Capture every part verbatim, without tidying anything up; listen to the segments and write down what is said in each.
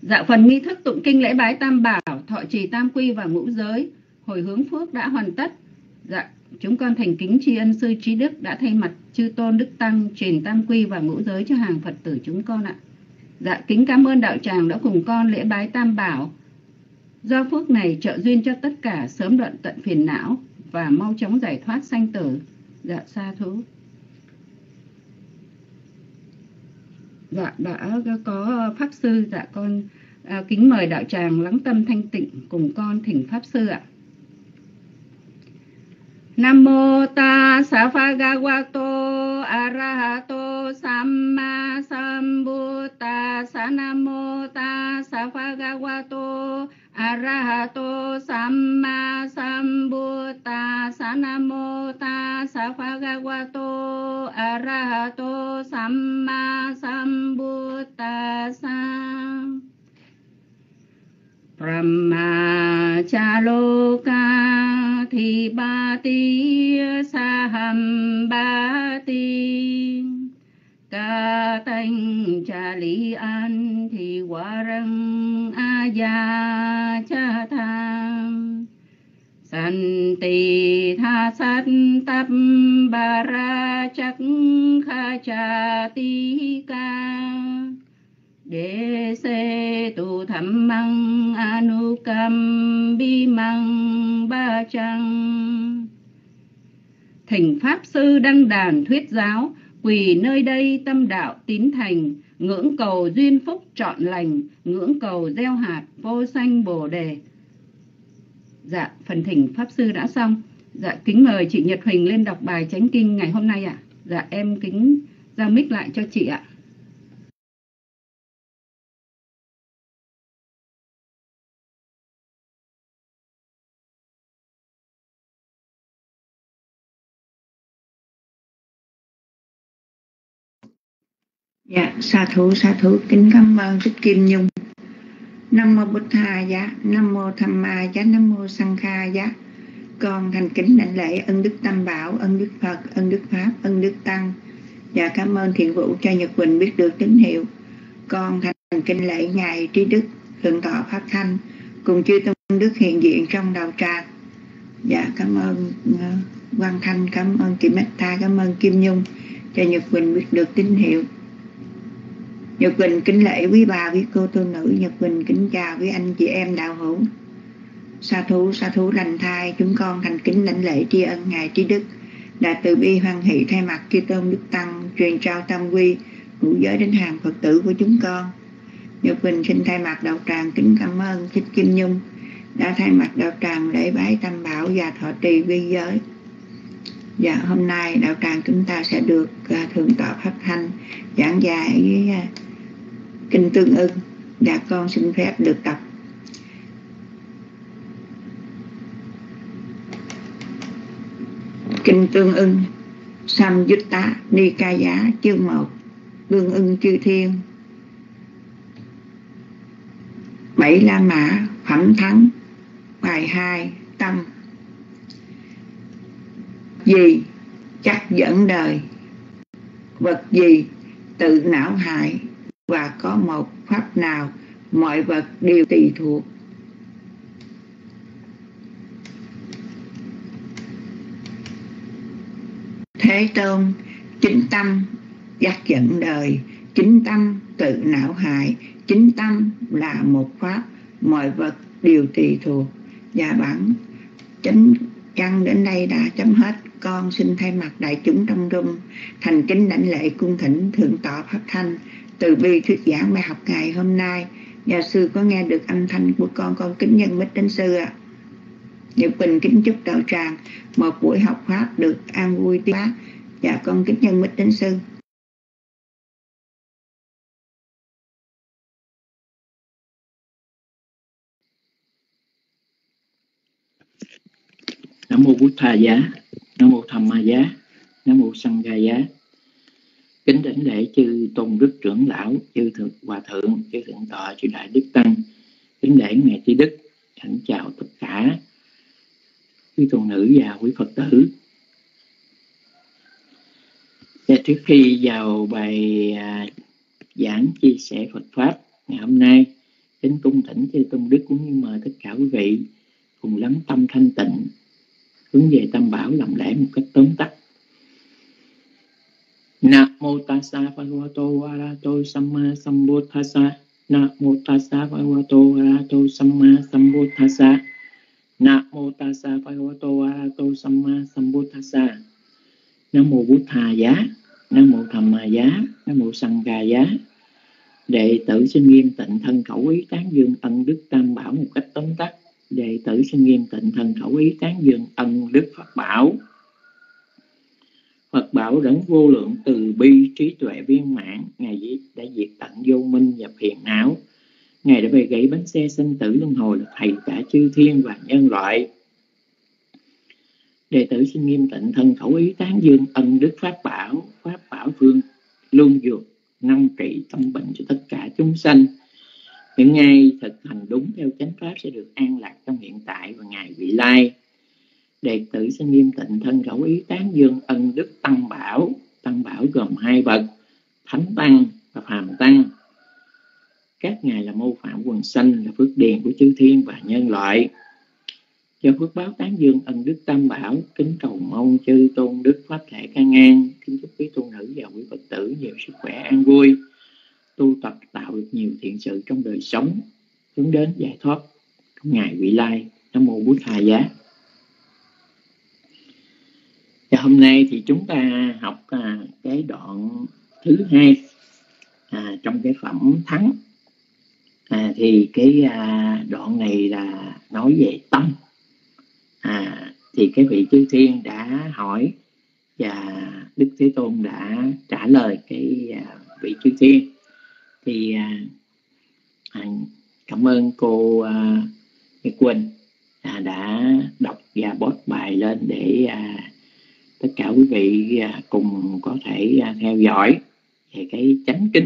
Dạ, phần nghi thức tụng kinh lễ bái Tam Bảo, thọ trì tam quy và ngũ giới, hồi hướng phước đã hoàn tất. Dạ, chúng con thành kính tri ân sư Trí Đức đã thay mặt chư tôn đức tăng truyền tam quy và ngũ giới cho hàng Phật tử chúng con ạ. Dạ, kính cảm ơn đạo tràng đã cùng con lễ bái Tam Bảo. Do phước này trợ duyên cho tất cả sớm đoạn tận phiền não và mau chóng giải thoát sanh tử. Dạ, sa thú. Dạ, đã có pháp sư. Dạ, con à, kính mời đạo tràng lắng tâm thanh tịnh cùng con thỉnh pháp sư ạ. Nam mô Tassa Bhagavato Arahato Samma Sambuddhassa. Nam mô Tassa Bhagavato Arahato Samma Sambuddhassa. Nam mô Tassa Bhagavato Arahato Samma Sambuddhassa. Brahmachaloka thibati sahambati katanh chalian thì warang ayachatham santi tha sát tập bara chắc kha chatika Đế xê tu thẩm măng anukam bi măng ba trăng. Thỉnh pháp sư đăng đàn thuyết giáo, quỳ nơi đây tâm đạo tín thành, ngưỡng cầu duyên phúc trọn lành, ngưỡng cầu gieo hạt vô sanh bồ đề. Dạ, phần thỉnh pháp sư đã xong. Dạ, kính mời chị Nhật Huỳnh lên đọc bài chánh kinh ngày hôm nay ạ. Dạ, em kính giao mic lại cho chị ạ. Dạ, sa thú sa thú kính cảm ơn Thích Kim Nhung. Nam mô Bụt Tha Giá, Nam mô Tham Ma Giá, Nam mô Sang Kha Giá. Con thành kính đảnh lễ ân đức Tam Bảo, ân đức Phật, ân đức Pháp, ân đức Tăng. Và cảm ơn Thiện Vũ cho Nhật Quỳnh biết được tín hiệu. Con thành kính lễ ngài Trí Đức thượng tọa Pháp Thanh cùng chư tôn đức hiện diện trong đạo tràng. Dạ, cảm ơn uh, Quang Thanh, cảm ơn Kim Metta, cảm ơn Kim Nhung cho Nhật Quỳnh biết được tín hiệu. Nhật Quỳnh kính lễ quý bà, quý cô tu nữ. Nhật Quỳnh kính chào quý anh chị em đạo hữu. Sa thú, sa thú lành thai, chúng con thành kính lãnh lễ tri ân ngài Trí Đức đã từ bi hoan hỷ thay mặt chư tôn đức tăng truyền trao tam quy ngũ giới đến hàng Phật tử của chúng con. Nhật Quỳnh xin thay mặt đạo tràng kính cảm ơn Thích Kim Nhung đã thay mặt đạo tràng lễ bái Tam Bảo và thọ trì quy giới. Dạ, hôm nay đạo tràng chúng ta sẽ được uh, thượng tọa Pháp Thanh giảng dạy với uh, kinh Tương Ưng. Dạ, con xin phép được đọc. Kinh Tương Ưng Samyutta Nikaya chương một. Tương Ưng chư thiên. Bảy La Mã Phẩm Thắng. Bài hai. Tâm. Gì chắc dẫn đời, vật gì tự não hại, và có một pháp nào mọi vật đều tùy thuộc. Thế Tôn, chính tâm dắt dẫn đời, chính tâm tự não hại, chính tâm là một pháp, mọi vật đều tùy thuộc. Và bản chánh văn đến đây đã chấm hết. Con xin thay mặt đại chúng trong room thành kính đảnh lễ cung thỉnh thượng tọa Pháp Thanh từ bi thuyết giảng bài học ngày hôm nay. Nhà sư có nghe được âm thanh của con, con kính nhân mít đến sư ạ. À. Nhật Quỳnh kính chúc đạo tràng một buổi học pháp được an vui tiến hóa. Dạ, con kính nhân mít đến sư. Nam mô Bụt Tha Giá, Nam mô Tham Ma Giá, Nam mô Sang Kha Giá. Kính đảnh lễ chư tôn đức trưởng lão, chư thượng hòa thượng, chư thượng tọa, chư đại đức tăng. Kính lễ ngài Trí Đức. Kính chào tất cả quý tôn nữ và quý Phật tử. Và trước khi vào bài à, giảng chia sẻ Phật pháp ngày hôm nay, kính cung thỉnh chư tôn đức cũng như mời tất cả quý vị cùng lắng tâm thanh tịnh hướng về Tam Bảo làm lễ một cách tóm tắt. Nam mô tassa bhagavato arahato samma sambuddhassa. Nam mô tassa bhagavato arahato samma sambuddhassa. Nam mô tassa bhagavato arahato samma sambuddhassa. Nam mô Bụt Thà Giá, Nam mô Tham Ma Giá, Nam mô Sanh Ca Giá. Đệ tử xin nghiêm tịnh thân khẩu ý tán dương ân đức Tam Bảo một cách tóm tắt. Đệ tử xin nghiêm tịnh thân khẩu ý tán dương ân đức Phật Bảo. Phật Bảo đấng vô lượng từ bi trí tuệ viên mãn, Ngài đã diệt tận vô minh và phiền não. Ngài đã về gãy bánh xe sinh tử luân hồi, là thầy cả chư thiên và nhân loại. Đệ tử xin nghiêm tịnh thân khẩu ý tán dương ân đức Pháp Bảo. Pháp Bảo phương luôn dược năng trị tâm bệnh cho tất cả chúng sanh. Những ai thực hành đúng theo chánh pháp sẽ được an lạc trong hiện tại và ngày vị lai. Đệ tử xin nghiêm tịnh thân khẩu ý tán dương ân đức Tăng Bảo. Tăng Bảo gồm hai bậc, Thánh Tăng và Phàm Tăng. Các ngài là mô phạm quần sanh, là phước điền của chư thiên và nhân loại. Do phước báo tán dương ân đức Tam Bảo, kính cầu mong chư tôn đức pháp thể can an. Kính chúc quý tôn nữ và quý Phật tử nhiều sức khỏe an vui, tu tập tạo được nhiều thiện sự trong đời sống, hướng đến giải thoát trong ngày vị lai. Nam mô Bụt Thà Giá. Và hôm nay thì chúng ta học à, cái đoạn thứ hai à, trong cái phẩm thắng. À, thì cái à, đoạn này là nói về tâm. À, thì cái vị chư thiên đã hỏi và Đức Thế Tôn đã trả lời cái à, vị chư thiên. Thì à, à, cảm ơn cô à, Nhật Quỳnh à, đã đọc và post bài lên để à, tất cả quý vị à, cùng có thể à, theo dõi về cái chánh kinh.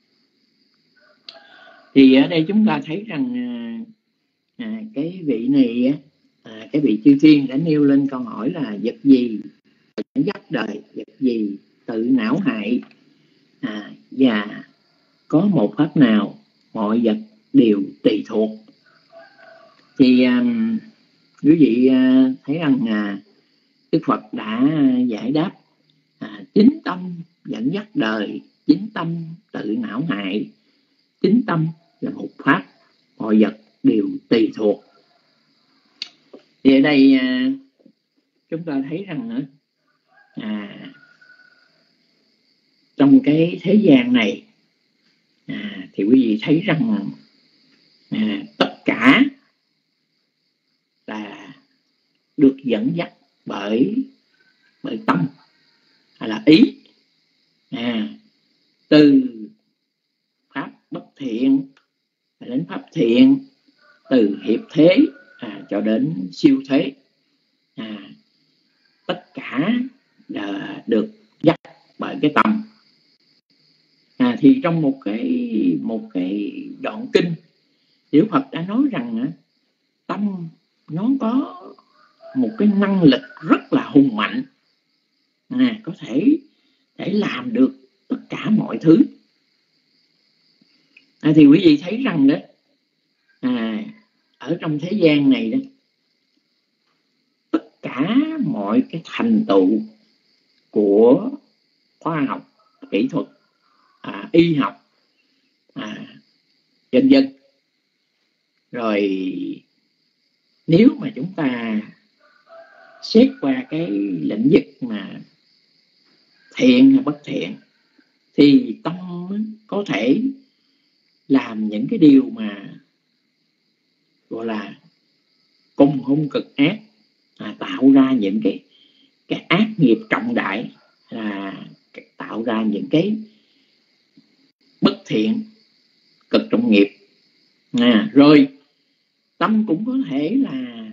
Thì ở đây chúng ta thấy rằng à, à, cái vị này à, cái vị chư thiên đã nêu lên câu hỏi là vật gì dẫn dắt đời, vật gì tự não hại, à, và có một pháp nào mọi vật đều tùy thuộc. Thì um, quý vị uh, thấy rằng uh, Đức Phật đã giải đáp à, chính tâm dẫn dắt đời, chính tâm tự não hại, chính tâm là một pháp, mọi vật đều tùy thuộc. Thì ở đây à, chúng ta thấy rằng à, trong cái thế gian này à, thì quý vị thấy rằng à, tất cả là được dẫn dắt bởi bởi tâm hay là ý, à, từ pháp bất thiện đến pháp thiện, từ hiệp thế à, cho đến siêu thế, à, tất cả là được dắt bởi cái tâm. À, thì trong một cái một cái đoạn kinh, Đức Phật đã nói rằng tâm nó có một cái năng lực rất là hùng mạnh, à, có thể thể làm được tất cả mọi thứ. À, thì quý vị thấy rằng đó, à, ở trong thế gian này đó, tất cả mọi cái thành tựu của khoa học, kỹ thuật, à, y học, à, vân vân. Rồi nếu mà chúng ta xét qua cái lĩnh vực mà thiện hay bất thiện, thì tâm có thể làm những cái điều mà gọi là cùng hung cực ác, à, tạo ra những cái cái ác nghiệp trọng đại, là tạo ra những cái bất thiện cực trọng nghiệp. À, rồi tâm cũng có thể là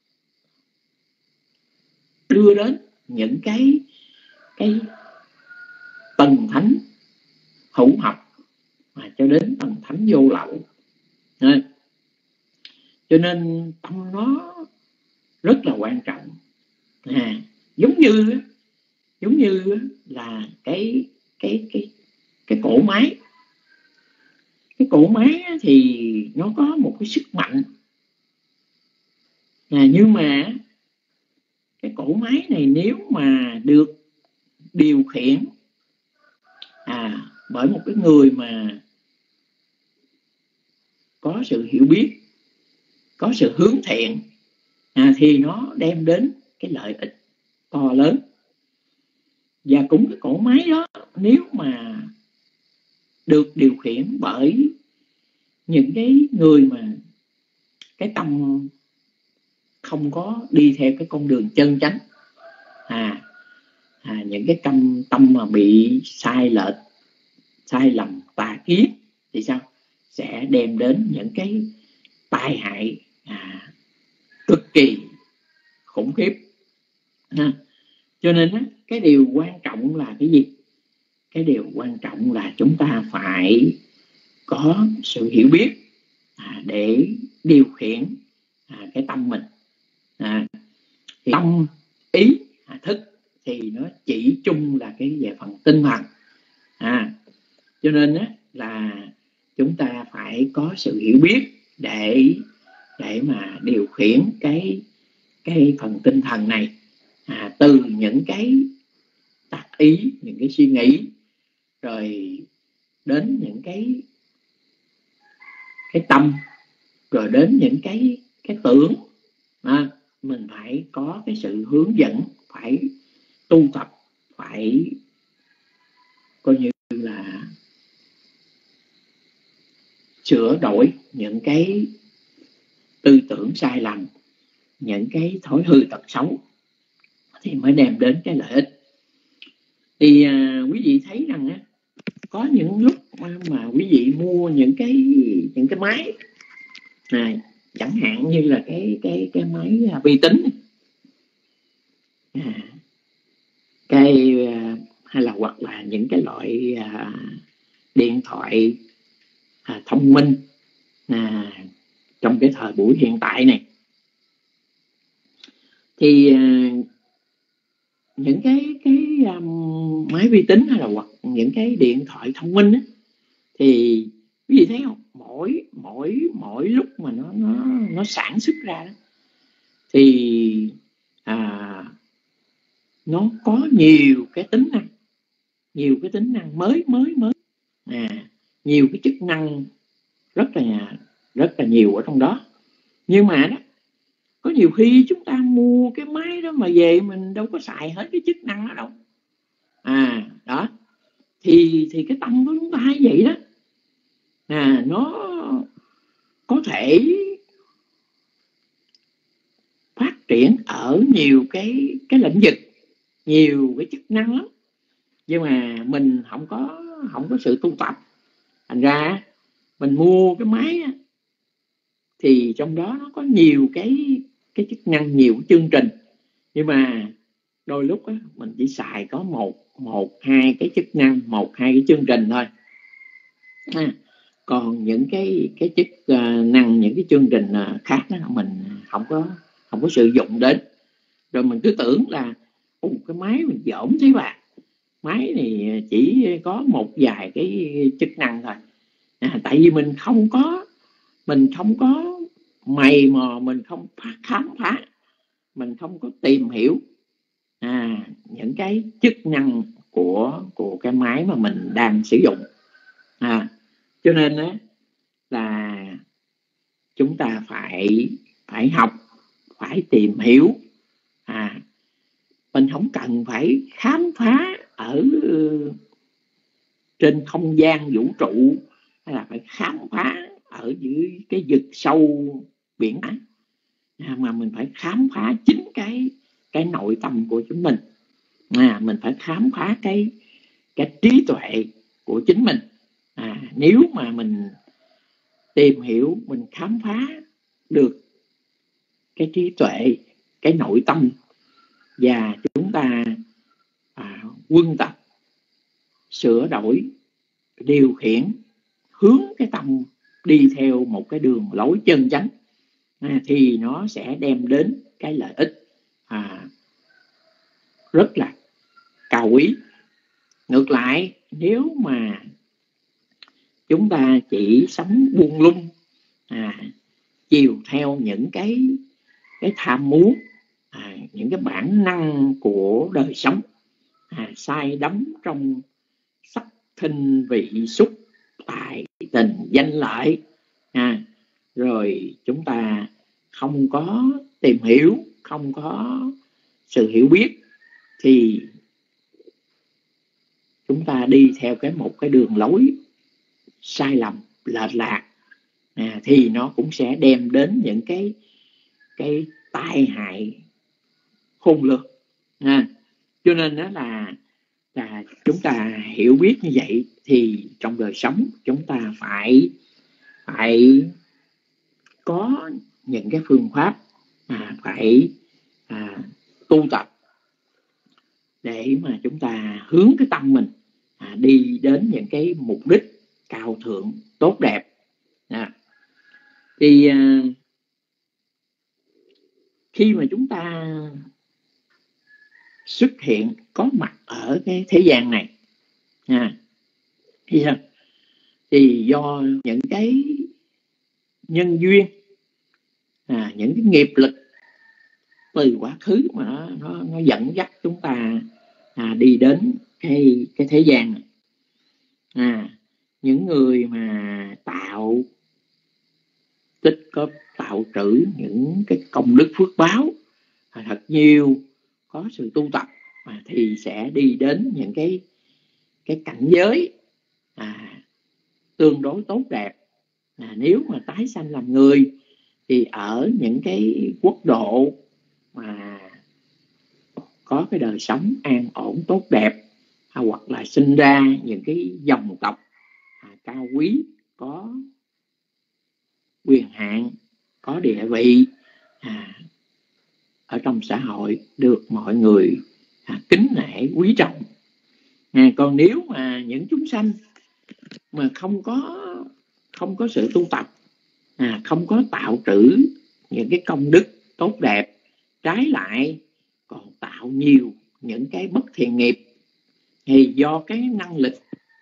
đưa đến những cái cái tầng thánh hữu học, mà cho đến tầng thánh vô lậu. À, cho nên tâm nó rất là quan trọng. À, giống như giống như là cái cái cái cái cổ máy. cái cỗ máy á, thì nó có một cái sức mạnh, à, nhưng mà cái cỗ máy này nếu mà được điều khiển à, bởi một cái người mà có sự hiểu biết, có sự hướng thiện, à, thì nó đem đến cái lợi ích to lớn. Và cũng cái cỗ máy đó nếu mà được điều khiển bởi những cái người mà cái tâm không có đi theo cái con đường chân chánh, à, à những cái tâm tâm mà bị sai lệch, sai lầm, tà kiến, thì sao sẽ đem đến những cái tai hại à, cực kỳ khủng khiếp. À, cho nên á, cái điều quan trọng là cái gì? Cái điều quan trọng là chúng ta phải có sự hiểu biết à, để điều khiển à, cái tâm mình. À, tâm, ý, à, thức thì nó chỉ chung là cái về phần tinh thần. À, cho nên á, là chúng ta phải có sự hiểu biết để để mà điều khiển cái cái phần tinh thần này à, từ những cái tác ý, những cái suy nghĩ, rồi đến những cái cái tâm, rồi đến những cái cái tưởng. À, mình phải có cái sự hướng dẫn, phải tu tập, phải coi như là sửa đổi những cái tư tưởng sai lầm, những cái thói hư tật xấu thì mới đem đến cái lợi ích. Thì à, quý vị thấy rằng á, có những lúc mà, mà quý vị mua những cái những cái máy này, chẳng hạn như là cái cái cái máy vi tính, à, cái à, hay là hoặc là những cái loại à, điện thoại à, thông minh à, trong cái thời buổi hiện tại này, thì à, những cái cái um, máy vi tính hay là hoặc những cái điện thoại thông minh á, thì quý vị thấy không, mỗi mỗi mỗi lúc mà nó nó nó sản xuất ra đó, thì à, nó có nhiều cái tính năng, nhiều cái tính năng mới mới mới à, nhiều cái chức năng rất là rất là nhiều ở trong đó. Nhưng mà đó, có nhiều khi chúng ta mua cái máy đó mà về mình đâu có xài hết cái chức năng đó đâu. À đó, thì thì cái tâm của chúng ta như vậy đó, à, nó có thể phát triển ở nhiều cái cái lĩnh vực, nhiều cái chức năng lắm, nhưng mà mình không có không có sự tu tập, thành ra mình mua cái máy á, thì trong đó nó có nhiều cái cái chức năng, nhiều cái chương trình, nhưng mà đôi lúc á, mình chỉ xài có một một hai cái chức năng, một hai cái chương trình thôi. À, còn những cái cái chức uh, năng, những cái chương trình uh, khác đó, mình không có không có sử dụng đến, rồi mình cứ tưởng là Ồ, cái máy mình dởm thế bà, máy này chỉ có một vài cái chức năng thôi. À, tại vì mình không có mình không có mày mò, mình không khám phá, mình không có tìm hiểu à, những cái chức năng của của cái máy mà mình đang sử dụng. À, cho nên á, là chúng ta phải phải học, phải tìm hiểu. À, mình không cần phải khám phá ở trên không gian vũ trụ, hay là phải khám phá ở dưới cái vực sâu biển Á, à, mà mình phải khám phá chính cái cái nội tâm của chúng mình. À, mình phải khám phá cái cái trí tuệ của chính mình. À, nếu mà mình tìm hiểu, mình khám phá được cái trí tuệ, cái nội tâm, và chúng ta à, quân tập, sửa đổi, điều khiển, hướng cái tâm đi theo một cái đường lối chân chánh, à, thì nó sẽ đem đến cái lợi ích à, rất là cao quý. Ngược lại, nếu mà chúng ta chỉ sống buông lung, à, chiều theo những cái cái tham muốn, à, những cái bản năng của đời sống, à, say đắm trong sắc thinh vị xúc tài tình danh lợi, à, rồi chúng ta không có tìm hiểu, không có sự hiểu biết, thì chúng ta đi theo cái một cái đường lối sai lầm lệch lạc, à, thì nó cũng sẽ đem đến những cái cái tai hại khôn lường, à. Cho nên đó là là chúng ta hiểu biết như vậy thì trong đời sống chúng ta phải phải có những cái phương pháp, à, phải à, tu tập để mà chúng ta hướng cái tâm mình, à, đi đến những cái mục đích cao thượng tốt đẹp, à. Thì à, khi mà chúng ta xuất hiện có mặt ở cái thế gian này, à, thì, thì do những cái nhân duyên, à, những cái nghiệp lực từ quá khứ mà nó, nó, nó dẫn dắt chúng ta, à, đi đến cái, cái thế gian này, à, những người mà tạo tích góp tạo trữ những cái công đức phước báo, à, thật nhiều, có sự tu tập, à, thì sẽ đi đến những cái cái cảnh giới, à, tương đối tốt đẹp. À, nếu mà tái sanh làm người thì ở những cái quốc độ mà có cái đời sống an ổn tốt đẹp, à, hoặc là sinh ra những cái dòng tộc, à, cao quý, có quyền hạn, có địa vị, à, ở trong xã hội được mọi người, à, kính nể quý trọng. À, còn nếu mà những chúng sanh mà không có không có sự tu tập, à, không có tạo trữ những cái công đức tốt đẹp, trái lại còn tạo nhiều những cái bất thiện nghiệp, thì do cái năng lực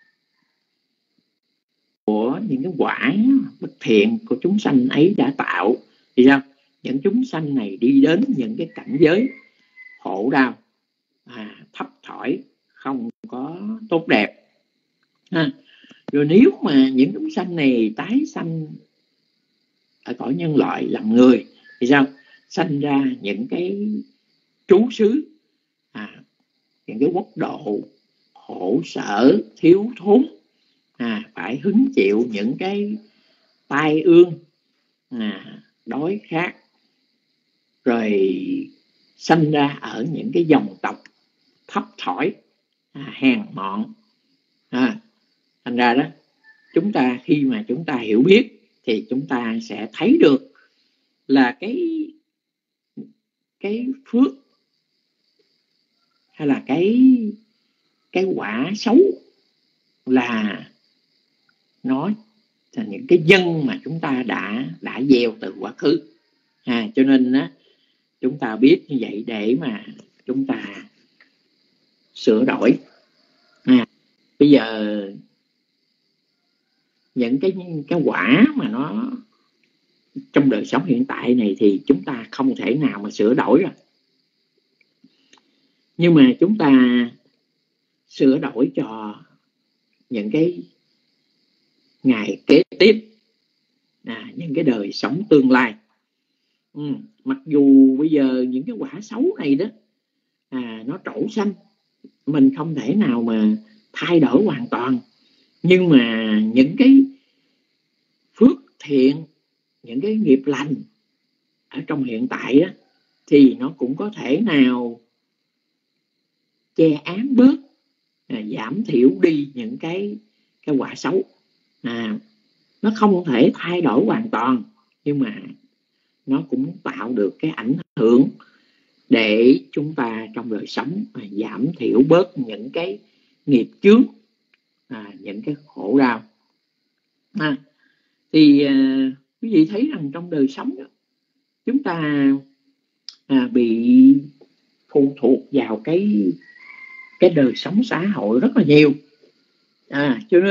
của những cái quả bất thiện của chúng sanh ấy đã tạo, thì sao những chúng sanh này đi đến những cái cảnh giới khổ đau, à, thấp thỏi, không có tốt đẹp, à. Rồi nếu mà những chúng sanh này tái sanh ở cõi nhân loại làm người thì sao sanh ra những cái trú xứ, à, những cái quốc độ khổ sở thiếu thốn, à, phải hứng chịu những cái tai ương, à, đói khát, rồi sanh ra ở những cái dòng tộc thấp thỏi, à, hèn mọn, à, thành ra đó chúng ta khi mà chúng ta hiểu biết thì chúng ta sẽ thấy được là cái cái phước hay là cái cái quả xấu là nó là những cái dân mà chúng ta đã đã gieo từ quá khứ, à, cho nên á chúng ta biết như vậy để mà chúng ta sửa đổi. À, bây giờ những cái cái quả mà nó trong đời sống hiện tại này thì chúng ta không thể nào mà sửa đổi rồi, nhưng mà chúng ta sửa đổi cho những cái ngày kế tiếp, à, những cái đời sống tương lai. Ừ, mặc dù bây giờ những cái quả xấu này đó, à, nó trổ xanh, mình không thể nào mà thay đổi hoàn toàn, nhưng mà những cái phước thiện, những cái nghiệp lành ở trong hiện tại á, thì nó cũng có thể nào che án bớt, à, giảm thiểu đi những cái cái quả xấu. À, nó không thể thay đổi hoàn toàn, nhưng mà nó cũng tạo được cái ảnh hưởng để chúng ta trong đời sống à, giảm thiểu bớt những cái nghiệp chướng, à, những cái khổ đau. À, thì à, quý vị thấy rằng trong đời sống đó, chúng ta à, bị phụ thuộc vào cái cái đời sống xã hội rất là nhiều, à, cho nên á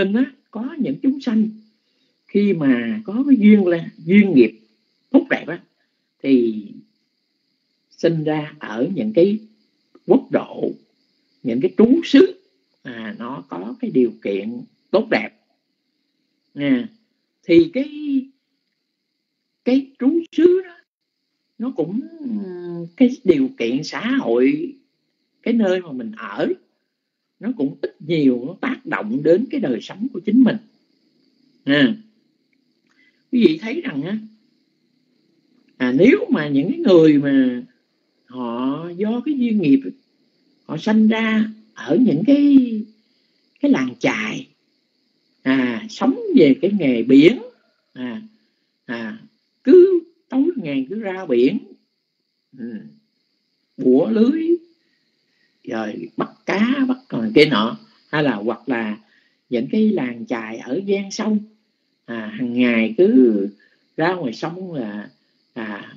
có những chúng sanh khi mà có cái duyên là duyên nghiệp tốt đẹp á, thì sinh ra ở những cái quốc độ, những cái trú xứ à, nó có cái điều kiện tốt đẹp à, thì cái cái trú xứ đó nó cũng cái điều kiện xã hội, cái nơi mà mình ở nó cũng ít nhiều nó tác động đến cái đời sống của chính mình à. Quý vị thấy rằng á, à, nếu mà những cái người mà họ do cái duyên nghiệp họ sanh ra ở những cái cái làng chài à, sống về cái nghề biển à, à, cứ tối ngày cứ ra biển ừ, bủa lưới rồi bắt cá bắt còn kia nọ, hay là hoặc là những cái làng chài ở ven sông à, hàng ngày cứ ra ngoài sông là à,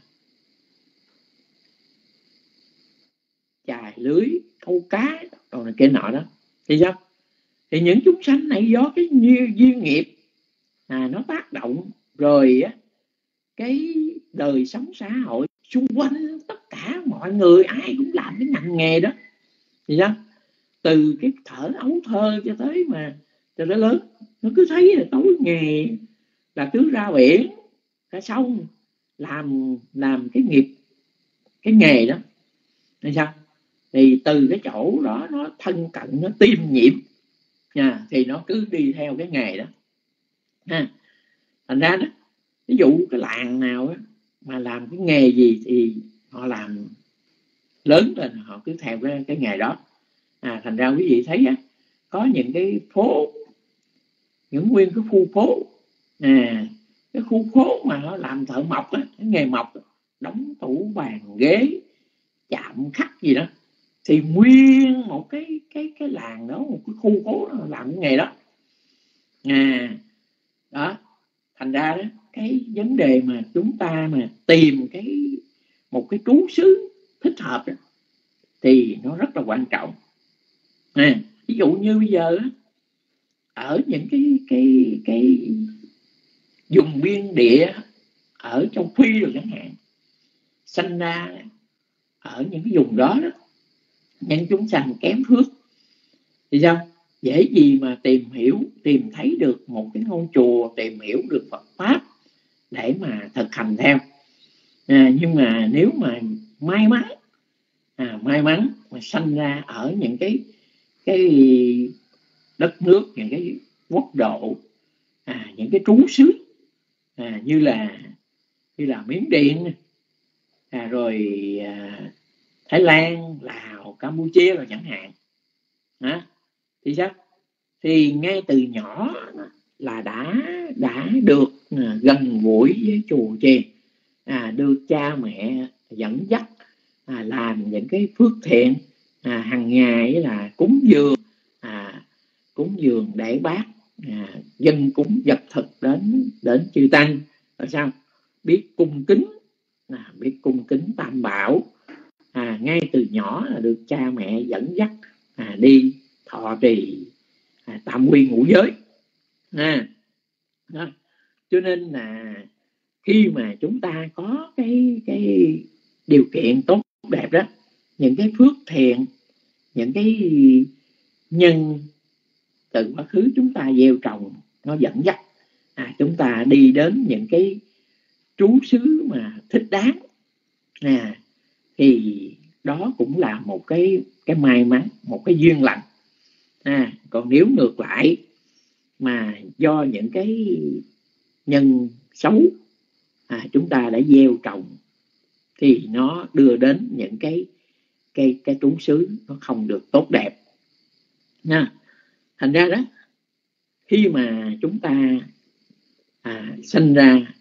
chài lưới câu cá còn là kia nọ đó, thì sao? Thì những chúng sanh này do cái duyên nghiệp à, nó tác động rồi á, cái đời sống xã hội xung quanh tất cả mọi người ai cũng làm cái ngành nghề đó, thì sao? Từ cái thở ấu thơ cho tới mà cho tới lớn, nó cứ thấy là tối ngày là cứ ra biển ra sông làm làm cái nghiệp cái nghề đó, thì sao? Thì từ cái chỗ đó nó thân cận, nó tiêm nhiễm nha, thì nó cứ đi theo cái nghề đó ha. Thành ra đó, ví dụ cái làng nào đó, mà làm cái nghề gì thì họ làm lớn lên họ cứ theo cái, cái nghề đó à. Thành ra quý vị thấy á, có những cái phố, những nguyên cái khu phố à, cái khu phố mà họ làm thợ mộc á, cái nghề mộc, đóng tủ bàn ghế chạm khắc gì đó, thì nguyên một cái cái cái làng đó, một cái khu phố đó làm cái nghề đó à. Đó, thành ra đó, cái vấn đề mà chúng ta mà tìm cái một cái trú xứ thích hợp đó, thì nó rất là quan trọng à. Ví dụ như bây giờ ở những cái cái cái vùng biên địa ở trong Phi rồi chẳng hạn, sanh ra ở những cái vùng đó, đó những chúng sanh kém phước thì sao? Dễ gì mà tìm hiểu, tìm thấy được một cái ngôi chùa, tìm hiểu được Phật pháp để mà thực hành theo à. Nhưng mà nếu mà may mắn à, may mắn mà sanh ra ở những cái cái đất nước, những cái quốc độ à, những cái trú xứ à, như là như là Miến Điện à, rồi à, Thái Lan, Lào, Campuchia rồi chẳng hạn à, thì sao? Thì ngay từ nhỏ là đã đã được à, gần gũi với chùa chiền à, được cha mẹ dẫn dắt à, làm những cái phước thiện à, hàng ngày là cúng dường à, cúng dường để bác à, dân cúng vật thực đến đến chư tăng, rồi sao? Biết cung kính à, biết cung kính Tam Bảo à, ngay từ nhỏ là được cha mẹ dẫn dắt à, đi thọ trì à, tam quy ngũ giới à. Đó. Cho nên là khi mà chúng ta có cái cái điều kiện tốt đẹp đó, những cái phước thiện, những cái nhân từ quá khứ chúng ta gieo trồng nó dẫn dắt à, chúng ta đi đến những cái trú xứ mà thích đáng à, thì đó cũng là một cái cái may mắn, một cái duyên lành à. Còn nếu ngược lại mà do những cái nhân xấu à, chúng ta đã gieo trồng thì nó đưa đến những cái cái cái trú xứ nó không được tốt đẹp nha. Thành ra đó, khi mà chúng ta à, sinh ra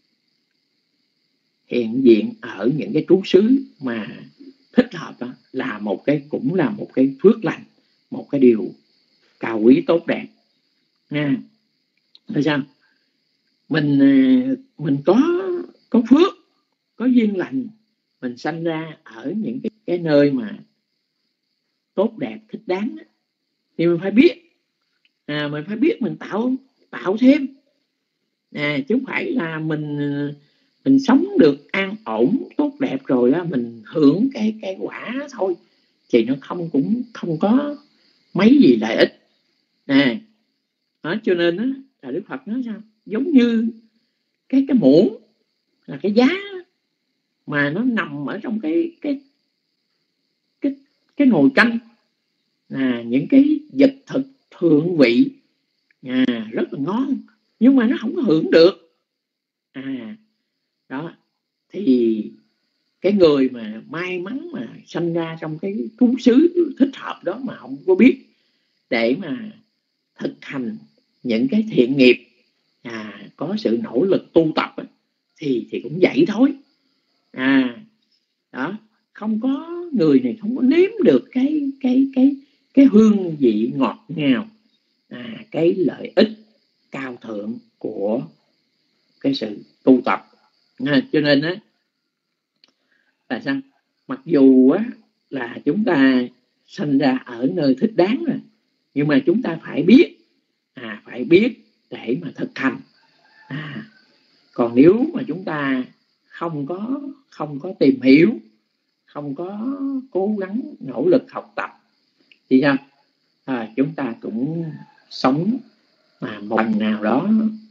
hiện diện ở những cái trú xứ mà thích hợp đó, là một cái cũng là một cái phước lành, một cái điều cao quý tốt đẹp nha. Tại sao? Mình mình có có phước, có duyên lành, mình sanh ra ở những cái, cái nơi mà tốt đẹp thích đáng đó, thì mình phải biết à, mình phải biết mình tạo tạo thêm, à, chứ không phải là mình mình sống được an ổn tốt đẹp rồi đó mình hưởng cái cái quả thôi, thì nó không cũng không có mấy gì lợi ích. À, đó, cho nên đó, là Đức Phật nói sao giống như cái cái muỗng là cái giá mà nó nằm ở trong cái cái cái cái nồi canh, à, những cái vật thực thượng vị, à, rất là ngon, nhưng mà nó không có hưởng được. À, đó thì cái người mà may mắn mà sanh ra trong cái trú xứ thích hợp đó mà không có biết để mà thực hành những cái thiện nghiệp, à, có sự nỗ lực tu tập ấy, thì thì cũng vậy thôi. À, đó, không có người này không có nếm được cái cái cái cái hương vị ngọt ngào, à, cái lợi ích cao thượng của cái sự tu tập. À, cho nên á là sao, mặc dù á là chúng ta sinh ra ở nơi thích đáng rồi, nhưng mà chúng ta phải biết, à, phải biết để mà thực hành. À, còn nếu mà chúng ta không có không có tìm hiểu, không có cố gắng nỗ lực học tập thì sao, à, chúng ta cũng sống mà một phần nào đó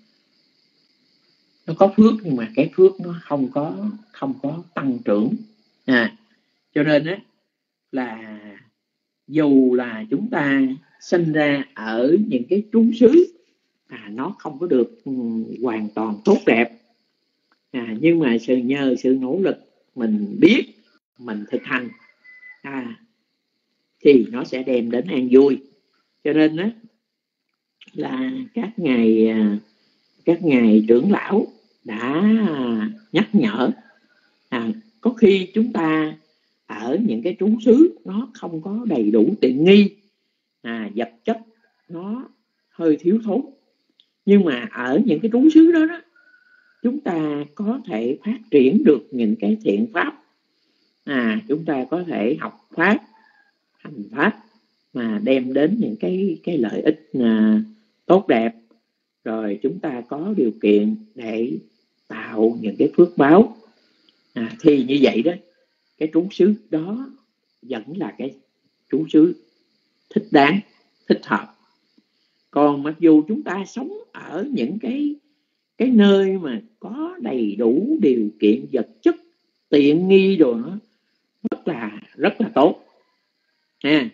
nó có phước, nhưng mà cái phước nó không có không có tăng trưởng. À, cho nên á là dù là chúng ta sinh ra ở những cái trú xứ, à, nó không có được um, hoàn toàn tốt đẹp, à, nhưng mà sự nhờ sự nỗ lực mình biết, mình thực hành, à, thì nó sẽ đem đến an vui. Cho nên đó là các ngài các ngài trưởng lão đã nhắc nhở, à, có khi chúng ta ở những cái trú xứ nó không có đầy đủ tiện nghi, à, vật chất nó hơi thiếu thốn, nhưng mà ở những cái trú xứ đó đó chúng ta có thể phát triển được những cái thiện pháp, à, chúng ta có thể học pháp, hành pháp mà đem đến những cái cái lợi ích à, tốt đẹp, rồi chúng ta có điều kiện để tạo những cái phước báo, à, thì như vậy đó cái trú xứ đó vẫn là cái trú xứ thích đáng, thích hợp. Còn mặc dù chúng ta sống ở những cái cái nơi mà có đầy đủ điều kiện vật chất tiện nghi đồ, nó rất là rất là tốt, à,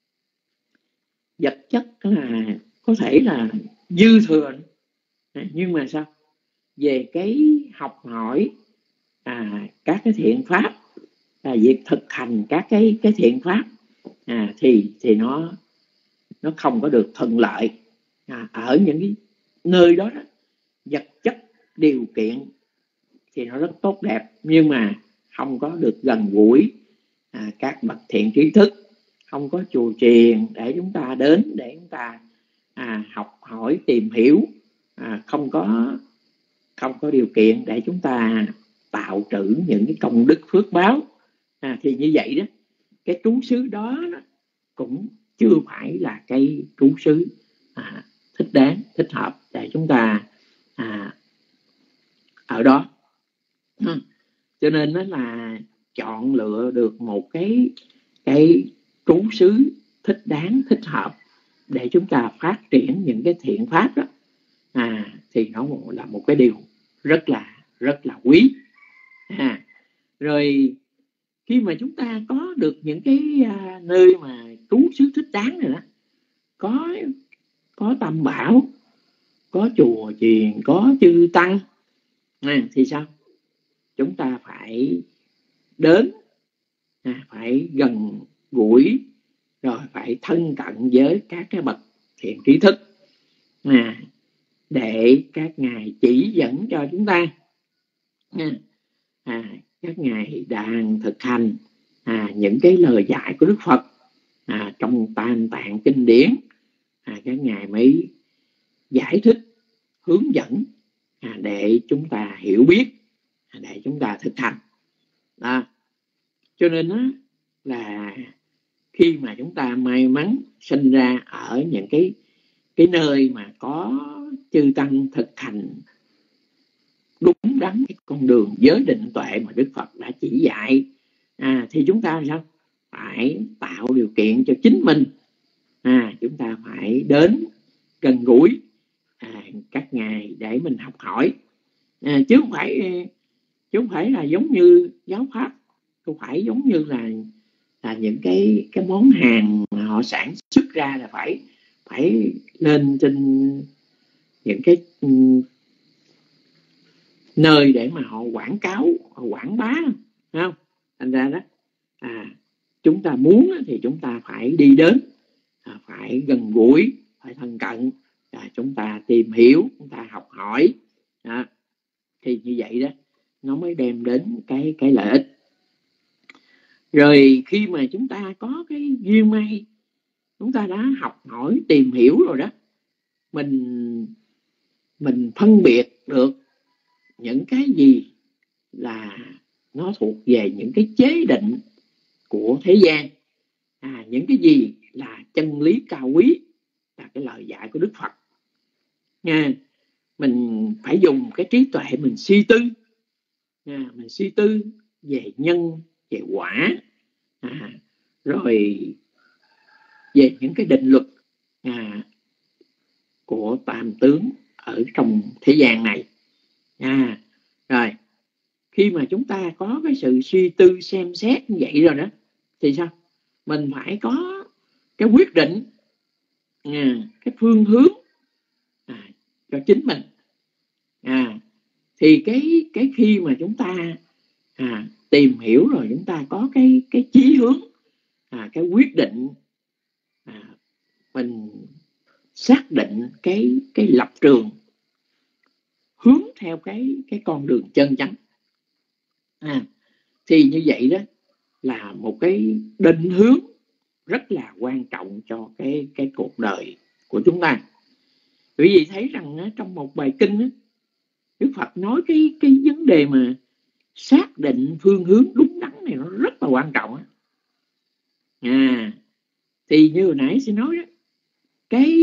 vật chất là có thể là dư thừa, à, nhưng mà sao về cái học hỏi, à, các cái thiện pháp, à, việc thực hành các cái cái thiện pháp, à, thì thì nó nó không có được thuận lợi, à, ở những cái nơi đó, đó vật chất điều kiện thì nó rất tốt đẹp, nhưng mà không có được gần gũi, à, các bậc thiện trí thức, không có chùa chiền để chúng ta đến để chúng ta à, học hỏi tìm hiểu, à, không có không có điều kiện để chúng ta tạo trữ những cái công đức phước báo, à, thì như vậy đó cái trú xứ đó, đó cũng chưa phải là cái trú xứ à, thích đáng, thích hợp để chúng ta à, ở đó. Ừ. Cho nên đó là chọn lựa được một cái cái trú xứ thích đáng, thích hợp để chúng ta phát triển những cái thiện pháp đó, à, thì nó là một cái điều rất là rất là quý. À, rồi khi mà chúng ta có được những cái à, nơi mà trú xứ thích đáng rồi đó, có có tam bảo, có chùa chiền, có chư tăng, à, thì sao chúng ta phải đến, à, phải gần gũi, rồi phải thân cận với các cái bậc thiện trí thức, à, để các ngài chỉ dẫn cho chúng ta, à, à, các ngài đang thực hành à, những cái lời dạy của Đức Phật à, trong Tam Tạng kinh điển, à, các ngài mới giải thích, hướng dẫn, à, để chúng ta hiểu biết, à, để chúng ta thực hành. À, cho nên đó là khi mà chúng ta may mắn sinh ra ở những cái cái nơi mà có chư tăng thực hành đúng đắn cái con đường giới định tuệ mà Đức Phật đã chỉ dạy, à, thì chúng ta sao phải tạo điều kiện cho chính mình, à, chúng ta phải đến gần gũi à, các ngài để mình học hỏi, à, chứ không phải chứ không phải là giống như giáo pháp, không phải giống như là là những cái cái món hàng mà họ sản xuất ra là phải phải lên trên những cái nơi để mà họ quảng cáo, họ quảng bá, không? Thành ra đó, à, chúng ta muốn thì chúng ta phải đi đến, à, phải gần gũi, phải thân cận, à, chúng ta tìm hiểu, chúng ta học hỏi, à, thì như vậy đó nó mới đem đến cái cái lợi ích. Rồi khi mà chúng ta có cái duyên may, chúng ta đã học hỏi tìm hiểu rồi đó, mình mình phân biệt được những cái gì là nó thuộc về những cái chế định của thế gian, à, những cái gì là chân lý cao quý, là cái lời dạy của Đức Phật nha. Mình phải dùng cái trí tuệ mình suy tư, à, mình suy tư về nhân, về quả, à, rồi về những cái định luật à, của tam tướng ở trong thế gian này, à, rồi khi mà chúng ta có cái sự suy tư xem xét như vậy rồi đó thì sao mình phải có cái quyết định, à, cái phương hướng à, cho chính mình, à, thì cái cái khi mà chúng ta à, tìm hiểu rồi, chúng ta có cái cái chí hướng, à, cái quyết định, à, mình xác định cái cái lập trường hướng theo cái cái con đường chân chánh, à, thì như vậy đó là một cái định hướng rất là quan trọng cho cái cái cuộc đời của chúng ta. Quý vị thấy rằng trong một bài kinh Đức Phật nói cái cái vấn đề mà xác định phương hướng đúng đắn này nó rất là quan trọng, à, thì như hồi nãy sẽ nói đó, cái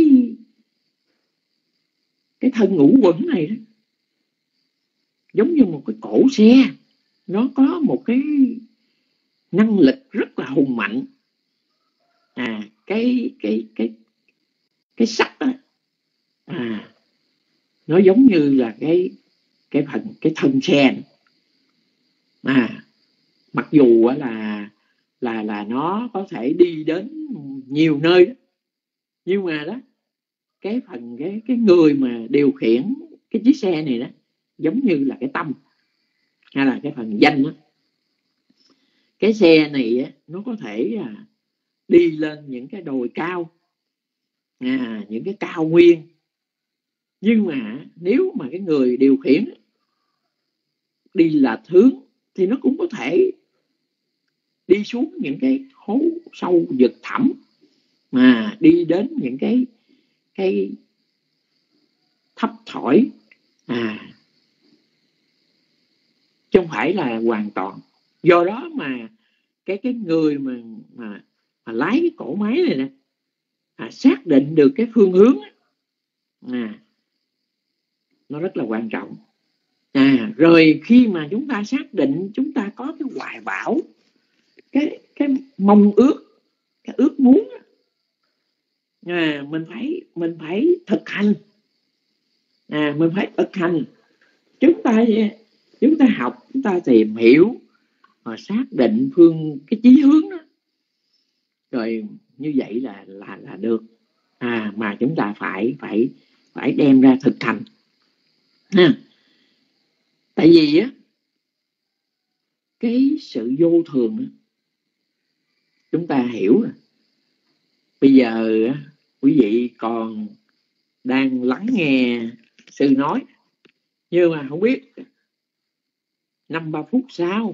cái thân ngũ quẩn này đó giống như một cái cỗ xe, nó có một cái năng lực rất là hùng mạnh, à, cái cái cái cái sắt đó, à, nó giống như là cái cái phần cái thân xe này. À, mặc dù là là là nó có thể đi đến nhiều nơi đó, nhưng mà đó cái phần cái cái người mà điều khiển cái chiếc xe này đó giống như là cái tâm hay là cái phần danh đó. Cái xe này á, nó có thể à, đi lên những cái đồi cao, à, những cái cao nguyên, nhưng mà nếu mà cái người điều khiển đi lệch hướng thì nó cũng có thể đi xuống những cái hố sâu vực thẳm, mà đi đến những cái cái thấp thỏi, à, chứ không phải là hoàn toàn. Do đó mà cái cái người mà mà, mà lái cái cỗ máy này nè, à, xác định được cái phương hướng, à, nó rất là quan trọng. À, rồi khi mà chúng ta xác định, chúng ta có cái hoài bão, cái cái mong ước, cái ước muốn, à, mình phải mình phải thực hành, à, mình phải thực hành. Chúng ta chúng ta học, chúng ta tìm hiểu và xác định phương cái chí hướng đó, rồi như vậy là là là được, à, mà chúng ta phải phải phải đem ra thực hành, ha. Tại vì á cái sự vô thường đó, chúng ta hiểu rồi. Bây giờ quý vị còn đang lắng nghe sư nói, nhưng mà không biết năm ba phút sau,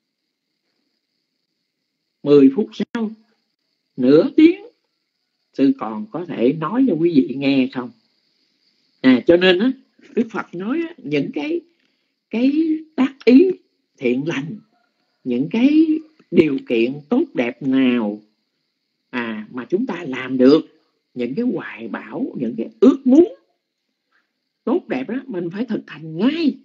mười phút sau, nửa tiếng sư còn có thể nói cho quý vị nghe không? À, cho nên á Đức Phật nói á, những cái cái tác ý thiện lành, những cái điều kiện tốt đẹp nào à mà chúng ta làm được, những cái hoài bão, những cái ước muốn tốt đẹp đó mình phải thực hành ngay,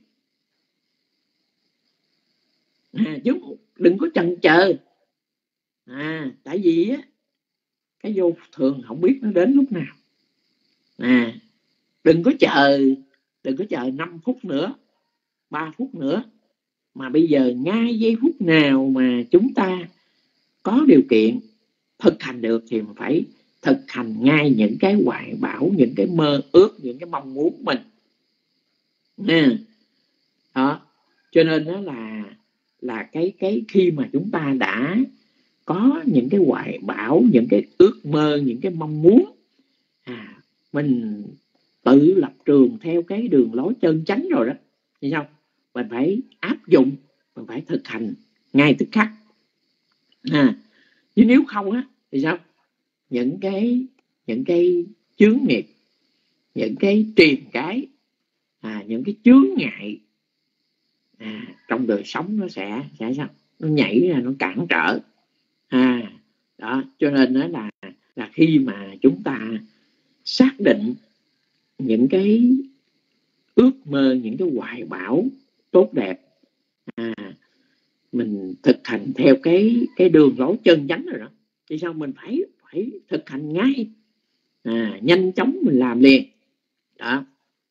à, chứ đừng có chần chờ. À, tại vì á cái vô thường không biết nó đến lúc nào. À, đừng có chờ, đừng có chờ năm phút nữa, ba phút nữa, mà bây giờ ngay giây phút nào mà chúng ta có điều kiện thực hành được thì mình phải thực hành ngay những cái hoài bão, những cái mơ ước, những cái mong muốn của mình. À, đó, cho nên đó là là cái cái khi mà chúng ta đã có những cái hoài bão, những cái ước mơ, những cái mong muốn, à, mình tự lập trường theo cái đường lối chân chánh rồi đó, như sao mình phải áp dụng, mình phải thực hành ngay tức khắc. À, chứ nếu không á thì sao, những cái những cái chướng nghiệp, những cái triền cái, à, những cái chướng ngại, à, trong đời sống nó sẽ sẽ sao, nó nhảy ra, nó cản trở. À, đó, cho nên đó là là khi mà chúng ta xác định những cái ước mơ, những cái hoài bão tốt đẹp, à, mình thực hành theo cái cái đường lối chân chánh rồi đó, thì sao mình phải phải thực hành ngay, à, nhanh chóng mình làm liền đó,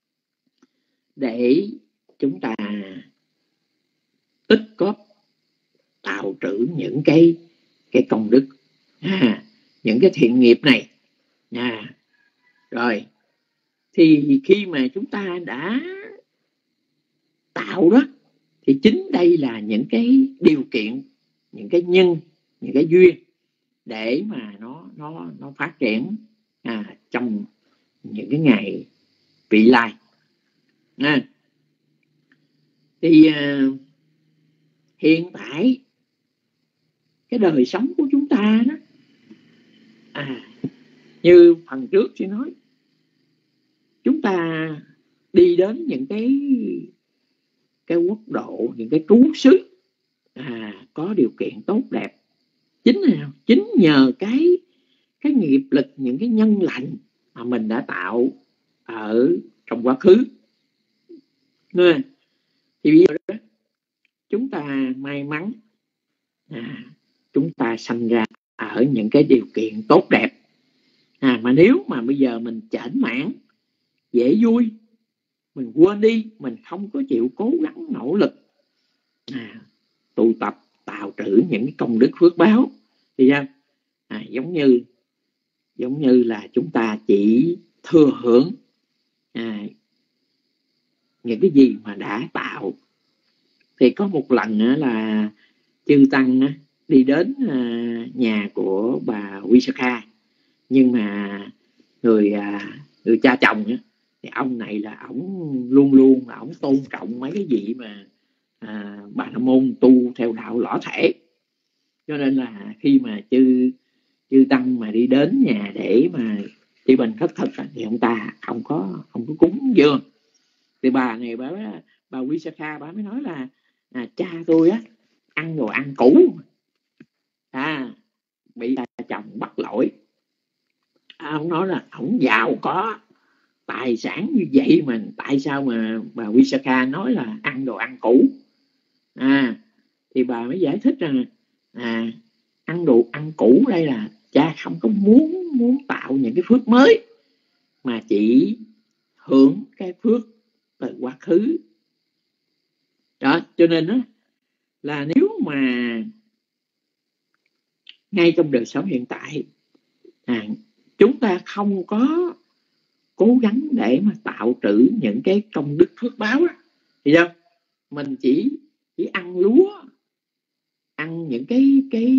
để chúng ta tích góp tạo trữ những cái cái công đức, à, những cái thiện nghiệp này. À, rồi thì khi mà chúng ta đã tạo đó, thì chính đây là những cái điều kiện, những cái nhân, những cái duyên để mà nó nó nó phát triển, à, trong những cái ngày vị lai. À, thì à, hiện tại cái đời sống của chúng ta đó, à, như phần trước chị nói, chúng ta đi đến những cái cái quốc độ, những cái trú xứ, à, có điều kiện tốt đẹp, chính nào chính nhờ cái cái nghiệp lực, những cái nhân lành mà mình đã tạo ở trong quá khứ. Nên thì bây giờ đó, chúng ta may mắn, à, chúng ta sanh ra ở những cái điều kiện tốt đẹp, à, mà nếu mà bây giờ mình chểnh mãn, dễ vui, mình quên đi, mình không có chịu cố gắng nỗ lực, à, tụ tập tạo trữ những cái công đức phước báo, thì sao, à, giống như giống như là chúng ta chỉ thừa hưởng, à, những cái gì mà đã tạo. Thì có một lần là chư tăng đi đến nhà của bà Visakha, nhưng mà người người cha chồng thì ông này là ổng luôn luôn là ổng tôn trọng mấy cái gì mà à, bà la môn tu theo đạo lõa thể, cho nên là khi mà chư chư tăng mà đi đến nhà để mà chư bình khất thực thì ông ta không có không có cúng dường. Thì bà này bà bà Visakha bà mới nói là à, cha tôi á ăn đồ ăn cũ, à, bị chồng bắt lỗi. À, ông nói là ổng giàu có tài sản như vậy mà tại sao mà bà Visakha nói là ăn đồ ăn cũ. À, thì bà mới giải thích rằng à, ăn đồ ăn cũ đây là cha không có muốn muốn tạo những cái phước mới, mà chỉ hưởng cái phước từ quá khứ đó. Cho nên đó là nếu mà ngay trong đời sống hiện tại, à, chúng ta không có cố gắng để mà tạo trữ những cái công đức phước báo đó, thì sao mình chỉ chỉ ăn lúa, ăn những cái cái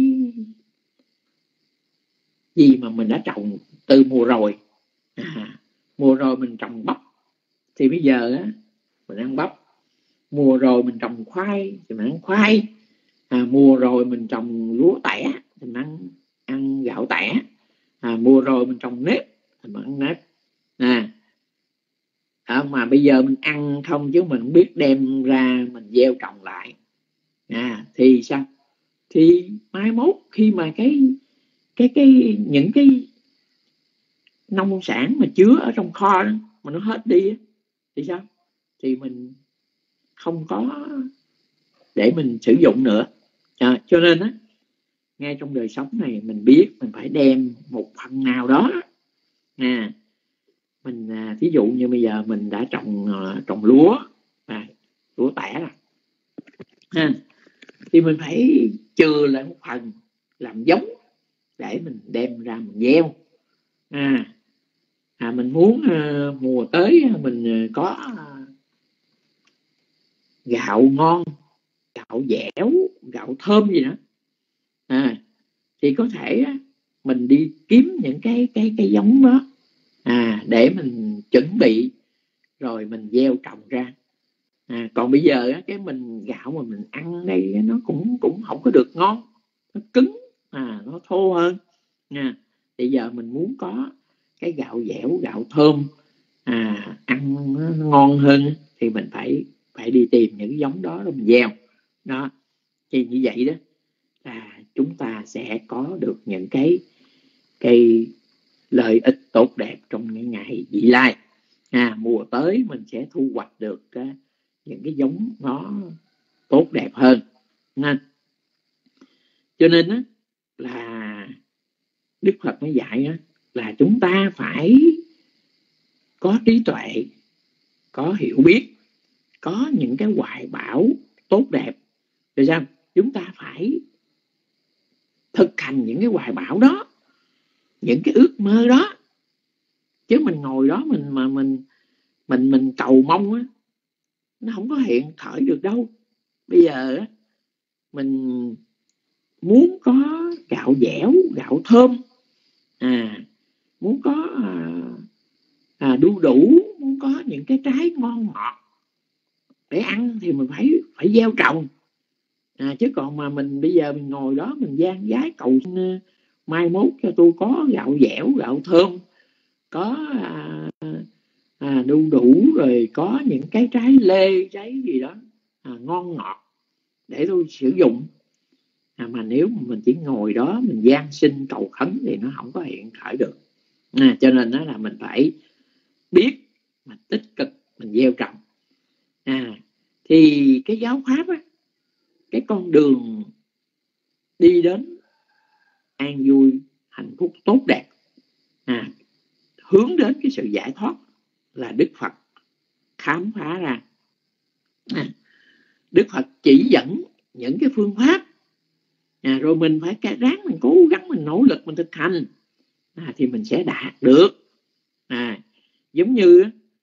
gì mà mình đã trồng từ mùa rồi. À, mùa rồi mình trồng bắp thì bây giờ á mình ăn bắp, mùa rồi mình trồng khoai thì mình ăn khoai, à, mùa rồi mình trồng lúa tẻ thì mình ăn ăn gạo tẻ, à, mùa rồi mình trồng nếp thì mình ăn nếp. À, à, mà bây giờ mình ăn không chứ mình không biết đem ra mình gieo trồng lại, à, thì sao, thì mai mốt khi mà cái cái cái những cái nông sản mà chứa ở trong kho đó, mà nó hết đi thì sao? Thì mình không có để mình sử dụng nữa. À, cho nên á, ngay trong đời sống này mình biết mình phải đem một phần nào đó. À, mình à, thí dụ như bây giờ mình đã trồng uh, trồng lúa, à, lúa tẻ rồi, à, thì mình phải chừa lại một phần làm giống để mình đem ra mình gieo. À, à mình muốn uh, mùa tới mình uh, có uh, gạo ngon, gạo dẻo, gạo thơm gì đó, à, thì có thể uh, mình đi kiếm những cái cái cái giống đó, à, để mình chuẩn bị rồi mình gieo trồng ra. À, còn bây giờ á, cái mình gạo mà mình ăn đây nó cũng cũng không có được ngon, nó cứng, à, nó thô hơn. À, bây giờ mình muốn có cái gạo dẻo, gạo thơm, à, ăn nó ngon hơn thì mình phải phải đi tìm những cái giống đó rồi mình gieo. Đó, thì như vậy đó là chúng ta sẽ có được những cái cái lợi ích tốt đẹp trong những ngày vị lai. À, mùa tới mình sẽ thu hoạch được uh, những cái giống nó tốt đẹp hơn. Nha. Cho nên á, là Đức Phật mới dạy á, là chúng ta phải có trí tuệ, có hiểu biết, có những cái hoài bão tốt đẹp. Rồi sao? Chúng ta phải thực hành những cái hoài bão đó, những cái ước mơ đó. Chứ mình ngồi đó mình mà mình mình mình cầu mong á, nó không có hiện khởi được đâu. Bây giờ á, mình muốn có gạo dẻo, gạo thơm, à, muốn có à, à, đu đủ, muốn có những cái trái ngon ngọt để ăn thì mình phải phải gieo trồng. À, chứ còn mà mình bây giờ mình ngồi đó mình gian giái cầu mai mốt cho tôi có gạo dẻo, gạo thơm, có à, à, đu đủ, rồi có những cái trái lê, trái gì đó à, ngon ngọt để tôi sử dụng. À, mà nếu mà mình chỉ ngồi đó mình gian sinh cầu khấn thì nó không có hiện khởi được. À, cho nên đó là mình phải biết mà tích cực mình gieo trồng. À, thì cái giáo pháp á, cái con đường đi đến an vui, hạnh phúc, tốt đẹp, à, hướng đến cái sự giải thoát là Đức Phật khám phá ra. À, Đức Phật chỉ dẫn những cái phương pháp, à, rồi mình phải ráng mình cố gắng mình nỗ lực mình thực hành, à, thì mình sẽ đạt được. À, giống như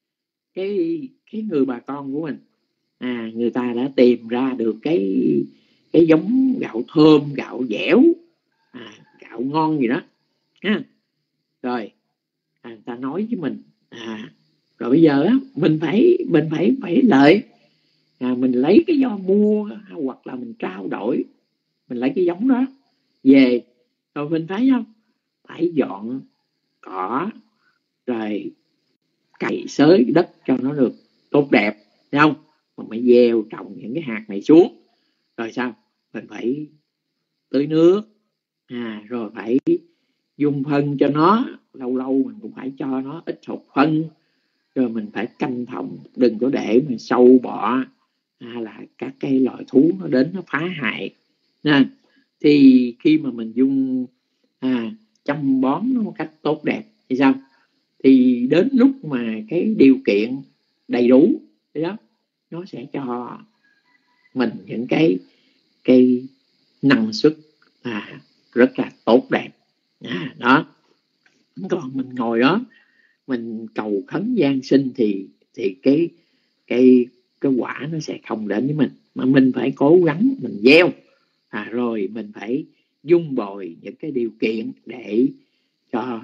cái cái người bà con của mình, à, người ta đã tìm ra được cái cái giống gạo thơm, gạo dẻo, à, gạo ngon gì đó, à, rồi à, người ta nói với mình, à, rồi bây giờ á, mình phải mình phải phải lợi, à, mình lấy cái do mua hoặc là mình trao đổi, mình lấy cái giống đó về, rồi mình phải không phải dọn cỏ, rồi cày xới đất cho nó được tốt đẹp, thấy không? Mình phải gieo trồng những cái hạt này xuống, rồi sao mình phải tưới nước, à, rồi phải dung phân cho nó, lâu lâu mình cũng phải cho nó ít hột phân, rồi mình phải canh phòng đừng có để mà sâu bọ, à, là các cái loài thú nó đến nó phá hại. À, thì khi mà mình dung à, chăm bón nó một cách tốt đẹp thì sao? Thì đến lúc mà cái điều kiện đầy đủ thì đó, nó sẽ cho mình những cái cái năng suất à, rất là tốt đẹp. À, đó. Còn mình ngồi đó mình cầu khấn gian sinh thì thì cái cái cái quả nó sẽ không đến với mình, mà mình phải cố gắng mình gieo, à, rồi mình phải dung bồi những cái điều kiện để cho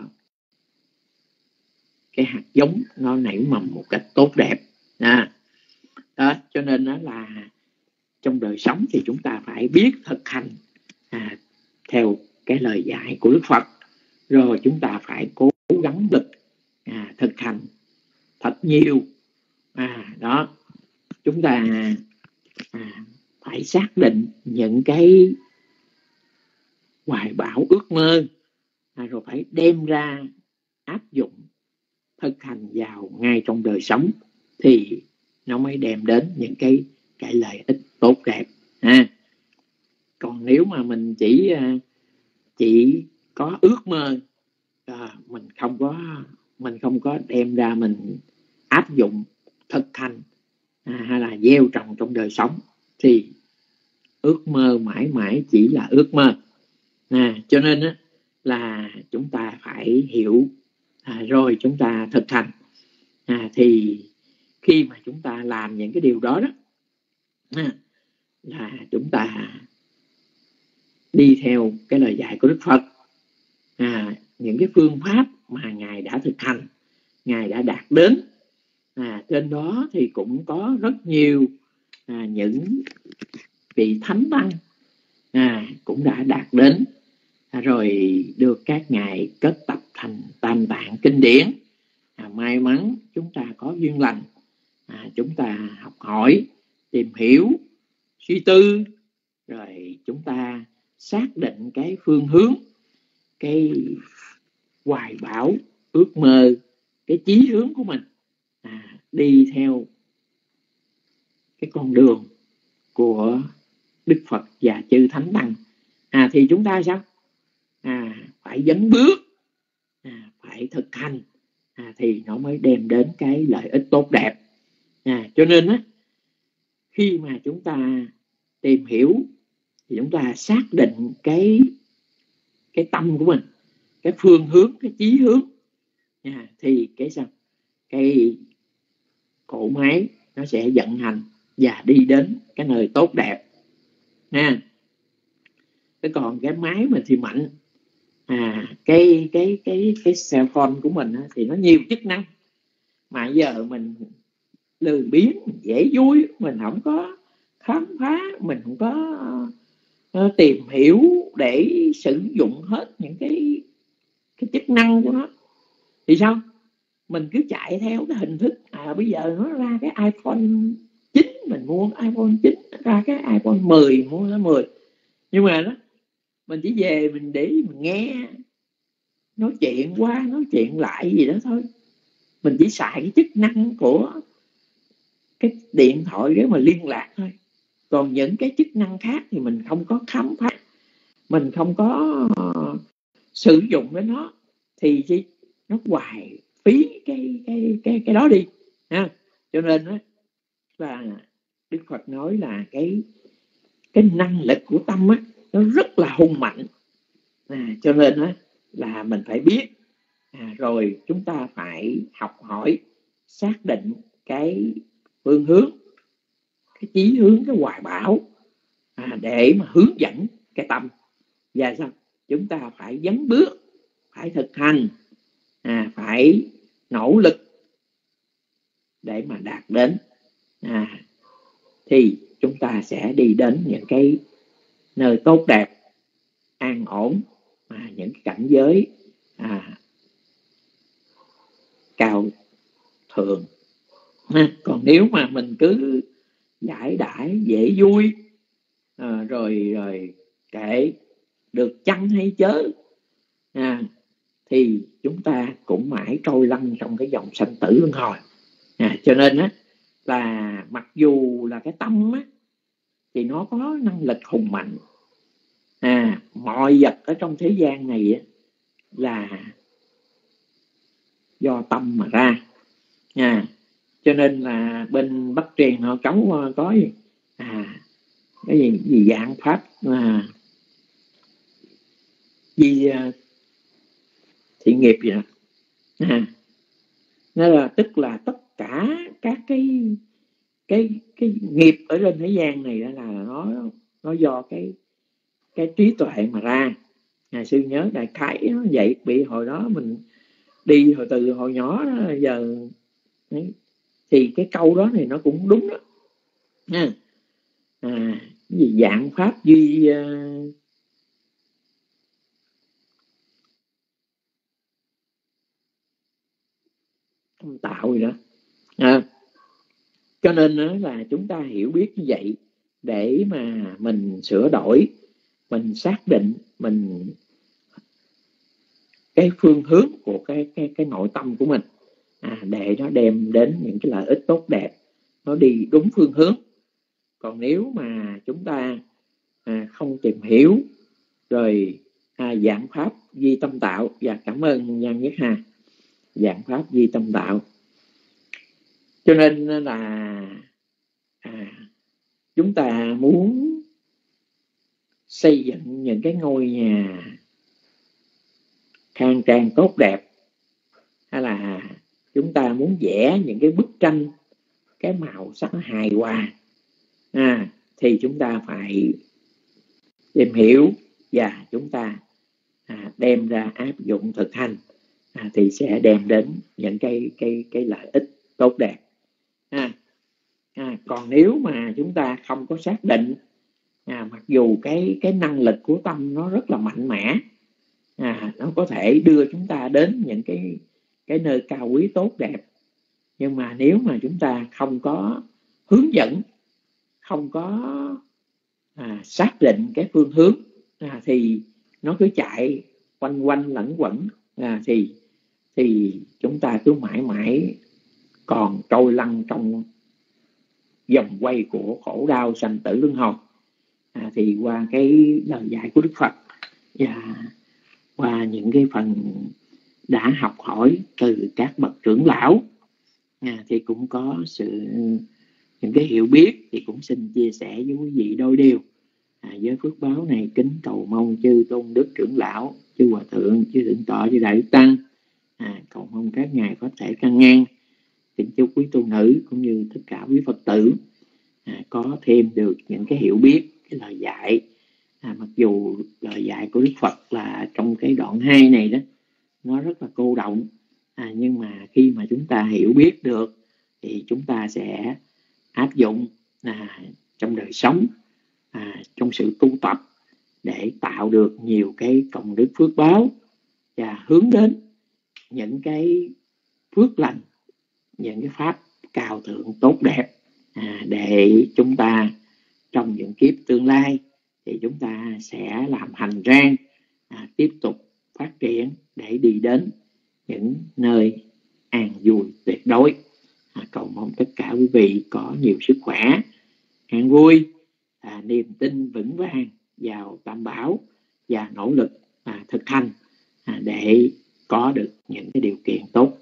cái hạt giống nó nảy mầm một cách tốt đẹp. À, đó, cho nên đó là trong đời sống thì chúng ta phải biết thực hành à, theo cái lời dạy của Đức Phật, rồi chúng ta phải cố gắng lực à, thực hành thật nhiều. À, đó, chúng ta à, phải xác định những cái hoài bão ước mơ, à, rồi phải đem ra áp dụng thực hành vào ngay trong đời sống thì nó mới đem đến những cái cái lợi ích tốt đẹp ha. Còn nếu mà mình chỉ chỉ có ước mơ, à, mình không có mình không có đem ra mình áp dụng thực hành, à, hay là gieo trồng trong đời sống thì ước mơ mãi mãi chỉ là ước mơ. À, cho nên á, là chúng ta phải hiểu, à, rồi chúng ta thực hành, à, thì khi mà chúng ta làm những cái điều đó đó, à, là chúng ta đi theo cái lời dạy của Đức Phật, à, những cái phương pháp mà Ngài đã thực hành, Ngài đã đạt đến, à, trên đó thì cũng có rất nhiều, à, những vị thánh tăng, à, cũng đã đạt đến, à, rồi được các ngài kết tập thành Tam Tạng kinh điển. À, may mắn chúng ta có duyên lành, à, chúng ta học hỏi, tìm hiểu, suy tư, rồi chúng ta xác định cái phương hướng, cái hoài bão, ước mơ, cái chí hướng của mình, à, đi theo cái con đường của Đức Phật và chư Thánh Tăng, à, thì chúng ta sao? À, phải dấn bước, à, phải thực hành, à, thì nó mới đem đến cái lợi ích tốt đẹp. À, cho nên á, khi mà chúng ta tìm hiểu thì chúng ta xác định cái cái tâm của mình, cái phương hướng, cái chí hướng, à, thì cái sao? Cái cỗ máy nó sẽ vận hành và đi đến cái nơi tốt đẹp nha. Thế còn cái máy mình thì mạnh, à, cái cái cái cái cell phone của mình á, thì nó nhiều chức năng, mà giờ mình lười biếng, dễ vui, mình không có khám phá, mình không có uh, tìm hiểu để sử dụng hết những cái cái chức năng của nó, thì sao? Mình cứ chạy theo cái hình thức, à bây giờ nó ra cái iPhone chín, mình mua cái iPhone chín, ra cái iPhone mười, mua cái mười, nhưng mà đó mình chỉ về mình để mình nghe nói chuyện qua nói chuyện lại gì đó thôi, mình chỉ xài cái chức năng của cái điện thoại để mà liên lạc thôi. Còn những cái chức năng khác thì mình không có khám phá, mình không có uh, sử dụng đến nó, thì gì? Nó hoài phí cái cái cái cái đó đi ha. Cho nên đó, là Đức Phật nói là cái cái năng lực của tâm á, nó rất là hùng mạnh, à, cho nên á, là mình phải biết, à, rồi chúng ta phải học hỏi, xác định cái phương hướng, cái chí hướng, cái hoài bão, à, để mà hướng dẫn cái tâm. Và sao? Chúng ta phải dấn bước, phải thực hành, à, phải nỗ lực để mà đạt đến, à, thì chúng ta sẽ đi đến những cái nơi tốt đẹp, an ổn, à, những cái cảnh giới, à, cao thượng. À, còn nếu mà mình cứ giải đãi dễ vui, à, rồi rồi kệ được chăng hay chớ, à, thì chúng ta cũng mãi trôi lăn trong cái dòng sanh tử luân hồi. À, cho nên á, là mặc dù là cái tâm á, thì nó có năng lực hùng mạnh, à, mọi vật ở trong thế gian này á, là do tâm mà ra, à, cho nên là bên Bắc Truyền họ cấu có gì, à, cái gì, gì dạng pháp, à, gì thiện nghiệp gì đó, à, nó là tức là tất cả các cái cái cái nghiệp ở trên thế gian này là nó nó do cái cái trí tuệ mà ra. Ngài sư nhớ đại khái nó vậy, bị hồi đó mình đi hồi từ hồi nhỏ đó, giờ đấy, thì cái câu đó này nó cũng đúng đó nha. À, cái gì dạng pháp duy uh, tạo gì đó, à, cho nên đó là chúng ta hiểu biết như vậy để mà mình sửa đổi, mình xác định, mình cái phương hướng của cái cái cái nội tâm của mình, à, để nó đem đến những cái lợi ích tốt đẹp, nó đi đúng phương hướng. Còn nếu mà chúng ta à, không tìm hiểu rồi à, dạng pháp di tâm tạo, và cảm ơn Nhan Nhất Hà, dạng pháp di tâm tạo, cho nên là à, chúng ta muốn xây dựng những cái ngôi nhà khang trang tốt đẹp, hay là chúng ta muốn vẽ những cái bức tranh cái màu sắc hài hòa, à, thì chúng ta phải tìm hiểu và chúng ta à, đem ra áp dụng thực hành, à, thì sẽ đem đến những cái cái cái lợi ích tốt đẹp. À, à, còn nếu mà chúng ta không có xác định, à, mặc dù cái cái năng lực của tâm nó rất là mạnh mẽ, à, nó có thể đưa chúng ta đến những cái cái nơi cao quý tốt đẹp, nhưng mà nếu mà chúng ta không có hướng dẫn, không có à, xác định cái phương hướng, à, thì nó cứ chạy quanh quanh lẩn quẩn, à, thì thì chúng ta cứ mãi mãi còn trôi lăn trong vòng quay của khổ đau sanh tử luân hồi. À, thì qua cái lời dạy của Đức Phật và qua những cái phần đã học hỏi từ các bậc trưởng lão, à, thì cũng có sự những cái hiểu biết, thì cũng xin chia sẻ với quý vị đôi điều. À, với phước báo này kính cầu mong chư tôn đức trưởng lão, chư hòa thượng, chư thượng tọa, chư đại đức tăng, à, cầu mong các ngài có thể căn ngang. Kính chúc quý tu nữ cũng như tất cả quý Phật tử à, có thêm được những cái hiểu biết, cái lời dạy. À, mặc dù lời dạy của Đức Phật là trong cái đoạn hai này đó, nó rất là cô động, à, nhưng mà khi mà chúng ta hiểu biết được thì chúng ta sẽ áp dụng à, trong đời sống, à, trong sự tu tập, để tạo được nhiều cái công đức phước báo và hướng đến những cái phước lành, những cái pháp cao thượng tốt đẹp, à, để chúng ta trong những kiếp tương lai thì chúng ta sẽ làm hành trang, à, tiếp tục phát triển để đi đến những nơi an vui tuyệt đối. À, cầu mong tất cả quý vị có nhiều sức khỏe, an vui, à, niềm tin vững vàng vào Tam Bảo và nỗ lực à, thực hành à, để có được những cái điều kiện tốt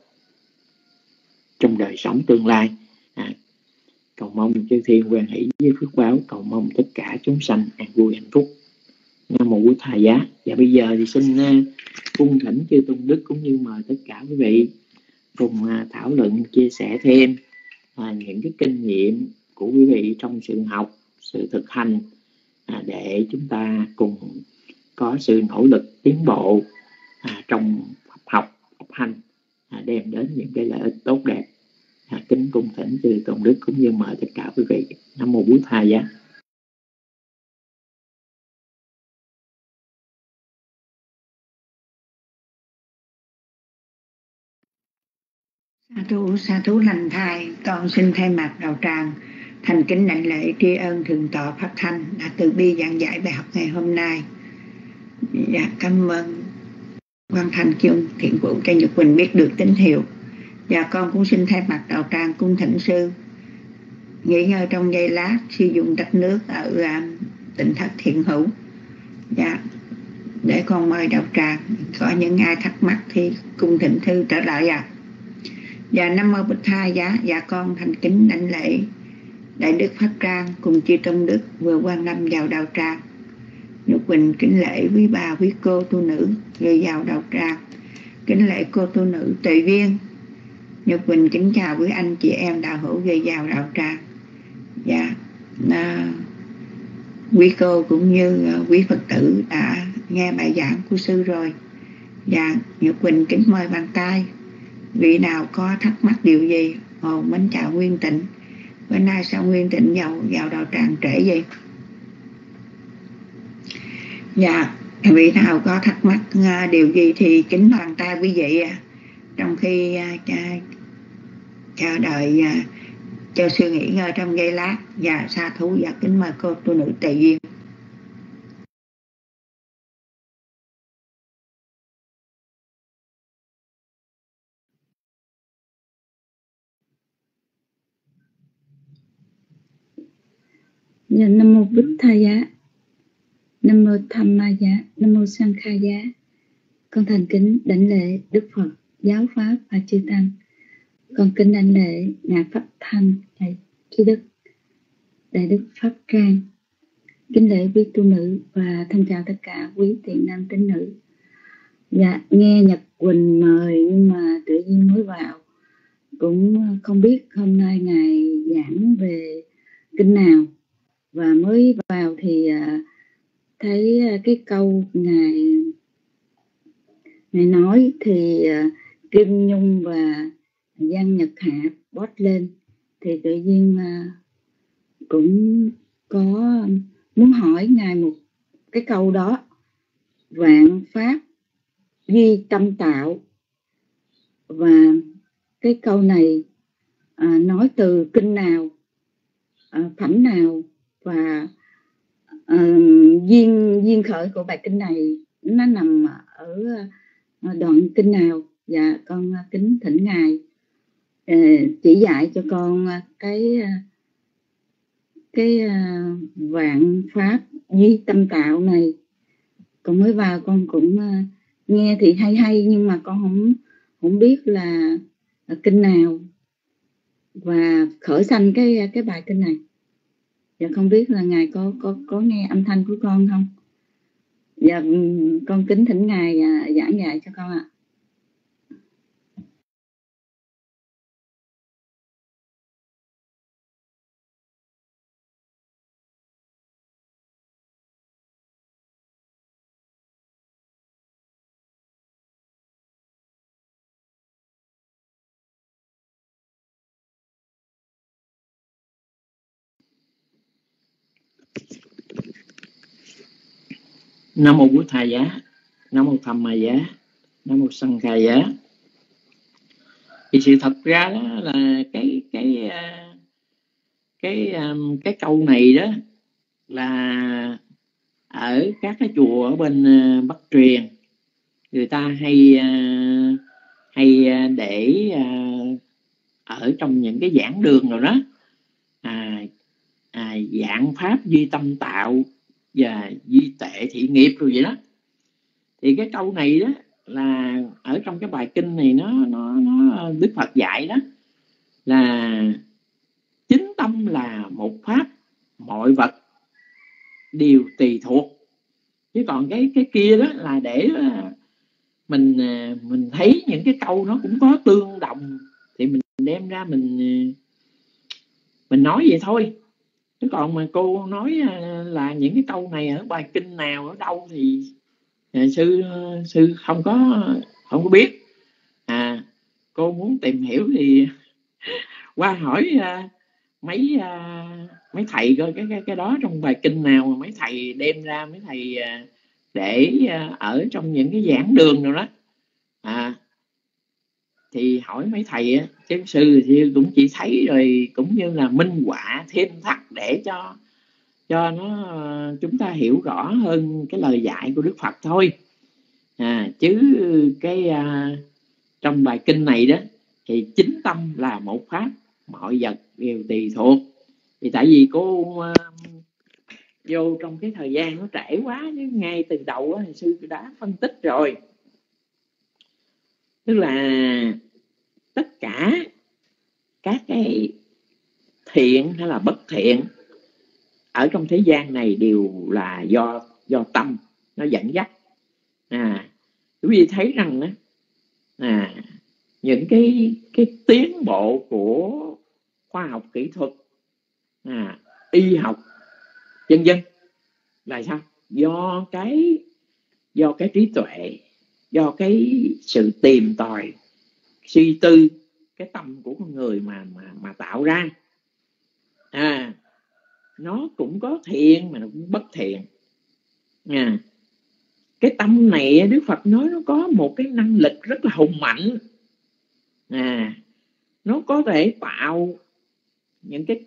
trong đời sống tương lai. À, cầu mong chư thiên quan hỷ với phước báo, cầu mong tất cả chúng sanh an vui hạnh phúc. Nam mô Bổn Thầy Giá. Và bây giờ thì xin uh, cung thỉnh chư tôn đức cũng như mời tất cả quý vị cùng uh, thảo luận, chia sẻ thêm uh, những cái kinh nghiệm của quý vị trong sự học, sự thực hành, uh, để chúng ta cùng có sự nỗ lực tiến bộ uh, trong học, học hành, uh, đem đến những cái lợi ích tốt đẹp. À, kính cung thỉnh chư tôn đức cũng như mời tất cả quý vị. Nam mô Bổn Thầy Giá. Sa thú, sa thú lành thai, con xin thay mặt đạo tràng thành kính đảnh lễ tri ân thượng tọa Pháp Thanh đã từ bi giảng giải bài học ngày hôm nay. Dạ, cảm ơn Quan Thành Chương thiện vụ cho Nhật Quỳnh biết được tín hiệu. Và con cũng xin thay mặt đạo tràng cung thỉnh sư nghỉ ngơi trong giây lát, sử dụng đất nước ở uh, tỉnh thất Thiện Hữu. Dạ, để con mời đạo tràng, có những ai thắc mắc thì cung thỉnh thư trở lại ạ. À. Và Nam mô Bổn Thầy Giá. Dạ, con thành kính đảnh lễ Đại Đức Pháp Trang cùng chư tôn đức vừa quan lâm vào đạo tràng. Nhật Quỳnh kính lễ quý bà, quý cô tu nữ vừa vào đạo tràng. Kính lễ cô tu nữ Tuệ Viên. Nhật Quỳnh kính chào quý anh chị em đạo hữu về vào đạo tràng. Dạ, à, quý cô cũng như quý Phật tử đã nghe bài giảng của sư rồi. Dạ, Nhật Quỳnh kính mời bàn tay. Vị nào có thắc mắc điều gì? Ồ, mến chào Nguyên Tịnh. Bữa nay sao Nguyên Tịnh vào, vào đạo tràng trễ vậy? Dạ, vị nào có thắc mắc điều gì thì kính bàn tay quý vị. Trong khi uh, chờ đợi uh, cho sư nghỉ ngơi trong giây lát. Và sa thú và kính mời cô tu nữ Tề Duyên. Dạ, Nam mô Bích Tha Giá, Nam mô Tham Ma Giá, Nam mô Sang Kha Giá. Con thành kính đảnh lễ Đức Phật, Giáo Pháp và Chư Tăng. Con kính đảnh lễ Ngài Pháp Thanh, Ngài Trí Đức, Đại Đức Pháp Trang. Kính lễ quý tu nữ và thân chào tất cả quý thiện nam tín nữ. Dạ, nghe Nhật Quỳnh mời nhưng mà tự nhiên mới vào, cũng không biết hôm nay Ngài giảng về kinh nào. Và mới vào thì thấy cái câu Ngài Ngài nói thì Kim Nhung và Giang Nhật Hạ post lên, thì tự nhiên cũng có muốn hỏi Ngài một cái câu đó: vạn pháp duy tâm tạo. Và cái câu này à, nói từ kinh nào, à, phẩm nào, và à, duyên duyên khởi của bài kinh này nó nằm ở đoạn kinh nào? Dạ, con kính thỉnh Ngài à, chỉ dạy cho con cái cái à, vạn pháp duy tâm tạo này. Con mới vào con cũng à, nghe thì hay hay, nhưng mà con không không biết là, là kinh nào và khởi sanh cái cái bài kinh này. Dạ, không biết là Ngài có có có nghe âm thanh của con không? Dạ, con kính thỉnh Ngài à, giảng dạy cho con ạ. À. Nam mô Bụt Tha Giá, Nam mô Tham Ma Giá, Nam mô Sang Kha Giá. Thì sự thật ra đó là cái cái cái cái, cái câu này đó là ở các cái chùa ở bên Bắc Truyền người ta hay hay để ở trong những cái giảng đường rồi đó, à, à, dạng pháp duy tâm tạo và duy tệ thị nghiệp rồi vậy đó. Thì cái câu này đó là ở trong cái bài kinh này nó nó nó Đức Phật dạy đó là chính tâm là một pháp, mọi vật đều tùy thuộc. Chứ còn cái cái kia đó là để mình mình thấy những cái câu nó cũng có tương đồng thì mình đem ra mình mình nói vậy thôi. Chứ còn mà cô nói là những cái câu này ở bài kinh nào ở đâu thì sư sư không có không có biết. À, cô muốn tìm hiểu thì qua hỏi uh, mấy uh, mấy thầy coi cái cái cái đó trong bài kinh nào mà mấy thầy đem ra, mấy thầy uh, để uh, ở trong những cái giảng đường nào đó. À, thì hỏi mấy thầy á, chứ sư thì cũng chỉ thấy rồi cũng như là minh họa thêm thắt để cho cho nó chúng ta hiểu rõ hơn cái lời dạy của Đức Phật thôi. À, chứ cái uh, trong bài kinh này đó thì chính tâm là một pháp, mọi vật đều tùy thuộc. Thì tại vì cô uh, vô trong cái thời gian nó trễ quá, chứ ngay từ đầu á, thì sư đã phân tích rồi. Tức là tất cả các cái thiện hay là bất thiện ở trong thế gian này đều là do do tâm nó dẫn dắt. À, quý vị thấy rằng đó, à, những cái cái tiến bộ của khoa học kỹ thuật, à, y học, vân vân là sao? Do cái do cái trí tuệ, do cái sự tìm tòi, suy tư, cái tâm của con người mà mà mà tạo ra. À, nó cũng có thiện mà nó cũng bất thiện. À, cái tâm này Đức Phật nói nó có một cái năng lực rất là hùng mạnh. À, nó có thể tạo những cái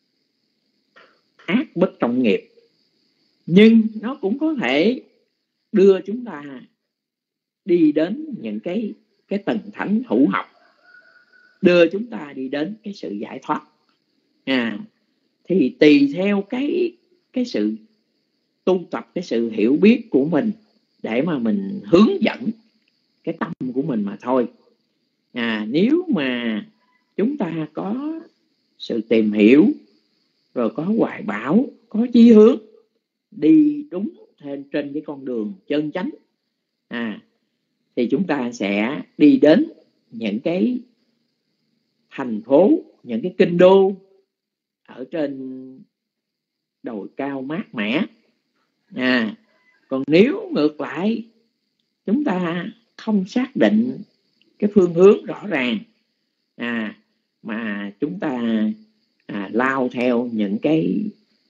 ác bất trọng nghiệp, nhưng nó cũng có thể đưa chúng ta đi đến những cái cái tầng thánh hữu học, đưa chúng ta đi đến cái sự giải thoát. À, thì tùy theo cái cái sự tu tập, cái sự hiểu biết của mình để mà mình hướng dẫn cái tâm của mình mà thôi. À, nếu mà chúng ta có sự tìm hiểu, rồi có hoài bão, có chí hướng, đi đúng trên, trên cái con đường chân chánh, à, thì chúng ta sẽ đi đến những cái thành phố, những cái kinh đô ở trên đồi cao mát mẻ. À, còn nếu ngược lại chúng ta không xác định cái phương hướng rõ ràng, à, mà chúng ta à, lao theo những cái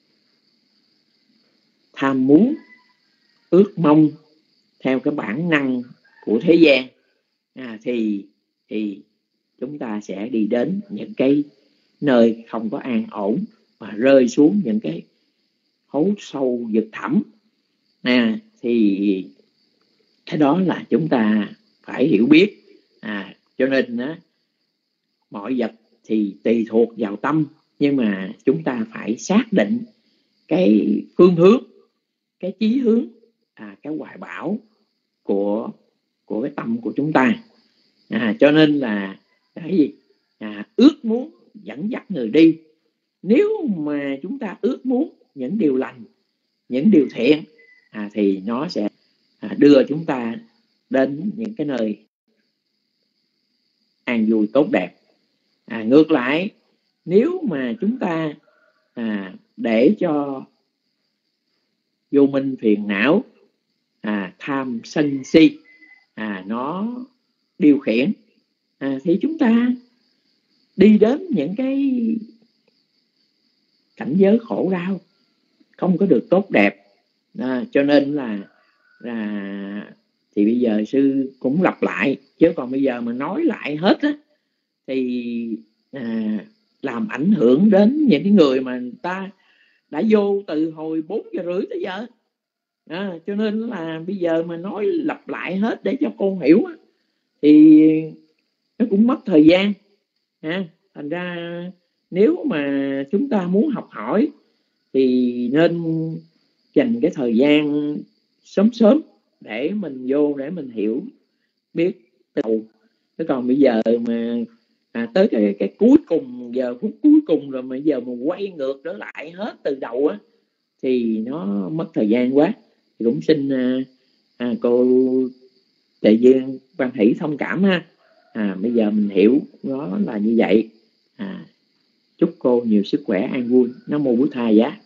tham muốn, ước mong theo cái bản năng của thế gian, à, thì thì chúng ta sẽ đi đến những cái nơi không có an ổn và rơi xuống những cái hố sâu vực thẳm. À, thì cái đó là chúng ta phải hiểu biết. À, cho nên á, mọi vật thì tùy thuộc vào tâm, nhưng mà chúng ta phải xác định cái phương hướng, cái chí hướng, à, cái hoài bão của của cái tâm của chúng ta. À, cho nên là cái gì? À, ước muốn dẫn dắt người đi. Nếu mà chúng ta ước muốn những điều lành, những điều thiện, à, thì nó sẽ à, đưa chúng ta đến những cái nơi an vui tốt đẹp. À, ngược lại, nếu mà chúng ta à, để cho vô minh phiền não, à, tham sân si, à, nó điều khiển, à, thì chúng ta đi đến những cái cảnh giới khổ đau, không có được tốt đẹp. À, cho nên là, là thì bây giờ sư cũng lặp lại, chứ còn bây giờ mà nói lại hết á thì à, làm ảnh hưởng đến những cái người mà người ta đã vô từ hồi bốn giờ rưỡi tới giờ. À, cho nên là bây giờ mà nói lặp lại hết để cho cô hiểu á, thì nó cũng mất thời gian. À, thành ra nếu mà chúng ta muốn học hỏi thì nên dành cái thời gian sớm sớm để mình vô, để mình hiểu biết từ đầu. Thế còn bây giờ mà à, tới cái, cái cuối cùng, giờ phút cuối cùng rồi mà giờ mà quay ngược trở lại hết từ đầu á thì nó mất thời gian quá. Thì cũng xin à, à, cô Tề Duyên Quan Hỷ thông cảm ha. À, bây giờ mình hiểu nó là như vậy. À, chúc cô nhiều sức khỏe, an vui. Nam mô Bụt Thầy giá.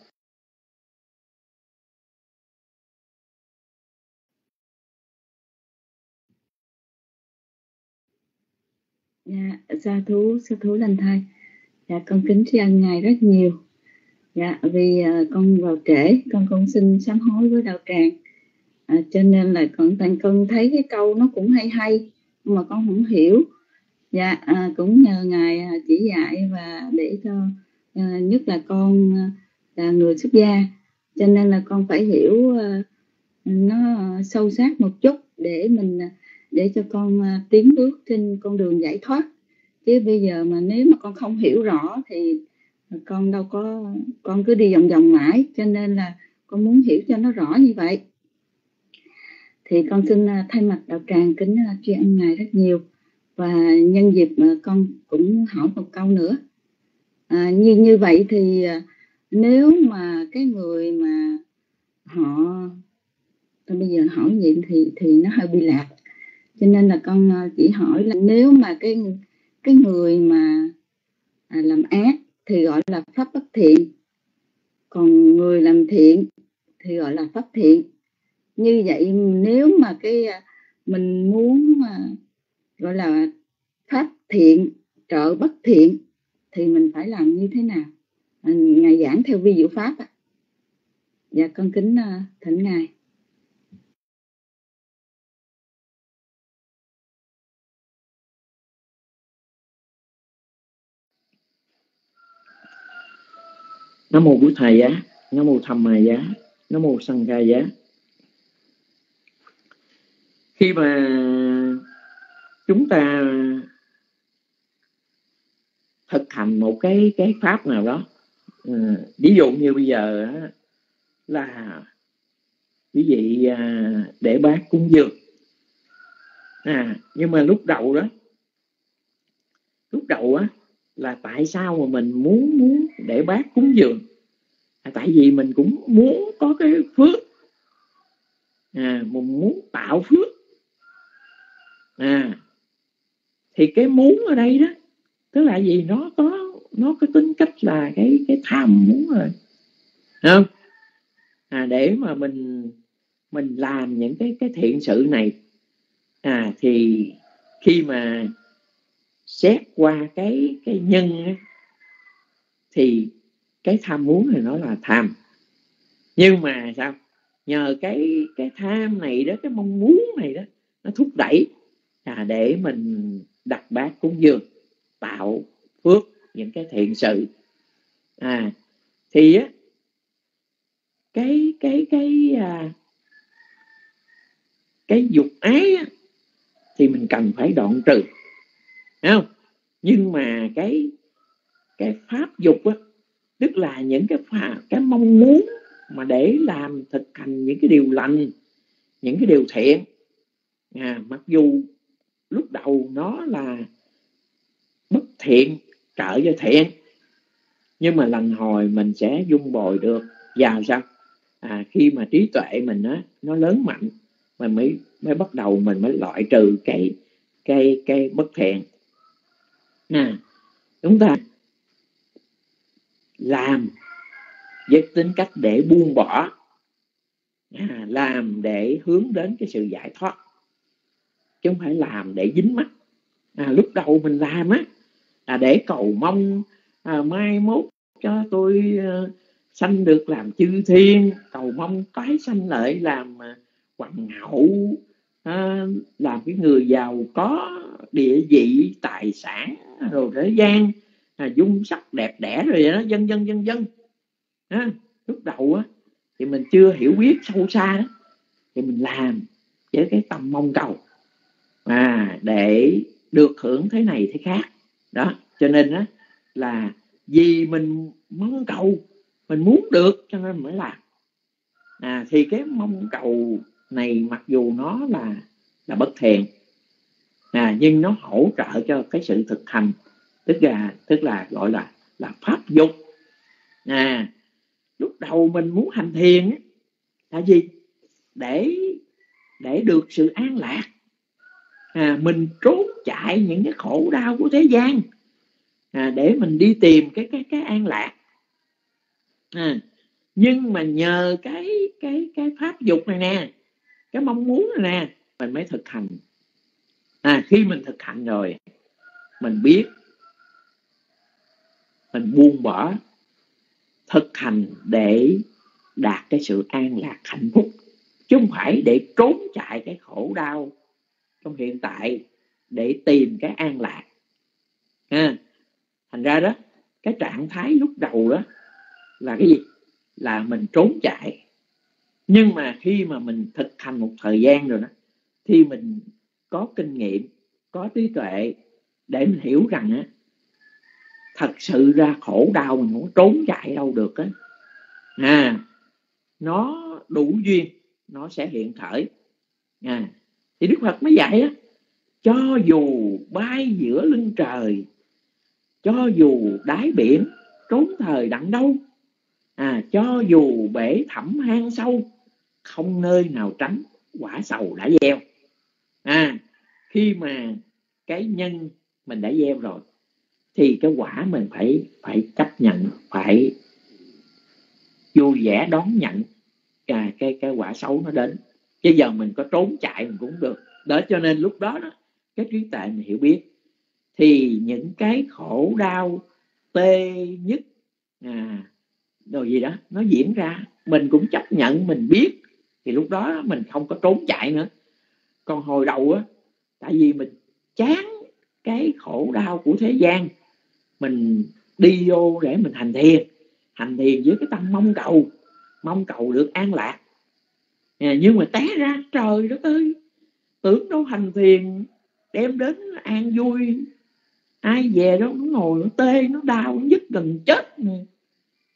Dạ, sa thú, sa thú lành thai. Dạ, con kính tri ân Ngài rất nhiều. Dạ, vì uh, con vào trễ, con cũng xin sám hối với đạo tràng. À, cho nên là con thành con thấy cái câu nó cũng hay hay, nhưng mà con không hiểu. Dạ, à, cũng nhờ Ngài chỉ dạy và để cho à, nhất là con là người xuất gia, cho nên là con phải hiểu à, nó sâu sát một chút để mình để cho con à, tiến bước trên con đường giải thoát. Chứ bây giờ mà nếu mà con không hiểu rõ thì con đâu có, con cứ đi vòng vòng mãi. Cho nên là con muốn hiểu cho nó rõ như vậy. Thì con xin thay mặt đạo tràng kính tri ân Ngài rất nhiều. Và nhân dịp mà con cũng hỏi một câu nữa. À, như như vậy thì nếu mà cái người mà họ, tôi bây giờ hỏi vậy thì thì nó hơi bị lạc. Cho nên là con chỉ hỏi là nếu mà cái cái người mà à, làm ác thì gọi là pháp bất thiện, còn người làm thiện thì gọi là pháp thiện. Như vậy nếu mà cái mình muốn gọi là pháp thiện trợ bất thiện thì mình phải làm như thế nào? À, Ngài giảng theo vi diệu pháp. À. Dạ con kính uh, thỉnh Ngài. Nam mô Bụt Thầy giá, Nam mô Tham Ma giá, Nam mô Sanh Ca giá. Khi mà chúng ta thực hành một cái cái pháp nào đó, uh, ví dụ như bây giờ uh, là quý vị uh, để bát cúng dường, à nhưng mà lúc đầu đó lúc đầu á là tại sao mà mình muốn muốn để bát cúng dường? À, tại vì mình cũng muốn có cái phước, à mình muốn tạo phước. À thì cái muốn ở đây đó tức là gì? Nó có nó có tính cách là cái cái tham muốn rồi, không? À để mà mình mình làm những cái cái thiện sự này, à thì khi mà xét qua cái cái nhân ấy, thì cái tham muốn này nó là tham. Nhưng mà sao? Nhờ cái cái tham này đó, cái mong muốn này đó, nó thúc đẩy à, để mình đặt bát cúng dường, tạo phước, những cái thiện sự. À thì á cái cái cái à, cái dục ái á, thì mình cần phải đoạn trừ, thấy không? Nhưng mà cái cái pháp dục á, tức là những cái phà, cái mong muốn mà để làm thực hành những cái điều lành, những cái điều thiện, à, mặc dù lúc đầu nó là bất thiện trợ cho thiện, nhưng mà lần hồi mình sẽ dung bồi được vào sao? À, khi mà trí tuệ mình á, nó lớn mạnh, mình mới mới bắt đầu mình mới loại trừ cái cái cái bất thiện. À, chúng ta làm với tính cách để buông bỏ, à, làm để hướng đến cái sự giải thoát, chứ không phải làm để dính mắc. À, lúc đầu mình làm á là để cầu mong à, mai mốt cho tôi uh, sanh được làm chư thiên, cầu mong tái sanh lại làm uh, hoàng hậu, uh, làm cái người giàu có địa vị tài sản rồi thế gian, à, dung sắc đẹp đẽ rồi đó, dân dân dân dân. À, lúc đầu á thì mình chưa hiểu biết sâu xa đó, thì mình làm với cái tâm mong cầu, à để được hưởng thế này thế khác đó. Cho nên á là vì mình mong cầu, mình muốn được cho nên mới làm. À thì cái mong cầu này mặc dù nó là là bất thiện, à nhưng nó hỗ trợ cho cái sự thực hành, tức là tức là gọi là là pháp dục. À lúc đầu mình muốn hành thiền á là gì? Để để được sự an lạc, à mình trốn chạy những cái khổ đau của thế gian, à, để mình đi tìm cái cái cái an lạc. À, nhưng mà nhờ cái cái cái pháp dục này nè, cái mong muốn này nè, mình mới thực hành. À khi mình thực hành rồi, mình biết, mình buông bỏ, thực hành để đạt cái sự an lạc hạnh phúc, chứ không phải để trốn chạy cái khổ đau trong hiện tại để tìm cái an lạc. À, thành ra đó, cái trạng thái lúc đầu đó là cái gì? Là mình trốn chạy. Nhưng mà khi mà mình thực hành một thời gian rồi đó, thì mình có kinh nghiệm, có trí tuệ để mình hiểu rằng á, thật sự ra khổ đau mình không trốn chạy đâu được á. À, nó đủ duyên, nó sẽ hiện khởi. À, thì Đức Phật mới dạy á, cho dù bay giữa lưng trời, cho dù đáy biển trốn thời đặng đâu, à, cho dù bể thẳm hang sâu, không nơi nào tránh quả sầu đã gieo. À, khi mà cái nhân mình đã gieo rồi, thì cái quả mình phải phải chấp nhận, phải vui vẻ đón nhận à, cái cái quả xấu nó đến. Chứ giờ mình có trốn chạy mình cũng được. Đó, cho nên lúc đó đó, cái trí tuệ mình hiểu biết, thì những cái khổ đau tê nhức à, đồ gì đó nó diễn ra, mình cũng chấp nhận, mình biết, thì lúc đó mình không có trốn chạy nữa. Còn hồi đầu á, tại vì mình chán cái khổ đau của thế gian, mình đi vô để mình hành thiền, hành thiền với cái tâm mong cầu, mong cầu được an lạc. À, nhưng mà té ra trời đất ơi, tưởng đâu hành thiền đem đến an vui, ai về đó nó ngồi nó tê, nó đau, nó nhức gần chết nè.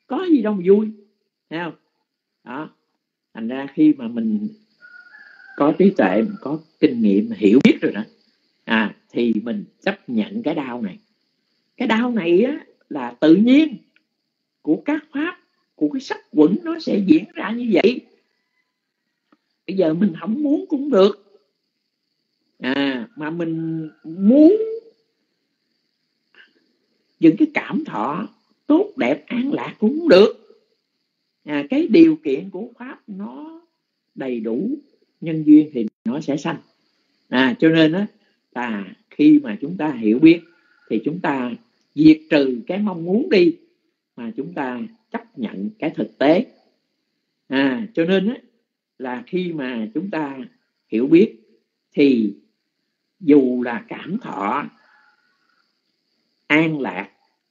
có gì đâu mà vui, thấy không? Đó, thành ra khi mà mình có trí tuệ, mình có kinh nghiệm, hiểu biết rồi đó, à, thì mình chấp nhận cái đau này. Cái đau này á, là tự nhiên của các pháp, của cái sắc quẩn nó sẽ diễn ra như vậy. Bây giờ mình không muốn cũng được, à, mà mình muốn những cái cảm thọ tốt đẹp an lạc cũng được, à, cái điều kiện của pháp nó đầy đủ, nhân duyên thì nó sẽ sanh. À, cho nên á, là khi mà chúng ta hiểu biết thì chúng ta diệt trừ cái mong muốn đi, mà chúng ta chấp nhận cái thực tế. À, cho nên á, là khi mà chúng ta hiểu biết thì dù là cảm thọ an lạc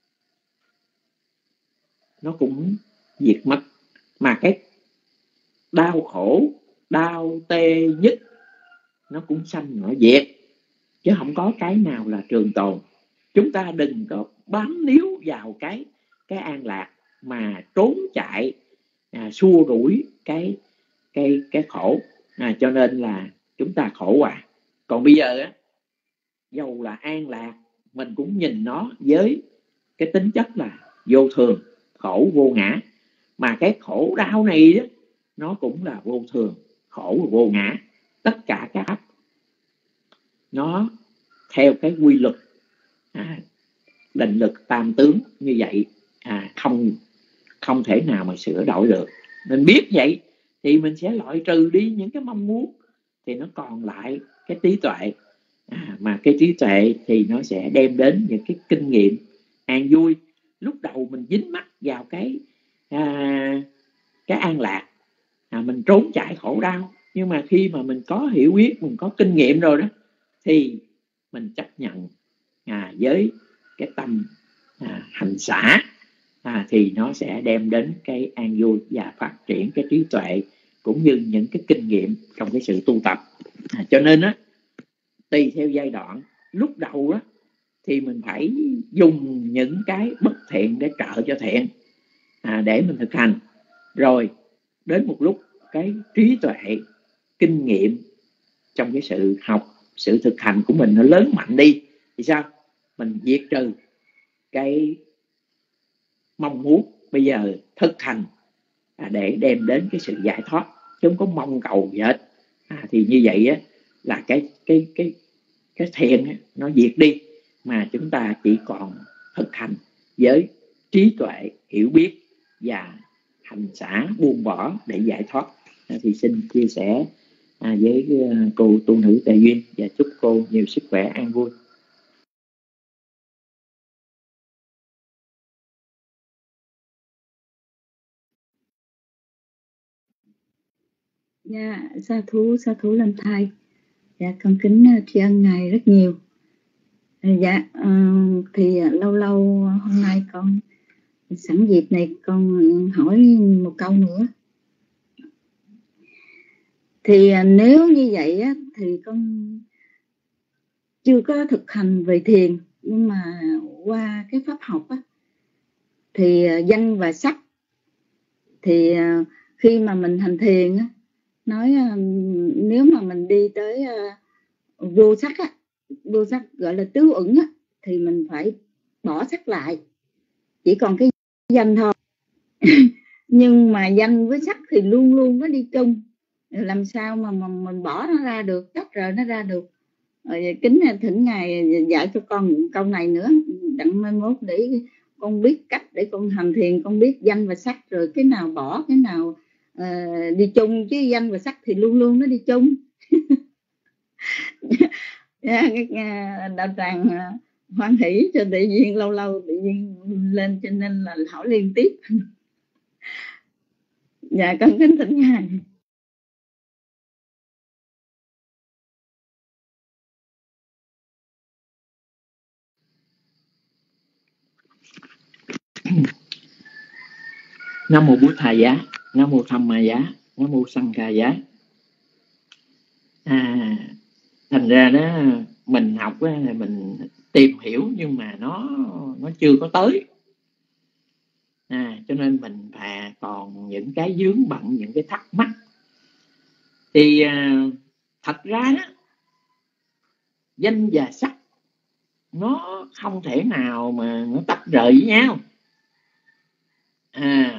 nó cũng diệt mất, mà cái đau khổ, đau tê nhất nó cũng sanh nó diệt, chứ không có cái nào là trường tồn. Chúng ta đừng có bám níu vào cái cái an lạc mà trốn chạy, à, xua đuổi cái cái cái khổ, à, cho nên là chúng ta khổ hoài. Còn bây giờ á, dầu là an lạc mình cũng nhìn nó với cái tính chất là vô thường, khổ vô ngã, mà cái khổ đau này đó, nó cũng là vô thường, khổ và vô ngã. Tất cả các pháp nó theo cái quy luật, à, định lực tam tướng như vậy, à, không không thể nào mà sửa đổi được. Mình biết vậy thì mình sẽ loại trừ đi những cái mong muốn, thì nó còn lại cái trí tuệ, à, mà cái trí tuệ thì nó sẽ đem đến những cái kinh nghiệm an vui. Lúc đầu mình dính mắc vào cái à, cái an lạc, à, mình trốn chạy khổ đau, nhưng mà khi mà mình có hiểu biết, mình có kinh nghiệm rồi đó, thì mình chấp nhận, à, với cái tâm, à, hành xả, à, thì nó sẽ đem đến cái an vui và phát triển cái trí tuệ cũng như những cái kinh nghiệm trong cái sự tu tập. À, cho nên á, tùy theo giai đoạn, lúc đầu đó thì mình phải dùng những cái bất thiện để trợ cho thiện, à, để mình thực hành. Rồi đến một lúc cái trí tuệ, kinh nghiệm trong cái sự học, sự thực hành của mình nó lớn mạnh đi, thì sao? Mình diệt trừ cái mong muốn, bây giờ thực hành, à, để đem đến cái sự giải thoát, chứ không có mong cầu gì hết. À, thì như vậy á, là cái cái cái cái thiện á, nó diệt đi, mà chúng ta chỉ còn thực hành với trí tuệ, hiểu biết và hành xả, buông bỏ để giải thoát. À, thì xin chia sẻ, à, với cô tu nữ Tề Duyên, và chúc cô nhiều sức khỏe, an vui. Dạ, sa thú, sa thú Lâm Thai. Dạ, con kính tri ân Ngài rất nhiều. Dạ, uh, thì lâu lâu hôm nay con sẵn dịp này con hỏi một câu nữa. Thì nếu như vậy á, thì con chưa có thực hành về thiền, nhưng mà qua cái pháp học á, thì danh và sắc, thì khi mà mình hành thiền á, nói nếu mà mình đi tới vô sắc á, vô sắc gọi là tứ uẩn á, thì mình phải bỏ sắc lại, chỉ còn cái danh thôi. Nhưng mà danh với sắc thì luôn luôn nó đi chung, làm sao mà, mà mình bỏ nó ra được, tách rời nó ra được. Rồi kính thỉnh Ngài dạy cho con một câu này nữa, đặng mai mốt để con biết cách để con hành thiền, con biết danh và sắc rồi cái nào bỏ, cái nào uh, đi chung, chứ danh và sắc thì luôn luôn nó đi chung. Yeah, đạo tràng hoan hỷ cho tự nhiên, lâu lâu tự nhiên lên cho nên là hỏi liên tiếp. Dạ, con kính thỉnh Ngài. Nam mô Bụt Thà Giá, Nam mô Tham Ma Giá, Nam mô Sanh Ca Giá. À, thành ra đó mình học á, mình tìm hiểu nhưng mà nó nó chưa có tới. À, cho nên mình phải còn những cái vướng bận, những cái thắc mắc. Thì à, thật ra đó, danh và sắc nó không thể nào mà nó tách rời với nhau. À,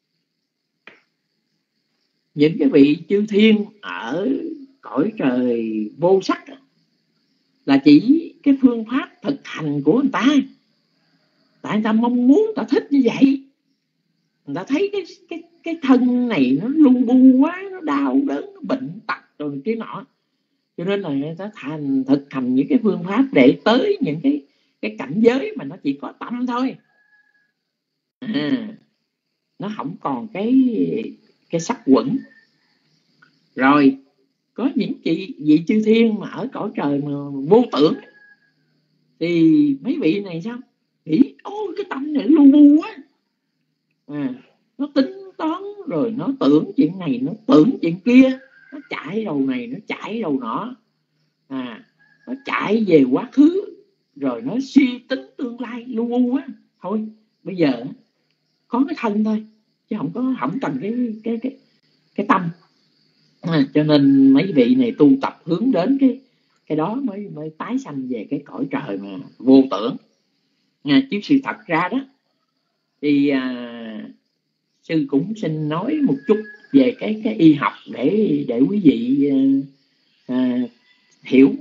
những cái vị chư thiên ở cõi trời vô sắc là chỉ cái phương pháp thực hành của người ta. Tại người ta mong muốn, người ta thích như vậy. Người ta thấy cái cái cái thân này nó lu bu quá, nó đau đớn, nó bệnh tật rồi cái nọ, cho nên là người ta thành thực hành những cái phương pháp để tới những cái cái cảnh giới mà nó chỉ có tâm thôi. À, nó không còn cái cái sắc quẩn. Rồi có những chị vị chư thiên mà ở cõi trời mà vô tưởng, thì mấy vị này sao nghĩ ôi cái tâm này lu bu quá, à, nó tính toán rồi nó tưởng chuyện này, nó tưởng chuyện kia, nó chạy đầu này, nó chạy đầu nọ, à, nó chạy về quá khứ, rồi nó suy tính tương lai, lu bu quá. Thôi bây giờ có cái thân thôi, chứ không có không cần cái cái cái cái tâm. À, cho nên mấy vị này tu tập hướng đến cái cái đó mới mới tái sanh về cái cõi trời mà vô tưởng. À, chứ sự thật ra đó thì à, sư cũng xin nói một chút về cái cái y học để để quý vị à, hiểu.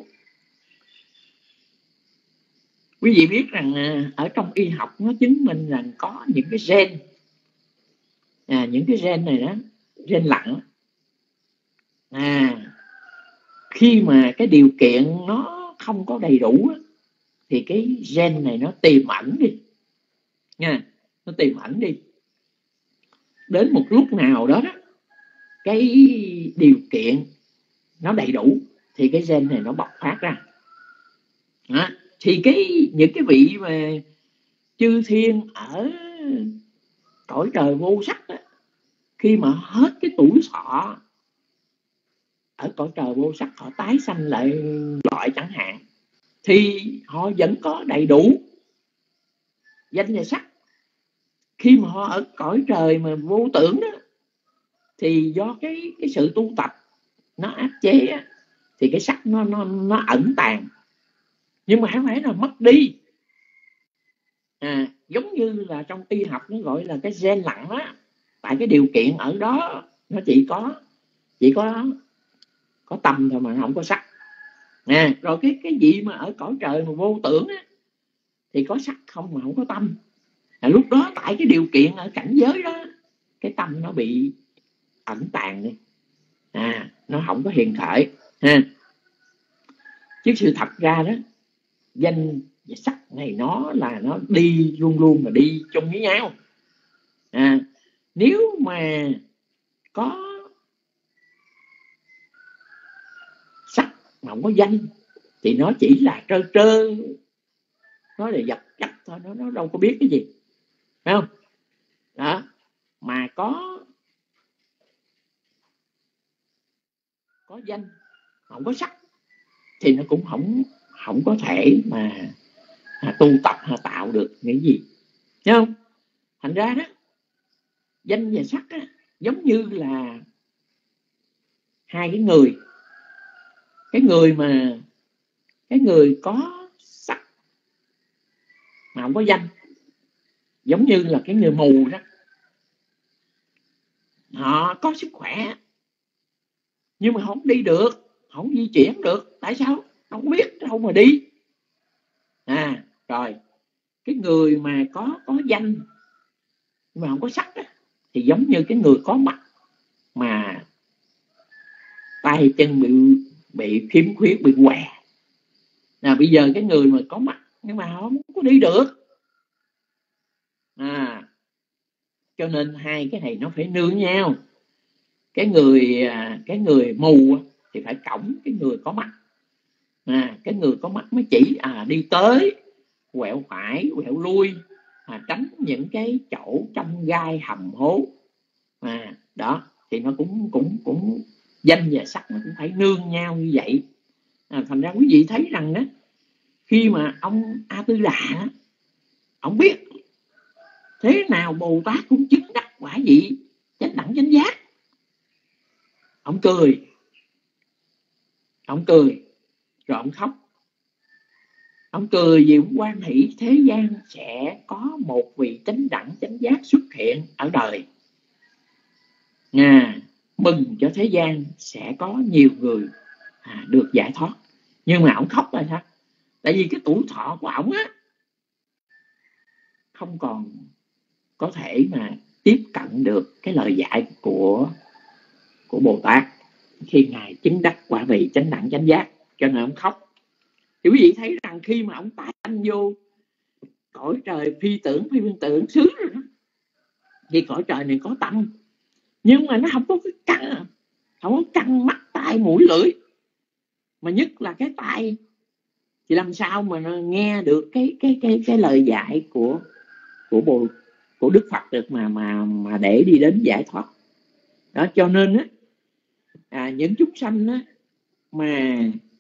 Quý vị biết rằng à, ở trong y học nó chứng minh rằng có những cái gen, à, những cái gen này đó, gen lặng. À, khi mà cái điều kiện nó không có đầy đủ thì cái gen này nó tiềm ẩn đi nha, nó tiềm ẩn đi. Đến một lúc nào đó, đó cái điều kiện nó đầy đủ thì cái gen này nó bộc phát ra. Đó. Thì cái những cái vị mà chư thiên ở cõi trời vô sắc đó, khi mà hết cái tuổi thọ ở cõi trời vô sắc, họ tái sanh lại loại chẳng hạn, thì họ vẫn có đầy đủ danh và sắc. Khi mà họ ở cõi trời mà vô tưởng đó, thì do cái cái sự tu tập nó áp chế á, thì cái sắc nó nó nó ẩn tàng, nhưng mà không phải là mất đi. À, giống như là trong y học nó gọi là cái gen lặng á, tại cái điều kiện ở đó nó chỉ có chỉ có có tâm thôi mà không có sắc. À, rồi cái cái gì mà ở cõi trời mà vô tưởng á, thì có sắc không mà không có tâm. À, lúc đó tại cái điều kiện ở cảnh giới đó, cái tâm nó bị ẩn tàng đi, à, nó không có hiện khởi ha. Chứ sự thật ra đó, danh và sắc này nó là nó đi luôn luôn mà đi chung với nhau. À, nếu mà có sắc mà không có danh thì nó chỉ là trơ trơ, nó là vật chất thôi, nó nó đâu có biết cái gì, phải không? Đó, mà có có danh không có sắc thì nó cũng không không có thể mà à, tu tập hay tạo được cái gì, thấy không? Thành ra đó, danh và sắc á, giống như là hai cái người. Cái người mà cái người có sắc mà không có danh, giống như là cái người mù đó. Họ có sức khỏe nhưng mà không đi được, không di chuyển được. Tại sao? Không biết đâu mà đi. À, rồi cái người mà có có danh mà không có sắc đó, thì giống như cái người có mắt mà tay chân bị bị khiếm khuyết, bị què. Nào bây giờ cái người mà có mắt nhưng mà không có đi được, à, cho nên hai cái này nó phải nương nhau. Cái người cái người mù thì phải cõng cái người có mắt, à, cái người có mắt mới chỉ à đi tới, quẹo phải quẹo lui, à, tránh những cái chỗ chông gai hầm hố, à, đó thì nó cũng cũng cũng danh và sắc nó cũng phải nương nhau như vậy. À, thành ra quý vị thấy rằng đó, khi mà ông A Tư Đà ông biết thế nào Bồ Tát cũng chứng đắc quả vị chánh đẳng chánh giác. Ông cười, ông cười rồi ông khóc. Ông cười vì ông hoan hỷ thế gian sẽ có một vị chánh đẳng chánh giác xuất hiện ở đời. À, mừng cho thế gian sẽ có nhiều người à, được giải thoát. Nhưng mà ông khóc là sao? Tại vì cái tuổi thọ của ông á không còn có thể mà tiếp cận được cái lời dạy của của Bồ Tát khi ngài chứng đắc quả vị chánh đẳng chánh giác, cho nên ông khóc. Thì quý vị thấy rằng khi mà ông tái sanh vô cõi trời phi tưởng phi viên tưởng xứ rồi đó, thì cõi trời này có tâm, nhưng mà nó không có cái căn, không có căn mắt tai mũi lưỡi, mà nhất là cái tai, thì làm sao mà nó nghe được cái cái cái cái lời dạy của của Bồ của Đức Phật được mà mà mà để đi đến giải thoát. Đó, cho nên á à, những chúng sanh á mà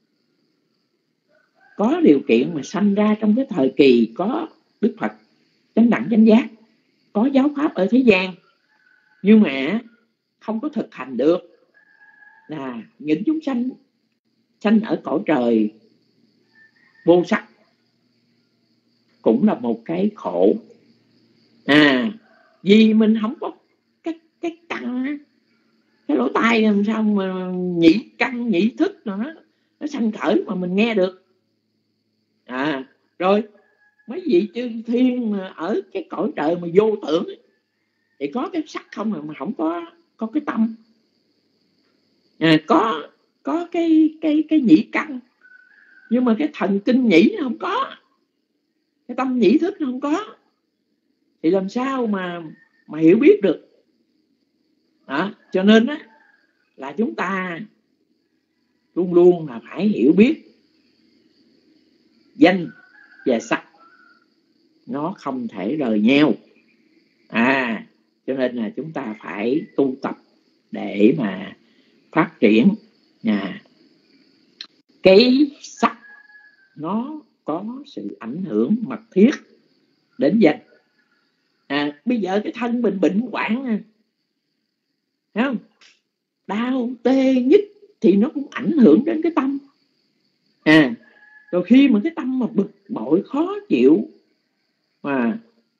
có điều kiện mà sanh ra trong cái thời kỳ có Đức Phật chánh đẳng chánh giác, có giáo pháp ở thế gian, nhưng mà không có thực hành được, là những chúng sanh sanh ở cõi trời vô sắc cũng là một cái khổ. À, vì mình không có cái cái căn, cái lỗ tai làm sao mà nhĩ căn nhĩ thức rồi nó nó sanh khởi mà mình nghe được. À, rồi mấy vị chư thiên mà ở cái cõi trời mà vô tưởng thì có cái sắc không mà, mà không có có cái tâm. À, có có cái cái cái nhĩ căn, nhưng mà cái thần kinh nhĩ nó không có, cái tâm nhĩ thức nó không có, thì làm sao mà mà hiểu biết được. Đó, cho nên á là chúng ta luôn luôn là phải hiểu biết danh và sắc nó không thể rời nhau. À, cho nên là chúng ta phải tu tập để mà phát triển. À, cái sắc nó có sự ảnh hưởng mật thiết đến danh. À, bây giờ cái thân mình bệnh hoạn, thấy không? Đau tê nhức thì nó cũng ảnh hưởng đến cái tâm. À, rồi khi mà cái tâm mà bực bội khó chịu mà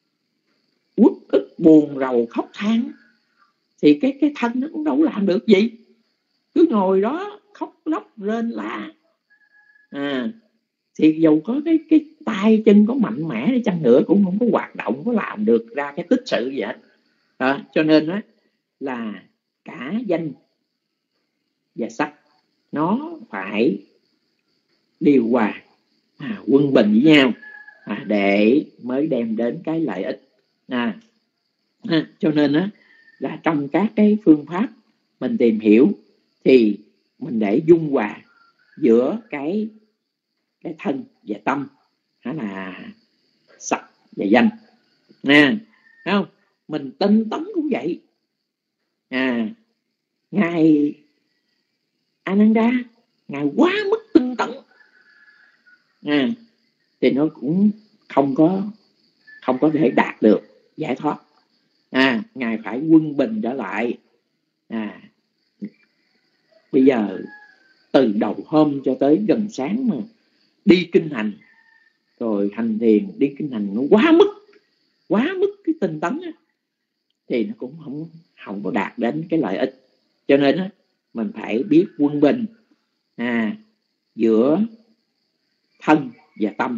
uất ức buồn rầu khóc than thì cái cái thân nó cũng đâu làm được gì, cứ ngồi đó khóc lóc rên la. À, thì dầu có cái cái tay chân có mạnh mẽ đi chăng nữa cũng không có hoạt động, không có làm được ra cái tích sự gì hết. Đó, cho nên đó là cả danh và sắc nó phải điều hòa, à, quân bình với nhau, à, để mới đem đến cái lợi ích. À, à, cho nên đó là trong các cái phương pháp mình tìm hiểu thì mình để dung hòa giữa cái cái thân và tâm, đó là sắc và danh. Nè, thấy không? Mình tinh tấn cũng vậy. À, ngài Ananda, ngài quá mức tinh tấn. À, thì nó cũng không có không có thể đạt được giải thoát. À, ngài phải quân bình trở lại. À, bây giờ từ đầu hôm cho tới gần sáng mà đi kinh hành rồi hành thiền, đi kinh hành nó quá mức quá mức cái tinh tấn á, thì nó cũng không không có đạt đến cái lợi ích. Cho nên á, mình phải biết quân bình à, giữa thân và tâm.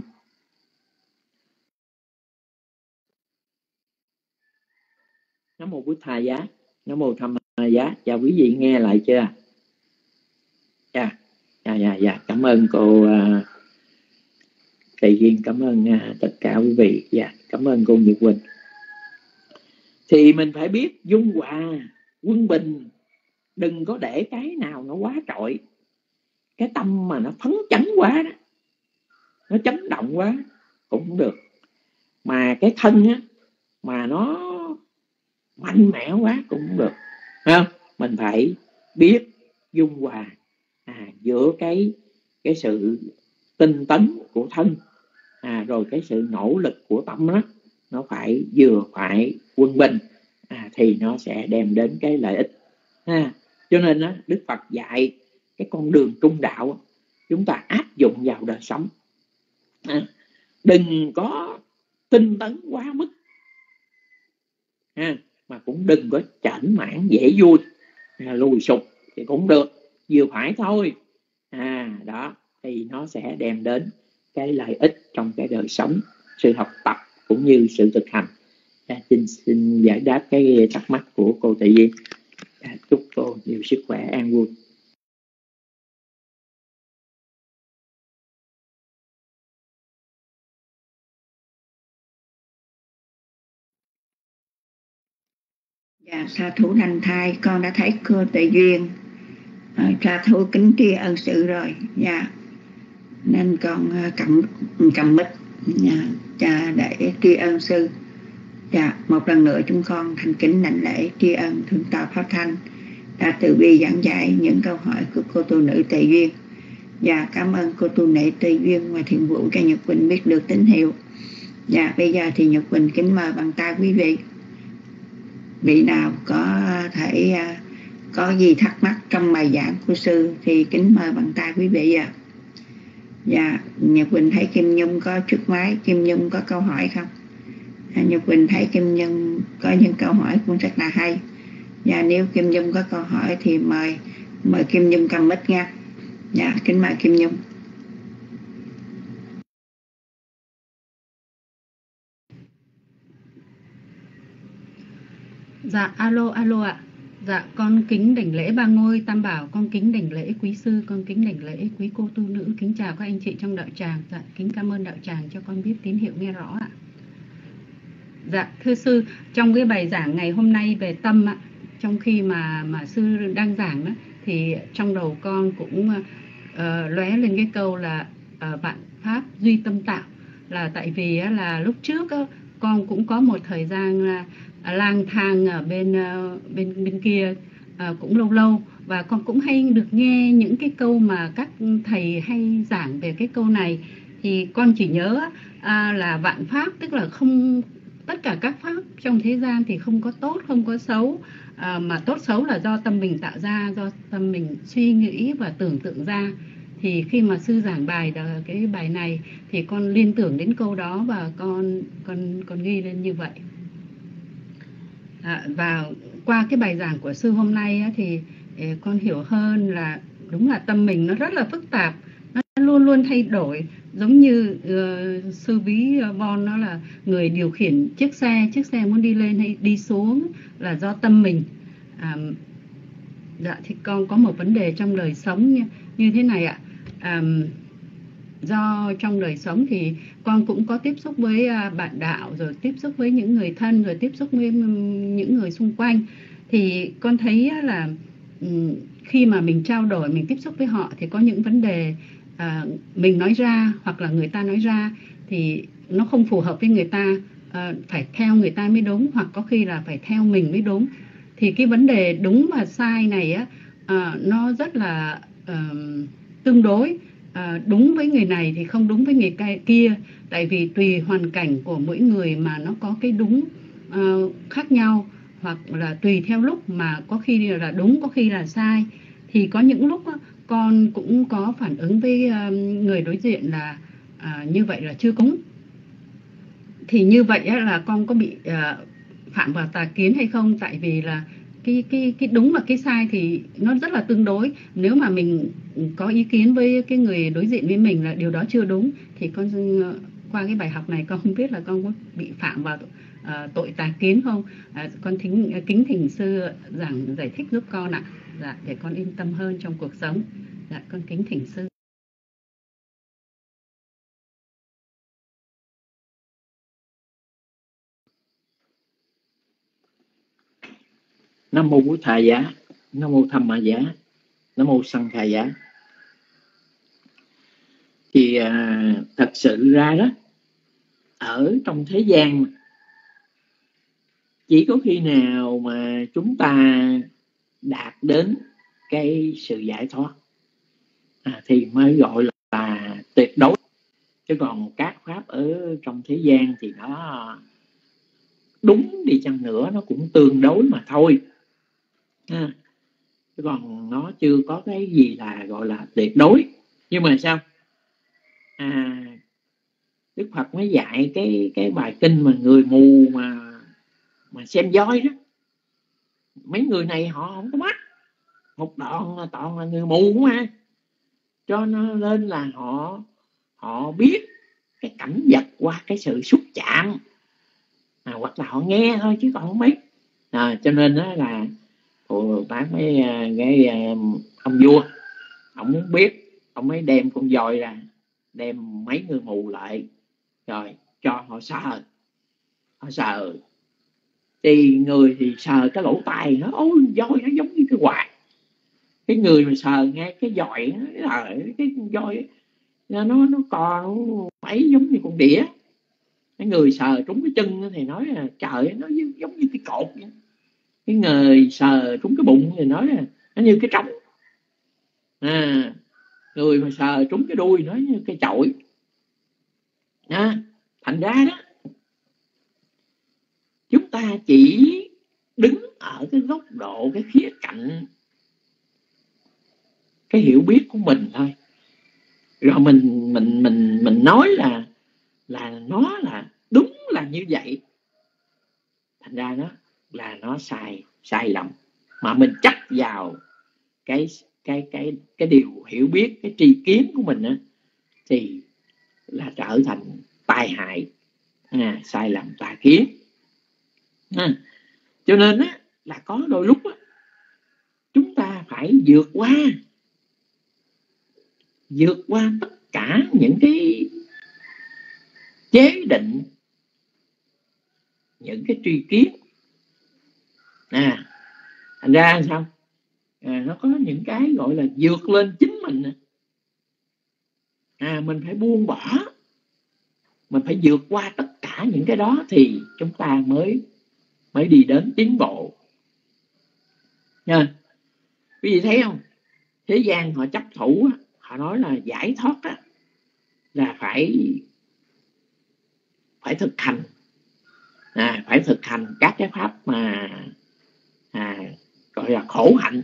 Nam mô Bụt Thầy Giá, Nam mô Tham Giá. Chào quý vị nghe lại chưa? Dạ, dạ, dạ, dạ. Cảm ơn cô uh, Thầy Duyên, cảm ơn uh, tất cả quý vị. Dạ, cảm ơn cô Nhật Quỳnh. Thì mình phải biết dung hòa, quân bình, đừng có để cái nào nó quá trội. Cái tâm mà nó phấn chấn quá đó, nó chấn động quá cũng không được. Mà cái thân á mà nó mạnh mẽ quá cũng không được. Không? Mình phải biết dung hòa à, giữa cái cái sự tinh tấn của thân, à, rồi cái sự nỗ lực của tâm đó, nó phải vừa phải quân bình, à, thì nó sẽ đem đến cái lợi ích. À, cho nên đó, Đức Phật dạy cái con đường trung đạo chúng ta áp dụng vào đời sống. À, đừng có tinh tấn quá mức, à, mà cũng đừng có chểnh mãn dễ vui, à, lùi sụp thì cũng được, vừa phải thôi. À, đó thì nó sẽ đem đến cái lợi ích trong cái đời sống, sự học tập cũng như sự thực hành. À, xin, xin giải đáp cái thắc mắc của cô Thị Duyên. À, chúc cô nhiều sức khỏe, an vui. Dạ, sa thú lành thai, con đã thấy cô Tề Duyên. À, sa thú kính tri ân sự rồi. Dạ, nên con cầm cầm mic dạ, để tri ân sư. Dạ, một lần nữa chúng con thành kính đảnh lễ tri ân Thượng tọa Pháp Thanh đã từ bi giảng giải những câu hỏi của cô tu nữ Tề Duyên. Dạ, cảm ơn cô tu nữ Tề Duyên và Thiện Vụ cho Nhật Quỳnh biết được tín hiệu. Dạ, bây giờ thì Nhật Quỳnh kính mời bằng tay quý vị. Vị nào có thể có gì thắc mắc trong bài giảng của sư thì kính mời bằng tay quý vị ạ. À. Dạ, Nhật Quỳnh thấy Kim Nhung có trước máy. Kim Nhung có câu hỏi không? À, Nhật Quỳnh thấy Kim Nhung có những câu hỏi cũng rất là hay. Dạ, nếu Kim Nhung có câu hỏi thì mời mời Kim Nhung cầm mic nha. Dạ, kính mời Kim Nhung. Dạ, alo, alo ạ. Dạ, con kính đảnh lễ ba ngôi tam bảo, con kính đảnh lễ quý sư, con kính đảnh lễ quý cô tu nữ, kính chào các anh chị trong đạo tràng. Dạ, kính cảm ơn đạo tràng cho con biết tín hiệu nghe rõ ạ. Dạ, thưa sư, trong cái bài giảng ngày hôm nay về tâm ạ, trong khi mà mà sư đang giảng đó, thì trong đầu con cũng uh, lóe lên cái câu là uh, vạn pháp duy tâm tạo. Là tại vì uh, là lúc trước uh, con cũng có một thời gian uh, lang thang ở bên uh, bên bên kia uh, cũng lâu lâu, và con cũng hay được nghe những cái câu mà các thầy hay giảng về cái câu này. Thì con chỉ nhớ uh, là vạn pháp, tức là không, tất cả các pháp trong thế gian thì không có tốt, không có xấu, à, mà tốt xấu là do tâm mình tạo ra, do tâm mình suy nghĩ và tưởng tượng ra. Thì khi mà sư giảng bài cái bài này thì con liên tưởng đến câu đó và con con con ghi lên như vậy. À, và qua cái bài giảng của sư hôm nay á, thì con hiểu hơn là đúng là tâm mình nó rất là phức tạp, nó luôn luôn thay đổi. Giống như uh, sư ví uh, Von nó là người điều khiển chiếc xe, chiếc xe muốn đi lên hay đi xuống là do tâm mình. À, dạ, thì con có một vấn đề trong đời sống như, như thế này ạ. À, do trong đời sống thì con cũng có tiếp xúc với uh, bạn đạo, rồi tiếp xúc với những người thân, rồi tiếp xúc với những người xung quanh. Thì con thấy là um, khi mà mình trao đổi, mình tiếp xúc với họ thì có những vấn đề À, mình nói ra hoặc là người ta nói ra thì nó không phù hợp với người ta, à, phải theo người ta mới đúng, hoặc có khi là phải theo mình mới đúng. Thì cái vấn đề đúng và sai này á, à, nó rất là à, tương đối, à, đúng với người này thì không đúng với người kia, tại vì tùy hoàn cảnh của mỗi người mà nó có cái đúng à, khác nhau, hoặc là tùy theo lúc mà có khi là đúng, có khi là sai. Thì có những lúc á, con cũng có phản ứng với uh, người đối diện là uh, như vậy là chưa cúng. Thì như vậy á, là con có bị uh, phạm vào tà kiến hay không? Tại vì là cái, cái, cái đúng và cái sai thì nó rất là tương đối. Nếu mà mình có ý kiến với cái người đối diện với mình là điều đó chưa đúng, thì con uh, qua cái bài học này con không biết là con có bị phạm vào uh, tội tà kiến không. Uh, con thính, uh, kính thỉnh sư giảng giải thích giúp con ạ. Dạ, để con yên tâm hơn trong cuộc sống. Dạ, con kính thỉnh sư. Nam mô Bổn Thầy Giá, Nam mô Tham Ma Giá, Nam mô Sanh Khai Giá. Thì à, thật sự ra đó, ở trong thế gian chỉ có khi nào mà chúng ta đạt đến cái sự giải thoát à, thì mới gọi là tuyệt đối. Chứ còn các pháp ở trong thế gian thì nó đúng đi chăng nữa nó cũng tương đối mà thôi à, chứ còn nó chưa có cái gì là gọi là tuyệt đối. Nhưng mà sao à, Đức Phật mới dạy cái cái bài kinh mà người mù mà mà xem voi đó, mấy người này họ không có mắt, một đoạn là toàn là người mù mà, cho nên là họ họ biết cái cảnh vật qua cái sự xúc chạm à, hoặc là họ nghe thôi chứ còn không biết à, cho nên đó là Bồ Tát mới cái ông vua ông muốn biết, ông mới đem con voi ra, đem mấy người mù lại rồi cho họ sờ, họ sờ thì người thì sờ cái lỗ tai nó, ôi voi nó giống như cái quạt, cái người mà sờ nghe cái dòi nó là cái voi nó nó còn mấy giống như con đĩa. Cái người sờ trúng cái chân thì nói là trời nó giống như cái cột vậy. Cái người sờ trúng cái bụng thì nói là nó như cái trống à, người mà sờ trúng cái đuôi nó như cái chổi à, thành ra đó chúng ta chỉ đứng ở cái góc độ, cái khía cạnh cái hiểu biết của mình thôi, rồi mình mình mình mình nói là là nó là đúng là như vậy, thành ra nó là nó sai sai lầm, mà mình chắc vào cái cái cái cái điều hiểu biết, cái tri kiến của mình á, thì là trở thành tai hại à, sai lầm tà kiến à. Cho nên á là có đôi lúc á, chúng ta phải vượt qua vượt qua tất cả những cái chế định, những cái tri kiến à, thành ra sao à, nó có những cái gọi là vượt lên chính mình à, mình phải buông bỏ, mình phải vượt qua tất cả những cái đó thì chúng ta mới mới đi đến tiến bộ nha. Quý vị thấy không, thế gian họ chấp thủ, họ nói là giải thoát á, là phải phải thực hành à, phải thực hành các cái pháp mà à, gọi là khổ hạnh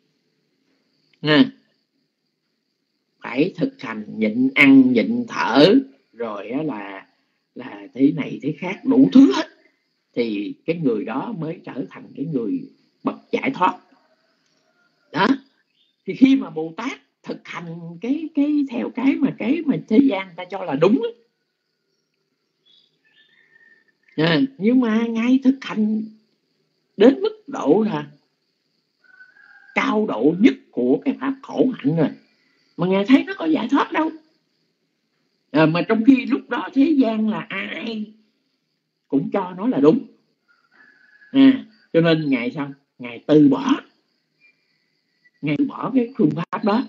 à, phải thực hành nhịn ăn nhịn thở, rồi á là là thế này thế khác đủ thứ hết, thì cái người đó mới trở thành cái người bậc giải thoát đó. Thì khi mà Bồ Tát thực hành cái cái theo cái mà cái mà thế gian ta cho là đúng à, nhưng mà ngay thực hành đến mức độ là cao độ nhất của cái pháp khổ hạnh rồi mà ngài thấy nó có giải thoát đâu à, mà trong khi lúc đó thế gian là ai cũng cho nó là đúng à, cho nên ngài sao ngài từ bỏ, ngài từ bỏ cái phương pháp đó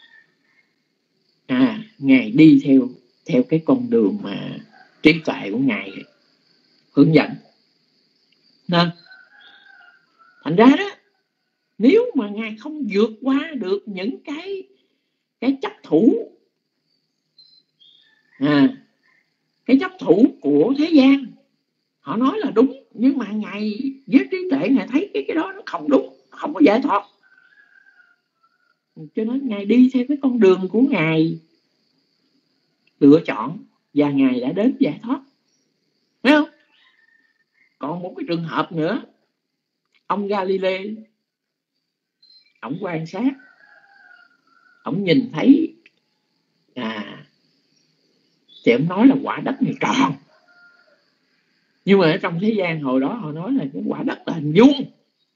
à, ngài đi theo theo cái con đường mà trí tuệ của ngài hướng dẫn nên thành ra đó, nếu mà ngài không vượt qua được những cái cái chấp thủ à, cái chấp thủ của thế gian, họ nói là đúng nhưng mà ngài với trí tuệ ngài thấy cái cái đó nó không đúng, không có giải thoát, cho nên ngài đi theo cái con đường của ngài lựa chọn và ngài đã đến giải thoát, thấy không? Còn một cái trường hợp nữa, ông Galileo, ông quan sát, ông nhìn thấy à, thì ông nói là quả đất này tròn, nhưng mà ở trong thế gian hồi đó họ nói là cái quả đất là hình vuông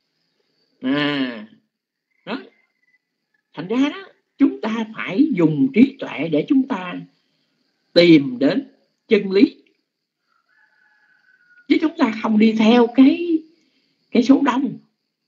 à, đó. Thành ra đó, chúng ta phải dùng trí tuệ để chúng ta tìm đến chân lý, chứ chúng ta không đi theo cái cái số đông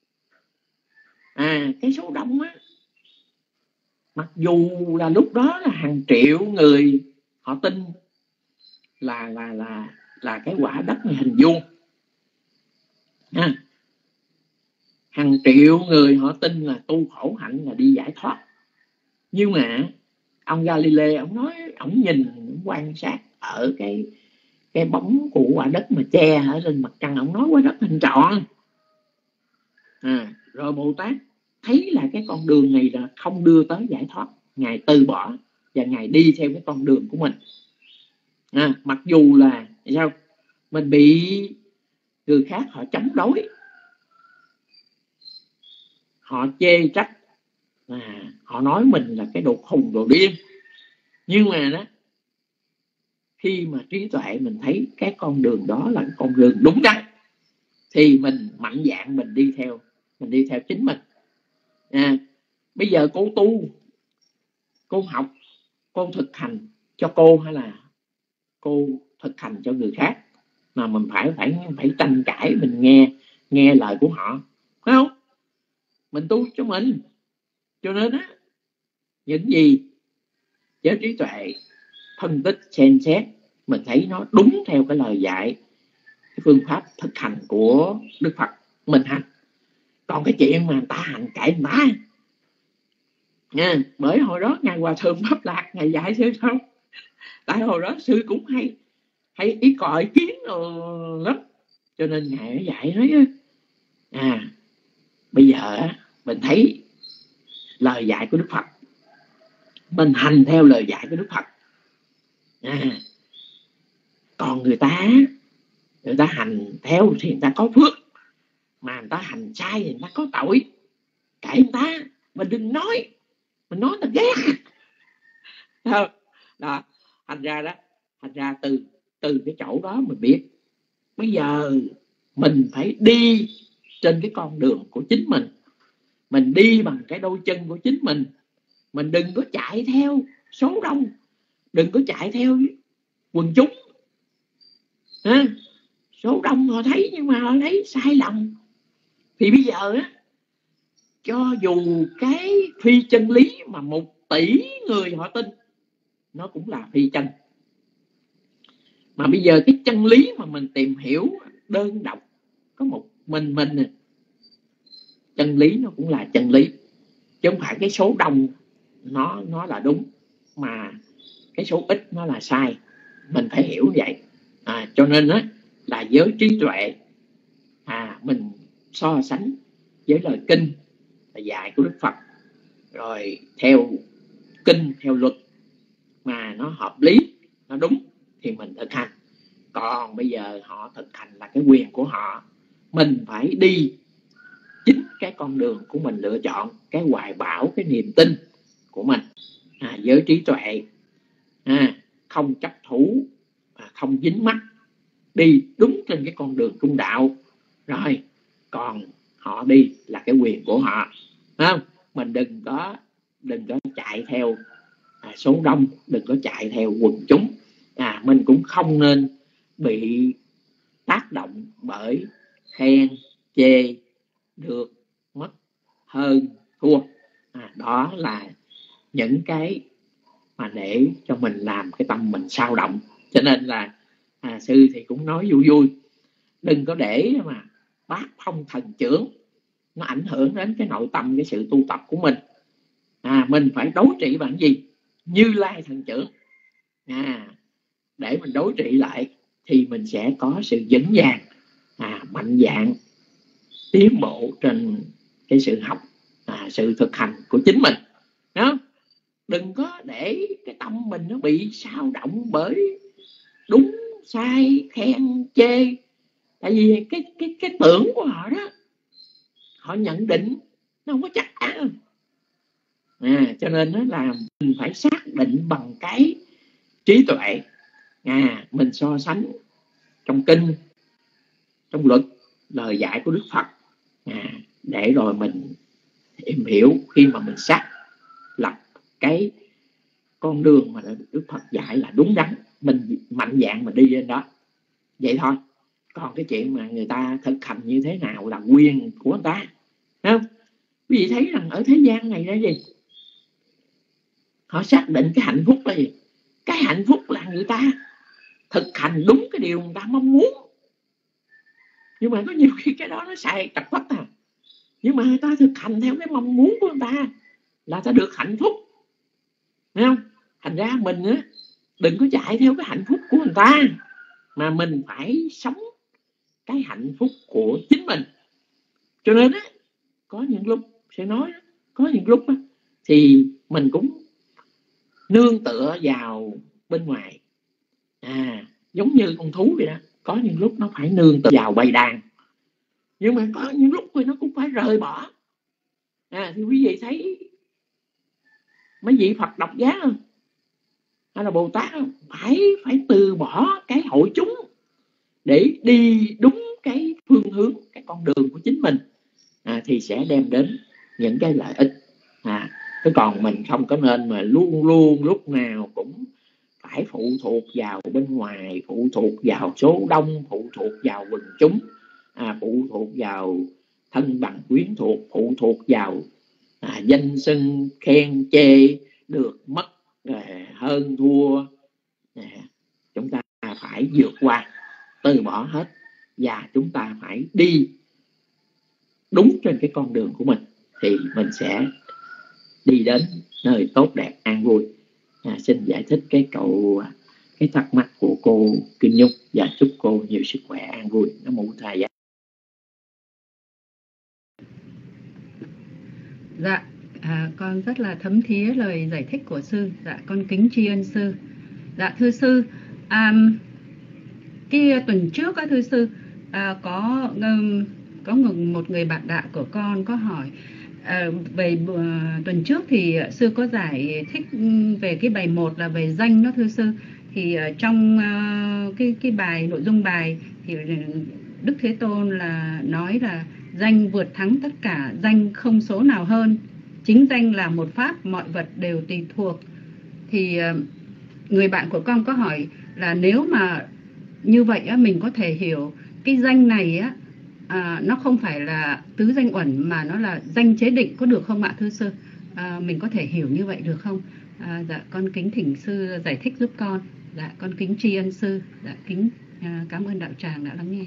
à, cái số đông á, mặc dù là lúc đó là hàng triệu người họ tin là là là là cái quả đất này hình vuông à, hàng triệu người họ tin là tu khổ hạnh là đi giải thoát, nhưng mà ông Galileo ông nói, ông nhìn ông quan sát ở cái cái bóng của quả đất mà che ở trên mặt trăng, ông nói quả đất hình tròn. À, rồi Bồ Tát thấy là cái con đường này là không đưa tới giải thoát, ngài từ bỏ và ngài đi theo cái con đường của mình. À, mặc dù là sao mình bị người khác họ chống đối, họ chê trách, à, họ nói mình là cái đồ khùng đồ điên, nhưng mà đó, khi mà trí tuệ mình thấy cái con đường đó là con đường đúng đắn thì mình mạnh dạn mình đi theo, mình đi theo chính mình. À, bây giờ cô tu, cô học, cô thực hành cho cô hay là cô thực hành cho người khác, mà mình phải phải phải tranh cãi, mình nghe nghe lời của họ, phải không? Mình tu cho mình. Cho nên á, những gì giới trí tuệ phân tích xem xét, mình thấy nó đúng theo cái lời dạy, cái phương pháp thực hành của Đức Phật, mình hành. Còn cái chuyện mà người ta hành cãi người ta nha, bởi hồi đó ngài Hòa Thượng Pháp Lạc ngài dạy sư không, tại hồi đó sư cũng hay hay ý còi ý kiến rồi lắm, cho nên ngài mới dạy nói à bây giờ mình thấy lời dạy của Đức Phật, mình hành theo lời dạy của Đức Phật. À, còn người ta người ta hành theo thì người ta có phước, mà người ta hành sai thì người ta có tội, kệ người ta, mình đừng nói, mình nói người ta ghét. Đó, thành ra đó, thành ra từ từ cái chỗ đó mình biết bây giờ mình phải đi trên cái con đường của chính mình, mình đi bằng cái đôi chân của chính mình, mình đừng có chạy theo số đông, đừng có chạy theo quần chúng. À, số đông họ thấy nhưng mà họ thấy sai lầm, thì bây giờ á, cho dù cái phi chân lý mà một tỷ người họ tin, nó cũng là phi chân. Mà bây giờ cái chân lý mà mình tìm hiểu đơn độc có một mình mình, chân lý nó cũng là chân lý, chứ không phải cái số đông nó nó là đúng mà cái số ít nó là sai. Mình phải hiểu vậy. À, cho nên á, là giới trí tuệ, à, mình so sánh với lời kinh là dạy của Đức Phật, rồi theo kinh theo luật mà nó hợp lý, nó đúng thì mình thực hành. Còn bây giờ họ thực hành là cái quyền của họ, mình phải đi chính cái con đường của mình lựa chọn, cái hoài bão, cái niềm tin của mình. À, giới trí tuệ, à, không chấp thủ, à, không dính mắc, đi đúng trên cái con đường trung đạo. Rồi còn họ đi là cái quyền của họ, không? Mình đừng có đừng có chạy theo à, số đông, đừng có chạy theo quần chúng. À, mình cũng không nên bị tác động bởi khen chê, được mất hơn thua. À, đó là những cái mà để cho mình làm cái tâm mình sao động. Cho nên là à, sư thì cũng nói vui vui, đừng có để mà bát phong thần trưởng nó ảnh hưởng đến cái nội tâm, cái sự tu tập của mình. À, mình phải đối trị bằng gì? Như Lai thần trưởng. À, để mình đối trị lại thì mình sẽ có sự vững vàng, à, mạnh dạn tiến bộ trên cái sự học, à, sự thực hành của chính mình. Đó, đừng có để cái tâm mình nó bị sao động bởi đúng sai khen chê. Tại vì cái cái cái tưởng của họ đó, họ nhận định nó không có chắc ăn. À, cho nên nó là mình phải xác định bằng cái trí tuệ. À, mình so sánh trong kinh, trong luật, lời dạy của Đức Phật, à, để rồi mình tìm hiểu. Khi mà mình xác lập cái con đường mà Đức Phật dạy là đúng đắn, mình mạnh dạn mình đi lên đó, vậy thôi. Còn cái chuyện mà người ta thực hành như thế nào là quyền của người ta, không? Quý vị thấy rằng ở thế gian này là gì? Họ xác định cái hạnh phúc là gì? Cái hạnh phúc là người ta thực hành đúng cái điều người ta mong muốn. Nhưng mà có nhiều khi cái đó nó sai trật lắm à. Nhưng mà người ta thực hành theo cái mong muốn của người ta là ta được hạnh phúc, thấy không? Thành ra mình á, đừng có chạy theo cái hạnh phúc của người ta, mà mình phải sống cái hạnh phúc của chính mình. Cho nên á, có những lúc sẽ nói, có những lúc á, thì mình cũng nương tựa vào bên ngoài, à, giống như con thú vậy đó. Có những lúc nó phải nương tựa vào bầy đàn, nhưng mà có những lúc thì nó cũng phải rời bỏ. À, thì quý vị thấy mấy vị Phật độc giác không, hay là Bồ Tát không, phải phải từ bỏ cái hội chúng để đi đúng cái phương hướng, cái con đường của chính mình, à, thì sẽ đem đến những cái lợi ích. À, chứ còn mình không có nên mà luôn luôn lúc nào cũng phải phụ thuộc vào bên ngoài, phụ thuộc vào số đông, phụ thuộc vào quần chúng, à, phụ thuộc vào thân bằng quyến thuộc, phụ thuộc vào à, danh xưng khen chê, được mất, à, hơn thua. À, chúng ta phải vượt qua, từ bỏ hết, và chúng ta phải đi đúng trên cái con đường của mình, thì mình sẽ đi đến nơi tốt đẹp an vui. À, xin giải thích cái cậu cái thắc mắc của cô Kim Nhung và chúc cô nhiều sức khỏe an vui. Nam mô Thầy Giá. Dạ, à, con rất là thấm thía lời giải thích của sư. Dạ, con kính tri ân sư. Dạ, thưa sư, à, cái tuần trước á, thưa sư, à, có um, có một người bạn đạo của con có hỏi à, về uh, tuần trước thì sư có giải thích về cái bài một là về danh đó, thưa sư. Thì uh, trong uh, cái cái bài nội dung bài thì Đức Thế Tôn là nói là danh vượt thắng tất cả, danh không số nào hơn, chính danh là một pháp, mọi vật đều tùy thuộc. Thì uh, người bạn của con có hỏi là nếu mà như vậy á, mình có thể hiểu cái danh này á, à, nó không phải là tứ danh uẩn mà nó là danh chế định, có được không ạ thưa sư? À, mình có thể hiểu như vậy được không? À, dạ con kính thỉnh sư giải thích giúp con. Dạ con kính tri ân sư. Dạ kính à, cảm ơn đạo tràng đã lắng nghe.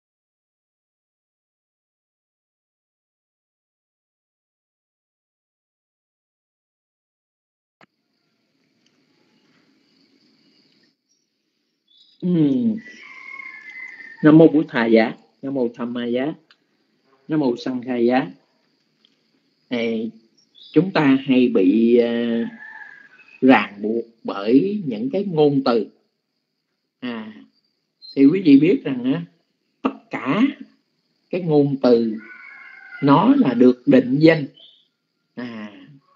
uhm. Nam mô Bổn Thầy Giá, Nam mô Tham Ma Giá, Nam mô Sanh Khai Giá. Ê, chúng ta hay bị uh, ràng buộc bởi những cái ngôn từ. À, thì quý vị biết rằng á, tất cả cái ngôn từ nó là được định danh. À,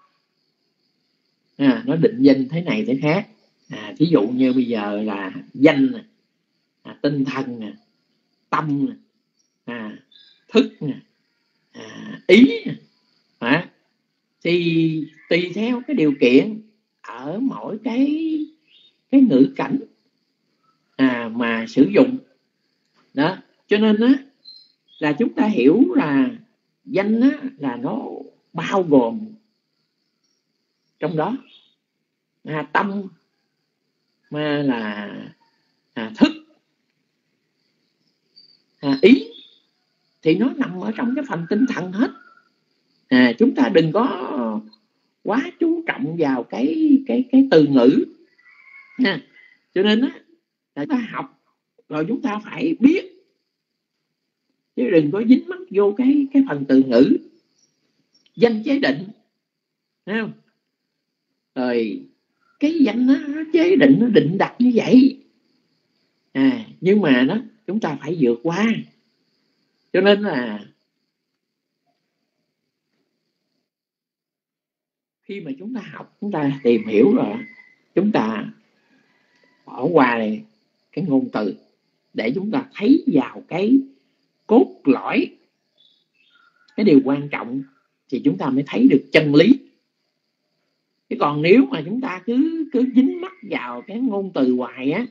à nó định danh thế này thế khác. À, thí dụ như bây giờ là danh, à, tinh thần, à, tâm, à, thức, à, ý, à, thì tùy theo cái điều kiện ở mỗi cái cái ngữ cảnh à, mà sử dụng đó. Cho nên á, là chúng ta hiểu là danh á, là nó bao gồm trong đó, à, tâm mà là à, thức, à, ý thì nó nằm ở trong cái phần tinh thần hết. À, chúng ta đừng có quá chú trọng vào cái cái cái từ ngữ nha. Cho nên á, là chúng ta học rồi chúng ta phải biết, chứ đừng có dính mắc vô cái cái phần từ ngữ danh chế định, thấy không? Rồi cái danh nó, nó chế định, nó định đặt như vậy, à, nhưng mà nó chúng ta phải vượt qua. Cho nên là khi mà chúng ta học, chúng ta tìm hiểu rồi, chúng ta bỏ qua cái ngôn từ để chúng ta thấy vào cái cốt lõi, cái điều quan trọng, thì chúng ta mới thấy được chân lý. Chứ còn nếu mà chúng ta cứ cứ dính mắc vào cái ngôn từ hoài á,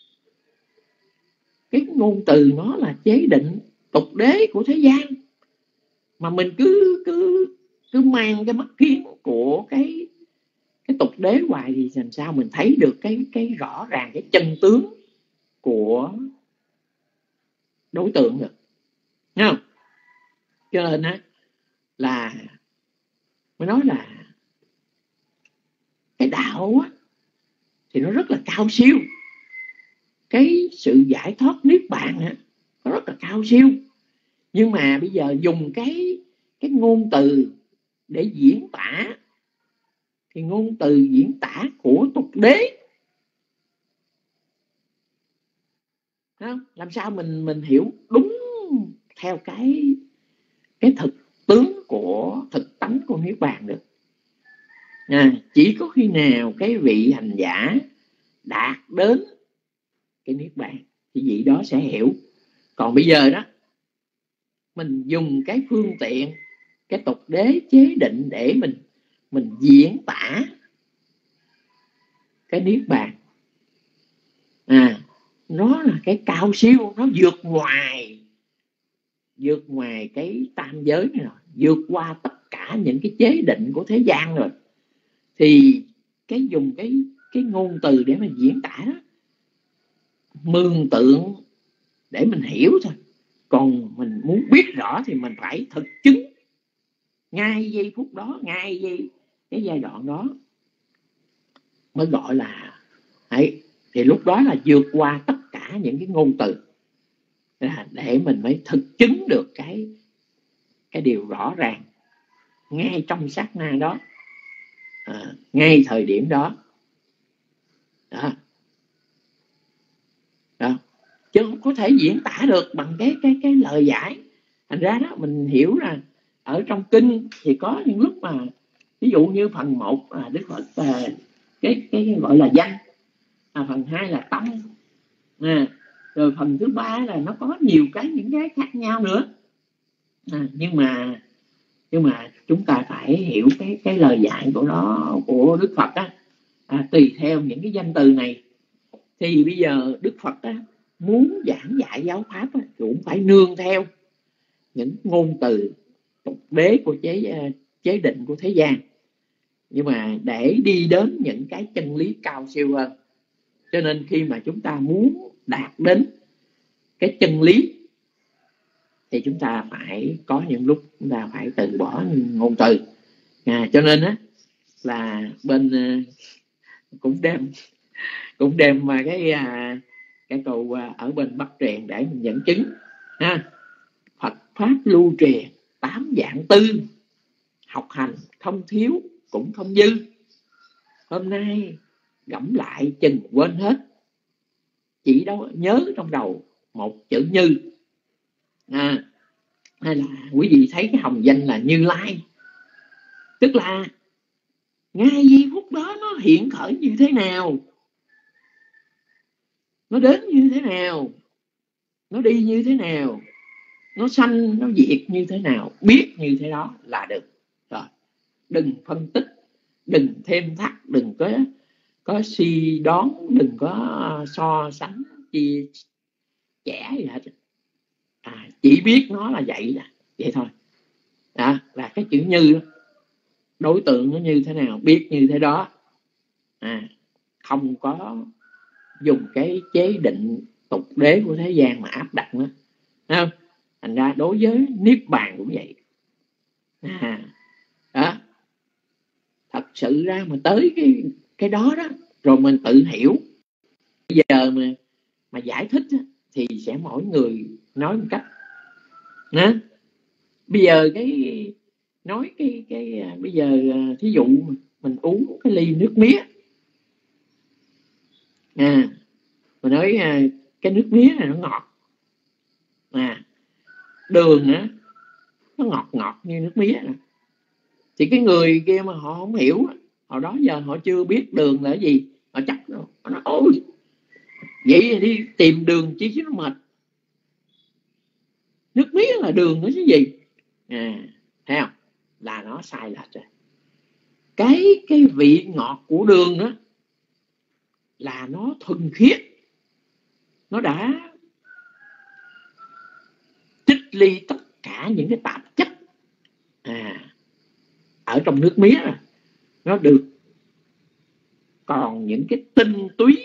cái ngôn từ nó là chế định tục đế của thế gian, mà mình cứ cứ cứ mang cái mắt kiến của cái cái tục đế hoài, thì làm sao mình thấy được cái cái rõ ràng cái chân tướng của đối tượng được, thấy không? Cho nên á, là mới nói là cái đạo á, thì nó rất là cao siêu, cái sự giải thoát niết bàn á, nó rất là cao siêu. Nhưng mà bây giờ dùng cái cái ngôn từ để diễn tả, thì ngôn từ diễn tả của tục đế, không? Làm sao mình mình hiểu đúng theo cái cái thực tướng của thực tánh của niết bàn được. À, chỉ có khi nào cái vị hành giả đạt đến cái niết bàn thì vị đó sẽ hiểu. Còn bây giờ đó, mình dùng cái phương tiện, cái tục đế chế định để mình mình diễn tả cái niết bàn, à, nó là cái cao siêu, nó vượt ngoài vượt ngoài cái tam giới này rồi, vượt qua tất cả những cái chế định của thế gian rồi. Thì cái dùng cái cái ngôn từ để mà diễn tả đó, mường tượng để mình hiểu thôi. Còn mình muốn biết rõ thì mình phải thực chứng ngay giây phút đó, ngay giây cái giai đoạn đó mới gọi là ấy. Thì lúc đó là vượt qua tất cả những cái ngôn từ để mình mới thực chứng được cái cái điều rõ ràng ngay trong sát na đó, à, ngay thời điểm đó. Đó. Đó. Chứ không có thể diễn tả được bằng cái cái cái lời giải. Thành ra đó mình hiểu là ở trong kinh thì có những lúc mà ví dụ như phần một là Đức Phật à, cái cái gọi là danh, à, phần hai là tâm, à, rồi phần thứ ba là nó có nhiều cái những cái khác nhau nữa, à, nhưng mà nhưng mà chúng ta phải hiểu cái cái lời dạy của nó, của Đức Phật á, à, tùy theo những cái danh từ này. Thì bây giờ Đức Phật á, muốn giảng dạy giáo pháp á, cũng phải nương theo những ngôn từ tục đế của chế chế định của thế gian, nhưng mà để đi đến những cái chân lý cao siêu hơn. Cho nên khi mà chúng ta muốn đạt đến cái chân lý thì chúng ta phải có những lúc chúng ta phải từ bỏ ngôn từ, à, cho nên á là bên cũng đem cũng đem mà cái cái câu ở bên Bắc Truyền để mình dẫn chứng ha. Phật pháp lưu truyền tám vạn tư, học hành không thiếu cũng không dư. Hôm nay gẫm lại chừng quên hết, chỉ đâu nhớ trong đầu một chữ Như. À, hay là quý vị thấy cái hồng danh là Như Lai, tức là ngay giây phút đó nó hiện khởi như thế nào, nó đến như thế nào, nó đi như thế nào, nó sanh nó diệt như thế nào, biết như thế đó là được rồi. Đừng phân tích, đừng thêm thắt, đừng có có suy đoán, đừng có so sánh chi chẻ gì hết, à, chỉ biết nó là vậy là vậy thôi. À, là cái chữ Như đó, đối tượng nó như thế nào biết như thế đó, à, không có dùng cái chế định tục đế của thế gian mà áp đặt nữa, không? Thành ra đối với niết bàn cũng vậy, à, đó. Thật sự ra mà tới cái cái đó đó rồi mình tự hiểu. Bây giờ mà mà giải thích á, thì sẽ mỗi người nói một cách. Đó. Bây giờ cái nói cái cái bây giờ thí dụ mình uống cái ly nước mía, à, mình nói cái nước mía này nó ngọt, à, đường á nó ngọt ngọt như nước mía nè. Thì cái người kia mà họ không hiểu, hồi đó giờ họ chưa biết đường là cái gì, họ chắc đâu, họ nói ôi vậy đi tìm đường chi chứ nó mệt, nước mía là đường nó chứ gì, à, thấy không, là nó sai lệch rồi. Cái cái vị ngọt của đường đó là nó thuần khiết, nó đã trích ly tất cả những cái tạp chất, à, ở trong nước mía này, nó được còn những cái tinh túy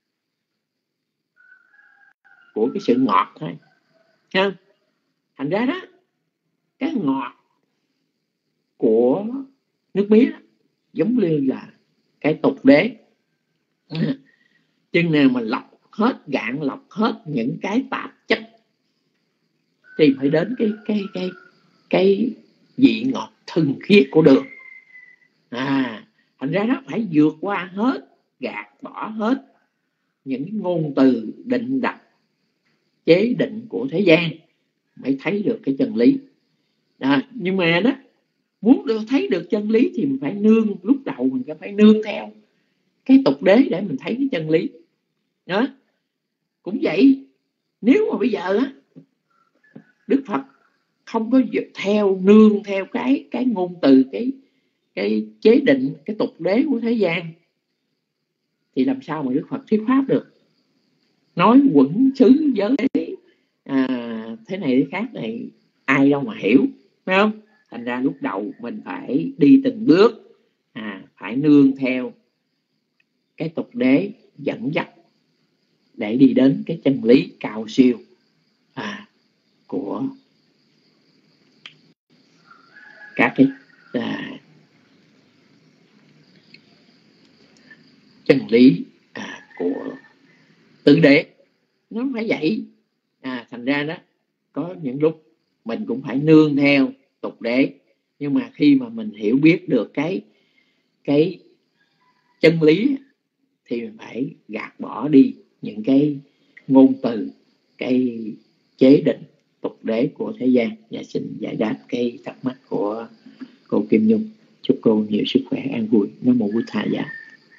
của cái sự ngọt thôi, ha. Thành ra đó cái ngọt của nước mía đó, giống như là cái tục đế, chừng nào mà lọc hết, gạn lọc hết những cái tạp chất, thì phải đến cái cái cái cái vị ngọt thuần khiết của đường. À, thành ra nó phải vượt qua hết, gạt bỏ hết những ngôn từ định đặt, chế định của thế gian mới thấy được cái chân lý. À, nhưng mà đó, muốn được thấy được chân lý thì mình phải nương, lúc đầu mình phải nương theo cái tục đế để mình thấy cái chân lý đó. Cũng vậy, nếu mà bây giờ á, Đức Phật không có theo nương theo cái cái ngôn từ, cái cái chế định, cái tục đế của thế gian, thì làm sao mà Đức Phật thuyết pháp được? Nói quẩn xứ giới à, thế này thế khác này, ai đâu mà hiểu, phải không? Thành ra lúc đầu mình phải đi từng bước, à, phải nương theo cái tục đế dẫn dắt để đi đến cái chân lý cao siêu à, của các cái à, chân lý à, của tứ đế. Nó phải vậy. À, thành ra đó, có những lúc mình cũng phải nương theo tục đế, nhưng mà khi mà mình hiểu biết được cái cái chân lý thì mình phải gạt bỏ đi những cái ngôn từ, cái chế định tục đế của thế gian. Và xin giải đáp cái thắc mắc của cô Kim Nhung. Chúc cô nhiều sức khỏe, an vui. Nam mô Bụt Thầy. Dạ.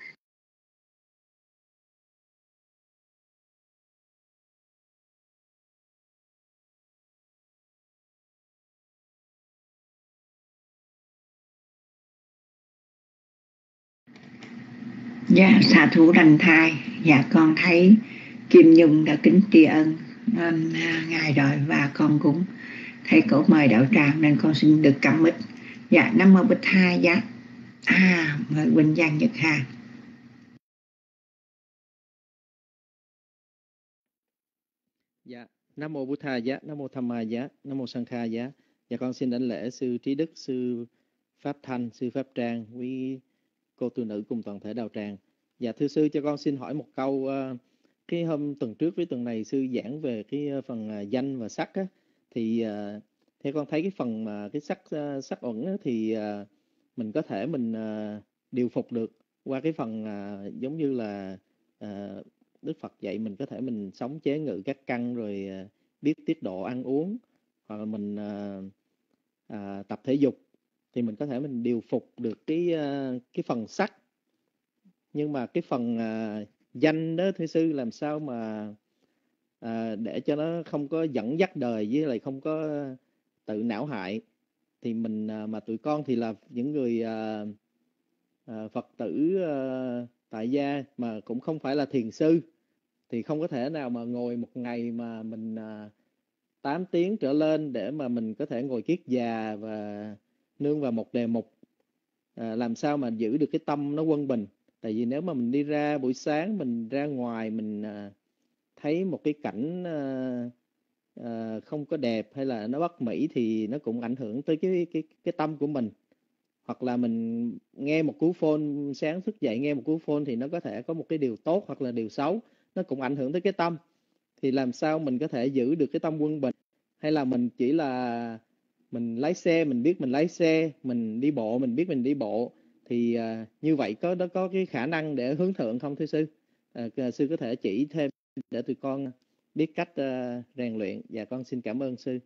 Dạ, xạ thủ đành thai. Dạ, con thấy Kim Nhung đã kính tri ân um, Ngài rồi, và con cũng thấy cổ mời đạo tràng nên con xin được cảm ích. Dạ, Nam mô Bụt Thầy. Dạ. À, mời Quỳnh Giang Nhật Hà. Dạ, Nam mô Bụt Thầy. Dạ, Nam mô Tham Ma. Dạ, Nam mô Sang Kha. Dạ. Dạ, con xin đảnh lễ sư Trí Đức, sư Pháp Thanh, sư Pháp Trang, quý cô tu nữ cùng toàn thể đạo tràng. Dạ, thưa sư, cho con xin hỏi một câu. Uh, cái hôm tuần trước với tuần này sư giảng về cái phần uh, danh và sắc á, thì uh, theo con thấy cái phần mà uh, cái sắc uh, sắc uẩn á, thì uh, mình có thể mình uh, điều phục được qua cái phần uh, giống như là uh, Đức Phật dạy mình có thể mình sống chế ngự các căn, rồi uh, biết tiết độ ăn uống, hoặc là mình uh, uh, tập thể dục, thì mình có thể mình điều phục được cái uh, cái phần sắc. Nhưng mà cái phần uh, danh đó thưa sư, làm sao mà uh, để cho nó không có dẫn dắt đời, với lại không có tự não hại. Thì mình uh, mà tụi con thì là những người uh, uh, Phật tử uh, tại gia mà cũng không phải là thiền sư, thì không có thể nào mà ngồi một ngày mà mình uh, tám tiếng trở lên để mà mình có thể ngồi kiết già và nương vào một đề mục. À, làm sao mà giữ được cái tâm nó quân bình. Tại vì nếu mà mình đi ra buổi sáng, mình ra ngoài, mình à, thấy một cái cảnh à, à, không có đẹp hay là nó bất mỹ, thì nó cũng ảnh hưởng tới cái cái cái tâm của mình. Hoặc là mình nghe một cú phone, sáng thức dậy nghe một cú phone, thì nó có thể có một cái điều tốt hoặc là điều xấu, nó cũng ảnh hưởng tới cái tâm. Thì làm sao mình có thể giữ được cái tâm quân bình? Hay là mình chỉ là mình lái xe, mình biết mình lái xe, mình đi bộ, mình biết mình đi bộ, thì uh, như vậy có đó có cái khả năng để hướng thượng không thưa sư? Uh, sư có thể chỉ thêm để tụi con biết cách uh, rèn luyện. Dạ, con xin cảm ơn sư.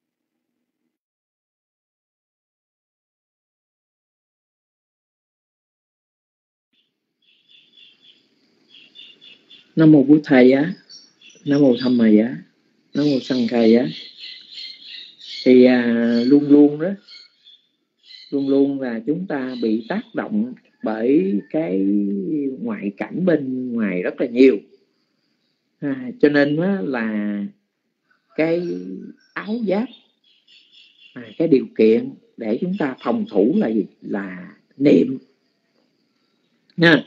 Nam mô Bụt Thầy á, Nam mô Tham Ma á, Nam mô Sang Kha á. Thì à, luôn luôn đó, luôn luôn là chúng ta bị tác động bởi cái ngoại cảnh bên ngoài rất là nhiều. À, cho nên đó là cái áo giáp, à, cái điều kiện để chúng ta phòng thủ là gì? Là niệm nha.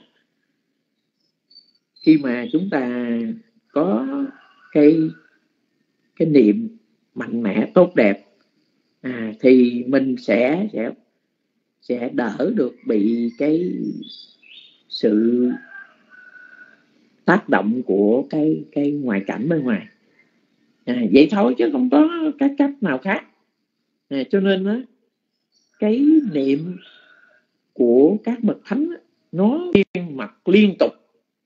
Khi mà chúng ta có cái cái niệm mạnh mẽ tốt đẹp, à, thì mình sẽ sẽ sẽ đỡ được bị cái sự tác động của cái cái ngoại cảnh bên ngoài. À, vậy thôi chứ không có cái cách nào khác. À, cho nên á, cái niệm của các bậc thánh á, nó liên mặt liên tục.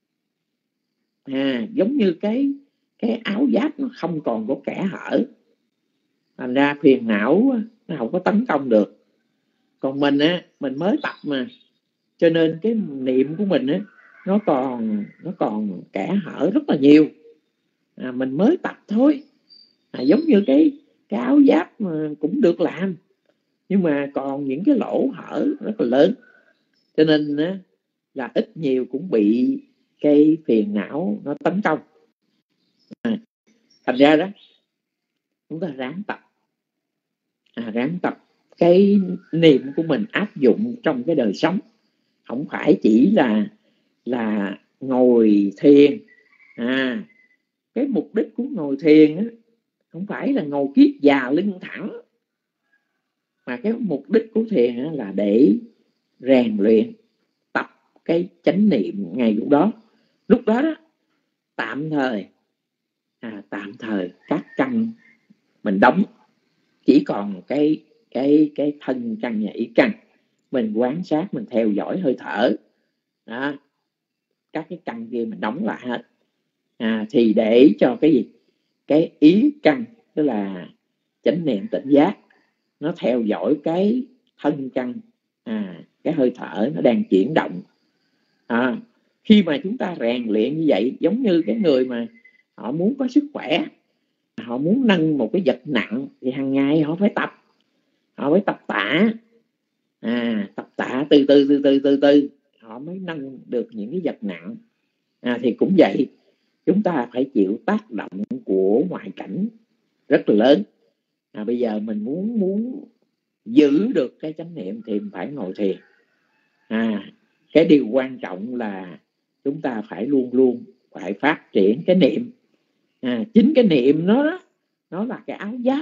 À, giống như cái cái áo giáp nó không còn có kẽ hở, thành ra phiền não nó không có tấn công được. Còn mình á, mình mới tập mà, cho nên cái niệm của mình á, nó còn nó còn kẽ hở rất là nhiều. À, mình mới tập thôi. À, giống như cái cái áo giáp mà cũng được làm, nhưng mà còn những cái lỗ hở rất là lớn, cho nên á, là ít nhiều cũng bị cái phiền não nó tấn công. À, thành ra đó chúng ta ráng tập, à, ráng tập cái niệm của mình áp dụng trong cái đời sống, không phải chỉ là là ngồi thiền. À, cái mục đích của ngồi thiền á, không phải là ngồi kiết già lưng thẳng, mà cái mục đích của thiền á, là để rèn luyện, tập cái chánh niệm ngay lúc đó. Lúc đó đó tạm thời à, tạm thời các căn mình đóng, chỉ còn cái cái cái thân căn và ý căn, mình quan sát, mình theo dõi hơi thở đó, các cái căn kia mình đóng lại hết. À, thì để cho cái gì, cái ý căn, tức là chánh niệm tỉnh giác, nó theo dõi cái thân căn, à, cái hơi thở nó đang chuyển động. À, khi mà chúng ta rèn luyện như vậy, giống như cái người mà họ muốn có sức khỏe, họ muốn nâng một cái vật nặng, thì hàng ngày họ phải tập, họ phải tập tạ. À, tập tạ từ từ từ từ từ từ họ mới nâng được những cái vật nặng. À, thì cũng vậy, chúng ta phải chịu tác động của ngoại cảnh rất là lớn. À, bây giờ mình muốn muốn giữ được cái chánh niệm thì mình phải ngồi thiền. À, cái điều quan trọng là chúng ta phải luôn luôn phải phát triển cái niệm. À, chính cái niệm nó đó, nó là cái áo giáp,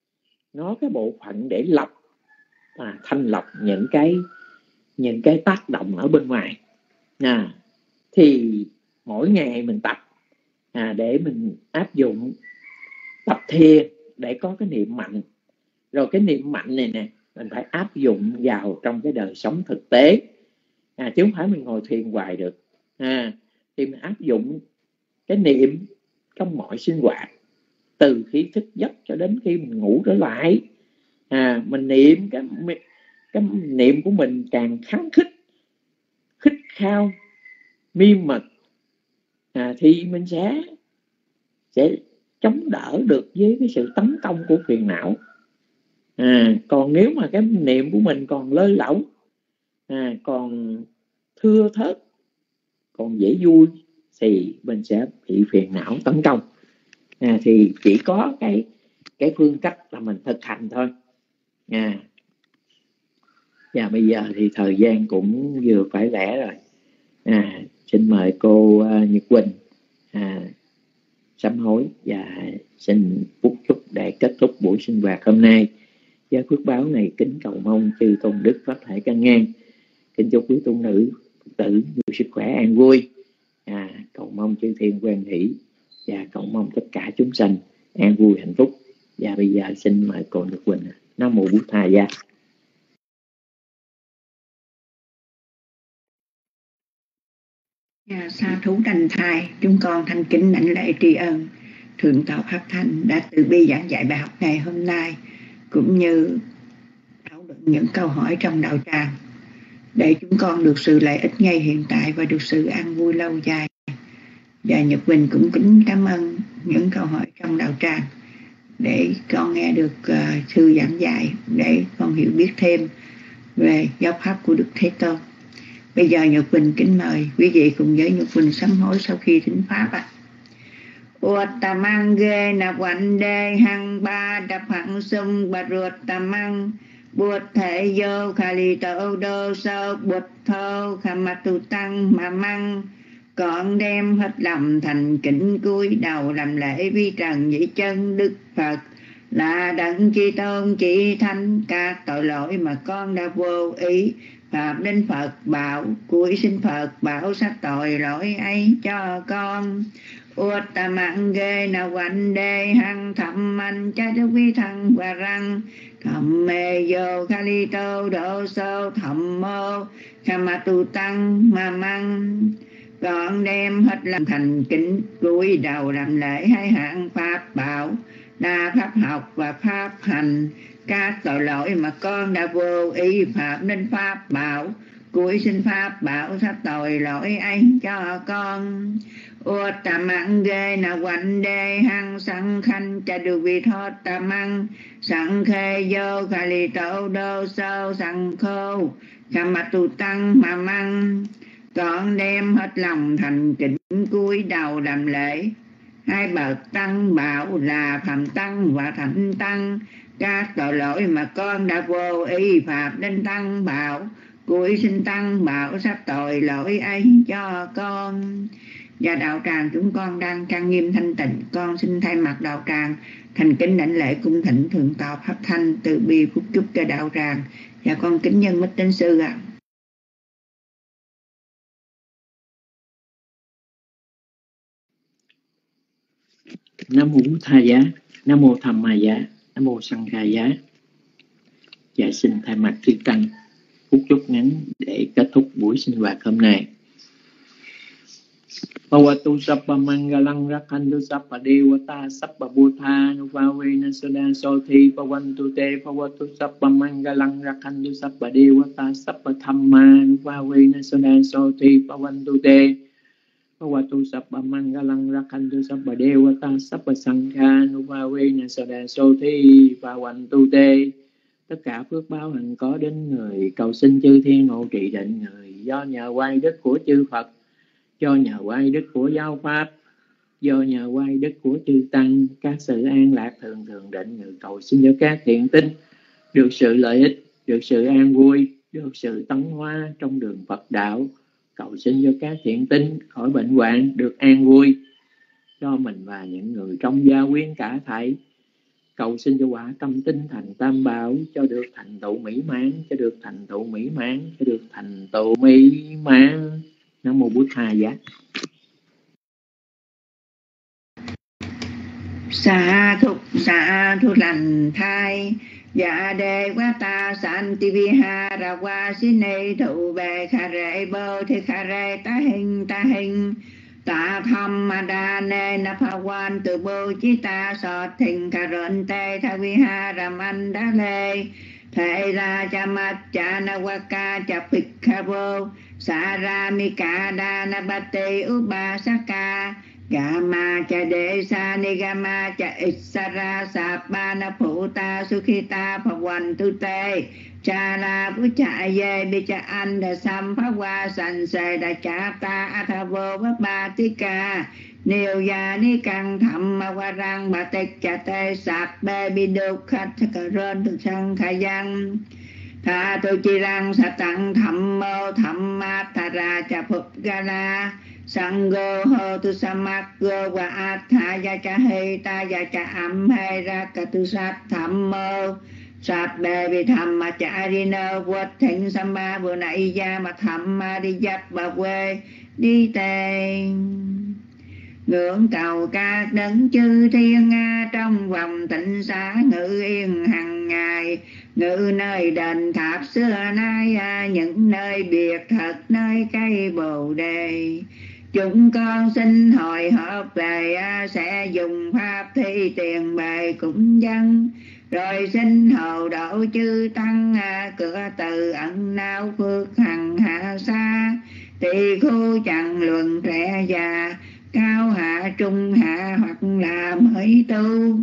nó cái bộ phận để lọc, à, thanh lọc những cái những cái tác động ở bên ngoài. À, thì mỗi ngày mình tập, à, để mình áp dụng, tập thiền để có cái niệm mạnh. Rồi cái niệm mạnh này nè, mình phải áp dụng vào trong cái đời sống thực tế. À, chứ không phải mình ngồi thiền hoài được. À, thì mình áp dụng cái niệm trong mọi sinh hoạt, từ khi thức giấc cho đến khi mình ngủ trở lại. À, mình niệm cái, cái niệm của mình càng kháng khích, khích khao, miên mật, à, thì mình sẽ sẽ chống đỡ được với cái sự tấn công của phiền não. À, còn nếu mà cái niệm của mình còn lơi lỏng, à, còn thưa thớt, còn dễ vui, thì mình sẽ bị phiền não tấn công. À, thì chỉ có cái cái phương cách là mình thực hành thôi. À, và bây giờ thì thời gian cũng vừa phải lẽ rồi. À, xin mời cô uh, Nhật Quỳnh à, sám hối và xin phúc chúc để kết thúc buổi sinh hoạt hôm nay. Với phước báo này kính cầu mong chư tôn đức pháp thể căn ngang, kính chúc quý tôn nữ Phật tử nhiều sức khỏe an vui. À, cầu mong chư thiên hoan hỷ và cầu mong tất cả chúng sanh an vui hạnh phúc. Và bây giờ xin mời cô Nhật Quỳnh. Nam mô Bụt Thầy Gia. Nhà sa thú đành thai, chúng con thành kính đảnh lễ tri ân Thượng tọa Pháp Thanh đã từ bi giảng dạy bài học ngày hôm nay, cũng như thảo luận những câu hỏi trong đạo tràng, để chúng con được sự lợi ích ngay hiện tại và được sự an vui lâu dài. Và Nhật Quỳnh cũng kính cảm ơn những câu hỏi trong đạo tràng, để con nghe được uh, sư giảng dạy, để con hiểu biết thêm về giáo pháp của Đức Thế Tôn. Bây giờ Nhật Quỳnh kính mời quý vị cùng với Nhật Quỳnh sám hối sau khi thính pháp ạ. Uất tà mang ghê nạp quạnh đê hăng ba đập hạng sung bà ruột tà mang bụt thể vô khả lì tổ đô sâu bụt thô khả mặt tù tăng mà mang. Con đem hết lòng thành kính cúi đầu làm lễ vi trần vị chân Đức Phật, là đấng chi tôn chỉ thánh các tội lỗi mà con đã vô ý Pháp đến Phật bảo, cuối xin Phật bảo sát tội lỗi ấy cho con. Uttamang ghê na quanh đê hăng thầm anh cha đức vi thăng và răng thầm mê vô khali tô độ sâu thầm mô khama tu tăng ma măng. Con đem hết lòng thành kính cúi đầu làm lễ hai hạng pháp bảo, đa pháp học và pháp hành. Các tội lỗi mà con đã vô ý phạm nên pháp bảo, cúi xin pháp bảo sát tội lỗi ấy cho con. Uttamang ghê na quanh đê hăng sẵn khanh cha được vi thoát tà măng sẵn khê vô khả lì tổ đô sâu sẵn khô khama tu tăng mà măng. Con đem hết lòng thành kính cúi đầu làm lễ hai bậc tăng bảo là phạm tăng và thánh tăng. Các tội lỗi mà con đã vô ý phạm nên tăng bảo, cúi xin tăng bảo sát tội lỗi ấy cho con. Và đạo tràng chúng con đang trang nghiêm thanh tịnh, con xin thay mặt đạo tràng thành kính đảnh lễ cung thỉnh thượng tọa pháp thanh từ bi phúc chúc cho đạo tràng. Và con kính nhân mít đến sư ạ. À. Nam mô Bụt Tha Giá, Nam mô Tham Ma Giá, Nam mô Sang Kha Giá. Dạ xin thay mặt chư tăng phúc chúc ngắn để kết thúc buổi sinh hoạt hôm nay. Bhavatu Sabba Mangalang Rakhantu Sabba Devata Sabba Buddha Nuvavena Soda Sothi Bhavantu Te Bhavatu Sabba Mangalang Rakhantu Sabba Devata Sabba Thamma Nuvavena Soda Sothi Bhavantu Te Bhavatu Sabba Mangalang Rakhantu Sabba Devata Sabba Sankha Nuvavena Soda Sothi Bhavantu Te. Tất cả phước báo hằng có đến người, cầu xin chư thiên hộ trì định người, do nhờ quay đức của chư Phật, do nhờ quay đức của giáo pháp, do nhờ quay đức của chư tăng, các sự an lạc thường thường định người, cầu xin cho các thiện tinh được sự lợi ích, được sự an vui, được sự tấn hóa trong đường Phật đạo, cầu xin cho các thiện tinh khỏi bệnh hoạn, được an vui cho mình và những người trong gia quyến cả thảy. Cầu xin cho quả tâm tinh thành tam bảo, cho được thành tựu mỹ mãn, cho được thành tựu mỹ mãn, cho được thành tựu mỹ mãn. Nam mô Bụt Tha Giá. Sa thục sa thu lành thai, dạ đề quá ta san ti vi ha ra qua xin này thụ về khả rệ bơ thì khả rệ ta hình ta hình. Ta tham ma đa nê na pha quan từ bô chí ta sọt thình khả rộn tê tha vi ha ram an đá lê. Thế ra cha mát cha na waka cha phịch khả vô sa ra mi ca đa na ba tê u ba sa ca. Gama cha đề sa ni gama cha issara sa ba na phụ ta sukhita pha quan tu tê. Cha la vu cha ye bi cha an đa sam phá hoa sanh se đa cha ta atha vô bá ba ti ca. Niêu ya ni căng thầm ma qua răng bà tích cha tê sạp bê bi đục khách cà rên thực sân khả văn. Tha tu chi răng sa tăng thầm mô thầm mát tha ra cha phúc ga la. Sang go hô tu sa mát go wa át tha ya cha hê ta ya cha âm hê ra ca tu sát thầm mô. Sạp bê bi thầm mà cha đi nơ quất thịnh sa ma vừa nãy ya mà thầm ma đi dắt bà quê đi tê. Ngưỡng cầu các đấng chư thiên nga trong vòng tịnh xá ngự yên hằng ngày. Ngự nơi đền tháp xưa nay những nơi biệt thật nơi cây bồ đề. Chúng con xin hồi hộp về sẽ dùng pháp thi tiền bề cũng dân. Rồi xin hầu độ chư tăng cửa từ ẩn nao phước hằng hạ xa. Tỳ khu chẳng luận trẻ già cao hạ trung hạ hoặc là mới tu.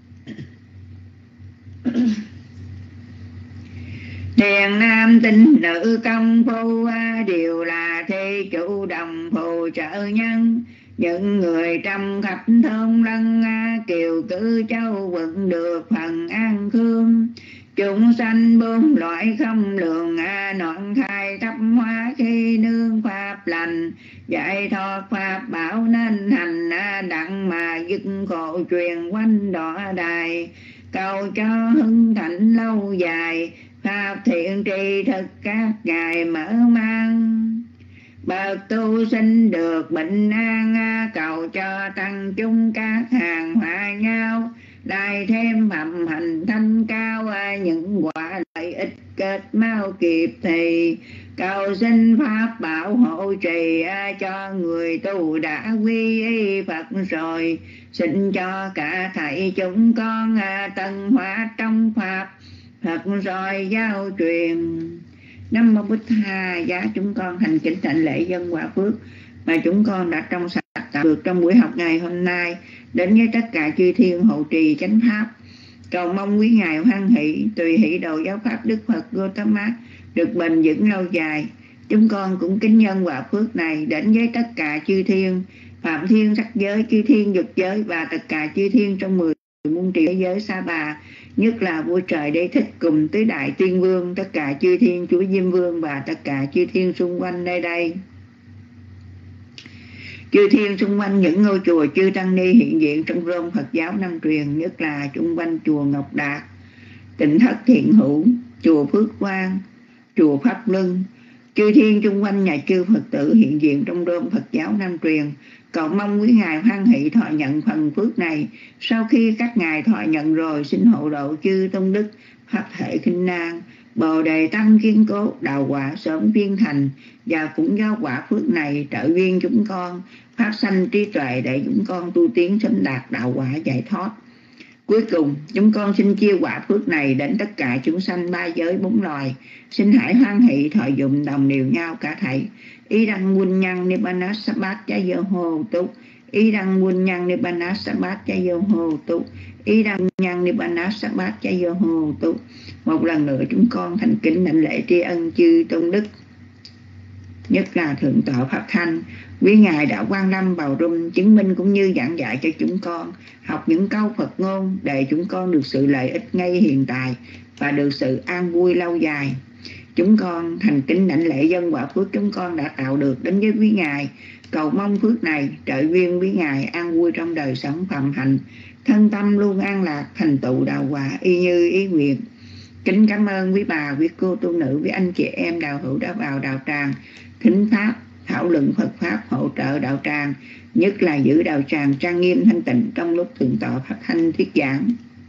Thiền nam tinh nữ công phu đều là thi chủ đồng phù trợ nhân. Những người trong khắp thôn lân kiều cư châu quận được phần an khương. Chúng sanh bốn loại không lường noạn khai thấp hóa khi nương pháp lành. Dạy thoát pháp bảo nên hành đặng mà dứt khổ truyền quanh đọa đài. Cầu cho hưng thịnh lâu dài tháp thiện tri thức các ngài mở mang, bậc tu sinh được bình an, cầu cho tăng chúng các hàng hòa nhau, lại thêm phẩm hành thanh cao, những quả lợi ích kết mau kịp thì, cầu xin pháp bảo hộ trì cho người tu đã quy y Phật rồi, xin cho cả thảy chúng con tân hóa trong pháp Phật rồi giao truyền. Nam mô Bụt Tha giá. Chúng con thành kính đảnh lễ dân quả phước mà chúng con đã trong sạch tạo được trong buổi học ngày hôm nay, đến với tất cả chư thiên hộ trì chánh pháp, cầu mong quý ngài hoan hỷ tùy hỷ độ giáo pháp Đức Phật Gautama được bền vững lâu dài. Chúng con cũng kính nhân quả phước này đến với tất cả chư thiên phạm thiên sắc giới, chư thiên dục giới và tất cả chư thiên trong mười muôn triệu thế giới Sa Bà, nhất là vua trời Đế Thích cùng tứ đại tiên vương, tất cả chư thiên chúa Diêm Vương và tất cả chư thiên xung quanh nơi đây. Chư thiên xung quanh những ngôi chùa chư tăng ni hiện diện trong rôm Phật giáo Nam truyền, nhất là xung quanh chùa Ngọc Đạt, Tịnh Thất Thiện Hữu, chùa Phước Quang, chùa Pháp Luân, chư thiên xung quanh nhà chư Phật tử hiện diện trong rôm Phật giáo Nam truyền, cầu mong quý ngài hoan hỷ thọ nhận phần phước này. Sau khi các ngài thọ nhận rồi, xin hộ độ chư tông đức pháp thể khinh nan, bồ đề tâm kiên cố, đạo quả sớm viên thành, và cũng do quả phước này trợ duyên chúng con phát sanh trí tuệ để chúng con tu tiến sớm đạt đạo quả giải thoát. Cuối cùng, chúng con xin chia quả phước này đến tất cả chúng sanh ba giới bốn loài. Xin hãy hoan hỷ thọ dụng đồng đều nhau cả thảy. Ý đăng quân nhân nibbana sabbat cha yo hồ túc. Ý đăng quân nhân nibbana sabbat cha yo hồ túc. Ý đăng nhân nibbana sabbat cha yo hồ túc. Một lần nữa chúng con thành kính đảnh lễ tri ân chư tôn đức, nhất là thượng tọa Pháp Thanh. Quý ngài đã quan lâm vào rung chứng minh cũng như giảng dạy cho chúng con học những câu Phật ngôn để chúng con được sự lợi ích ngay hiện tại và được sự an vui lâu dài. Chúng con thành kính đảnh lễ dân quả phước chúng con đã tạo được đến với quý ngài, cầu mong phước này trợ duyên quý ngài an vui trong đời sống phạm hạnh, thân tâm luôn an lạc, thành tựu đạo quả y như ý nguyện. Kính cảm ơn quý bà, quý cô tu nữ, quý anh chị em đạo hữu đã vào đạo tràng thính pháp, thảo luận Phật pháp, hỗ trợ đạo tràng, nhất là giữ đạo tràng trang nghiêm thanh tịnh trong lúc thượng tọa Pháp Thanh thuyết giảng.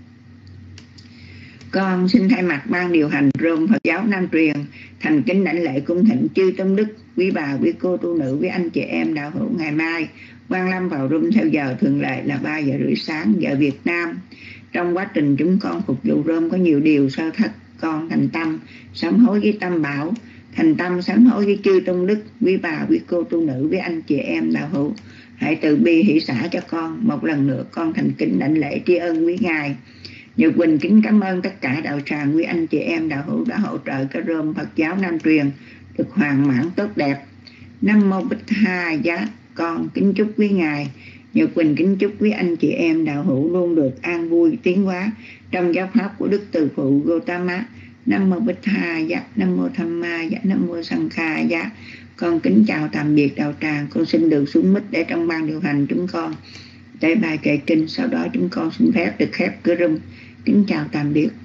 Con xin thay mặt ban điều hành rôm Phật giáo Nam truyền thành kính đảnh lễ cung thịnh chư tôn đức, quý bà, quý cô tu nữ, quý anh chị em đạo hữu ngày mai quan lâm vào rôm theo giờ thường lệ là ba giờ rưỡi sáng giờ Việt Nam. Trong quá trình chúng con phục vụ rôm có nhiều điều sơ thất, con thành tâm sám hối với tâm bảo, thành tâm sám hối với chư tôn đức, quý bà, quý cô tu nữ, với anh chị em đạo hữu hãy từ bi hỷ xả cho con. Một lần nữa con thành kính đảnh lễ tri ân quý ngài. Nhật Quỳnh kính cảm ơn tất cả đạo tràng, quý anh chị em đạo hữu đã hỗ trợ cái rôm Phật giáo Nam truyền được hoàn mãn tốt đẹp. Nam mô Bích Tha giá. Con kính chúc quý ngài. Nhật Quỳnh kính chúc quý anh chị em đạo hữu luôn được an vui tiến hóa trong giáo pháp của Đức Từ Phụ Gautama. Nam mô Bích Tha giá. Nam mô Tham Ma giá. Nam mô Sang Kha giá. Con kính chào tạm biệt đạo tràng. Con xin được xuống mic để trong ban điều hành chúng con để bài kệ kinh, sau đó chúng con xin phép được khép cửa room. Kính chào tạm biệt.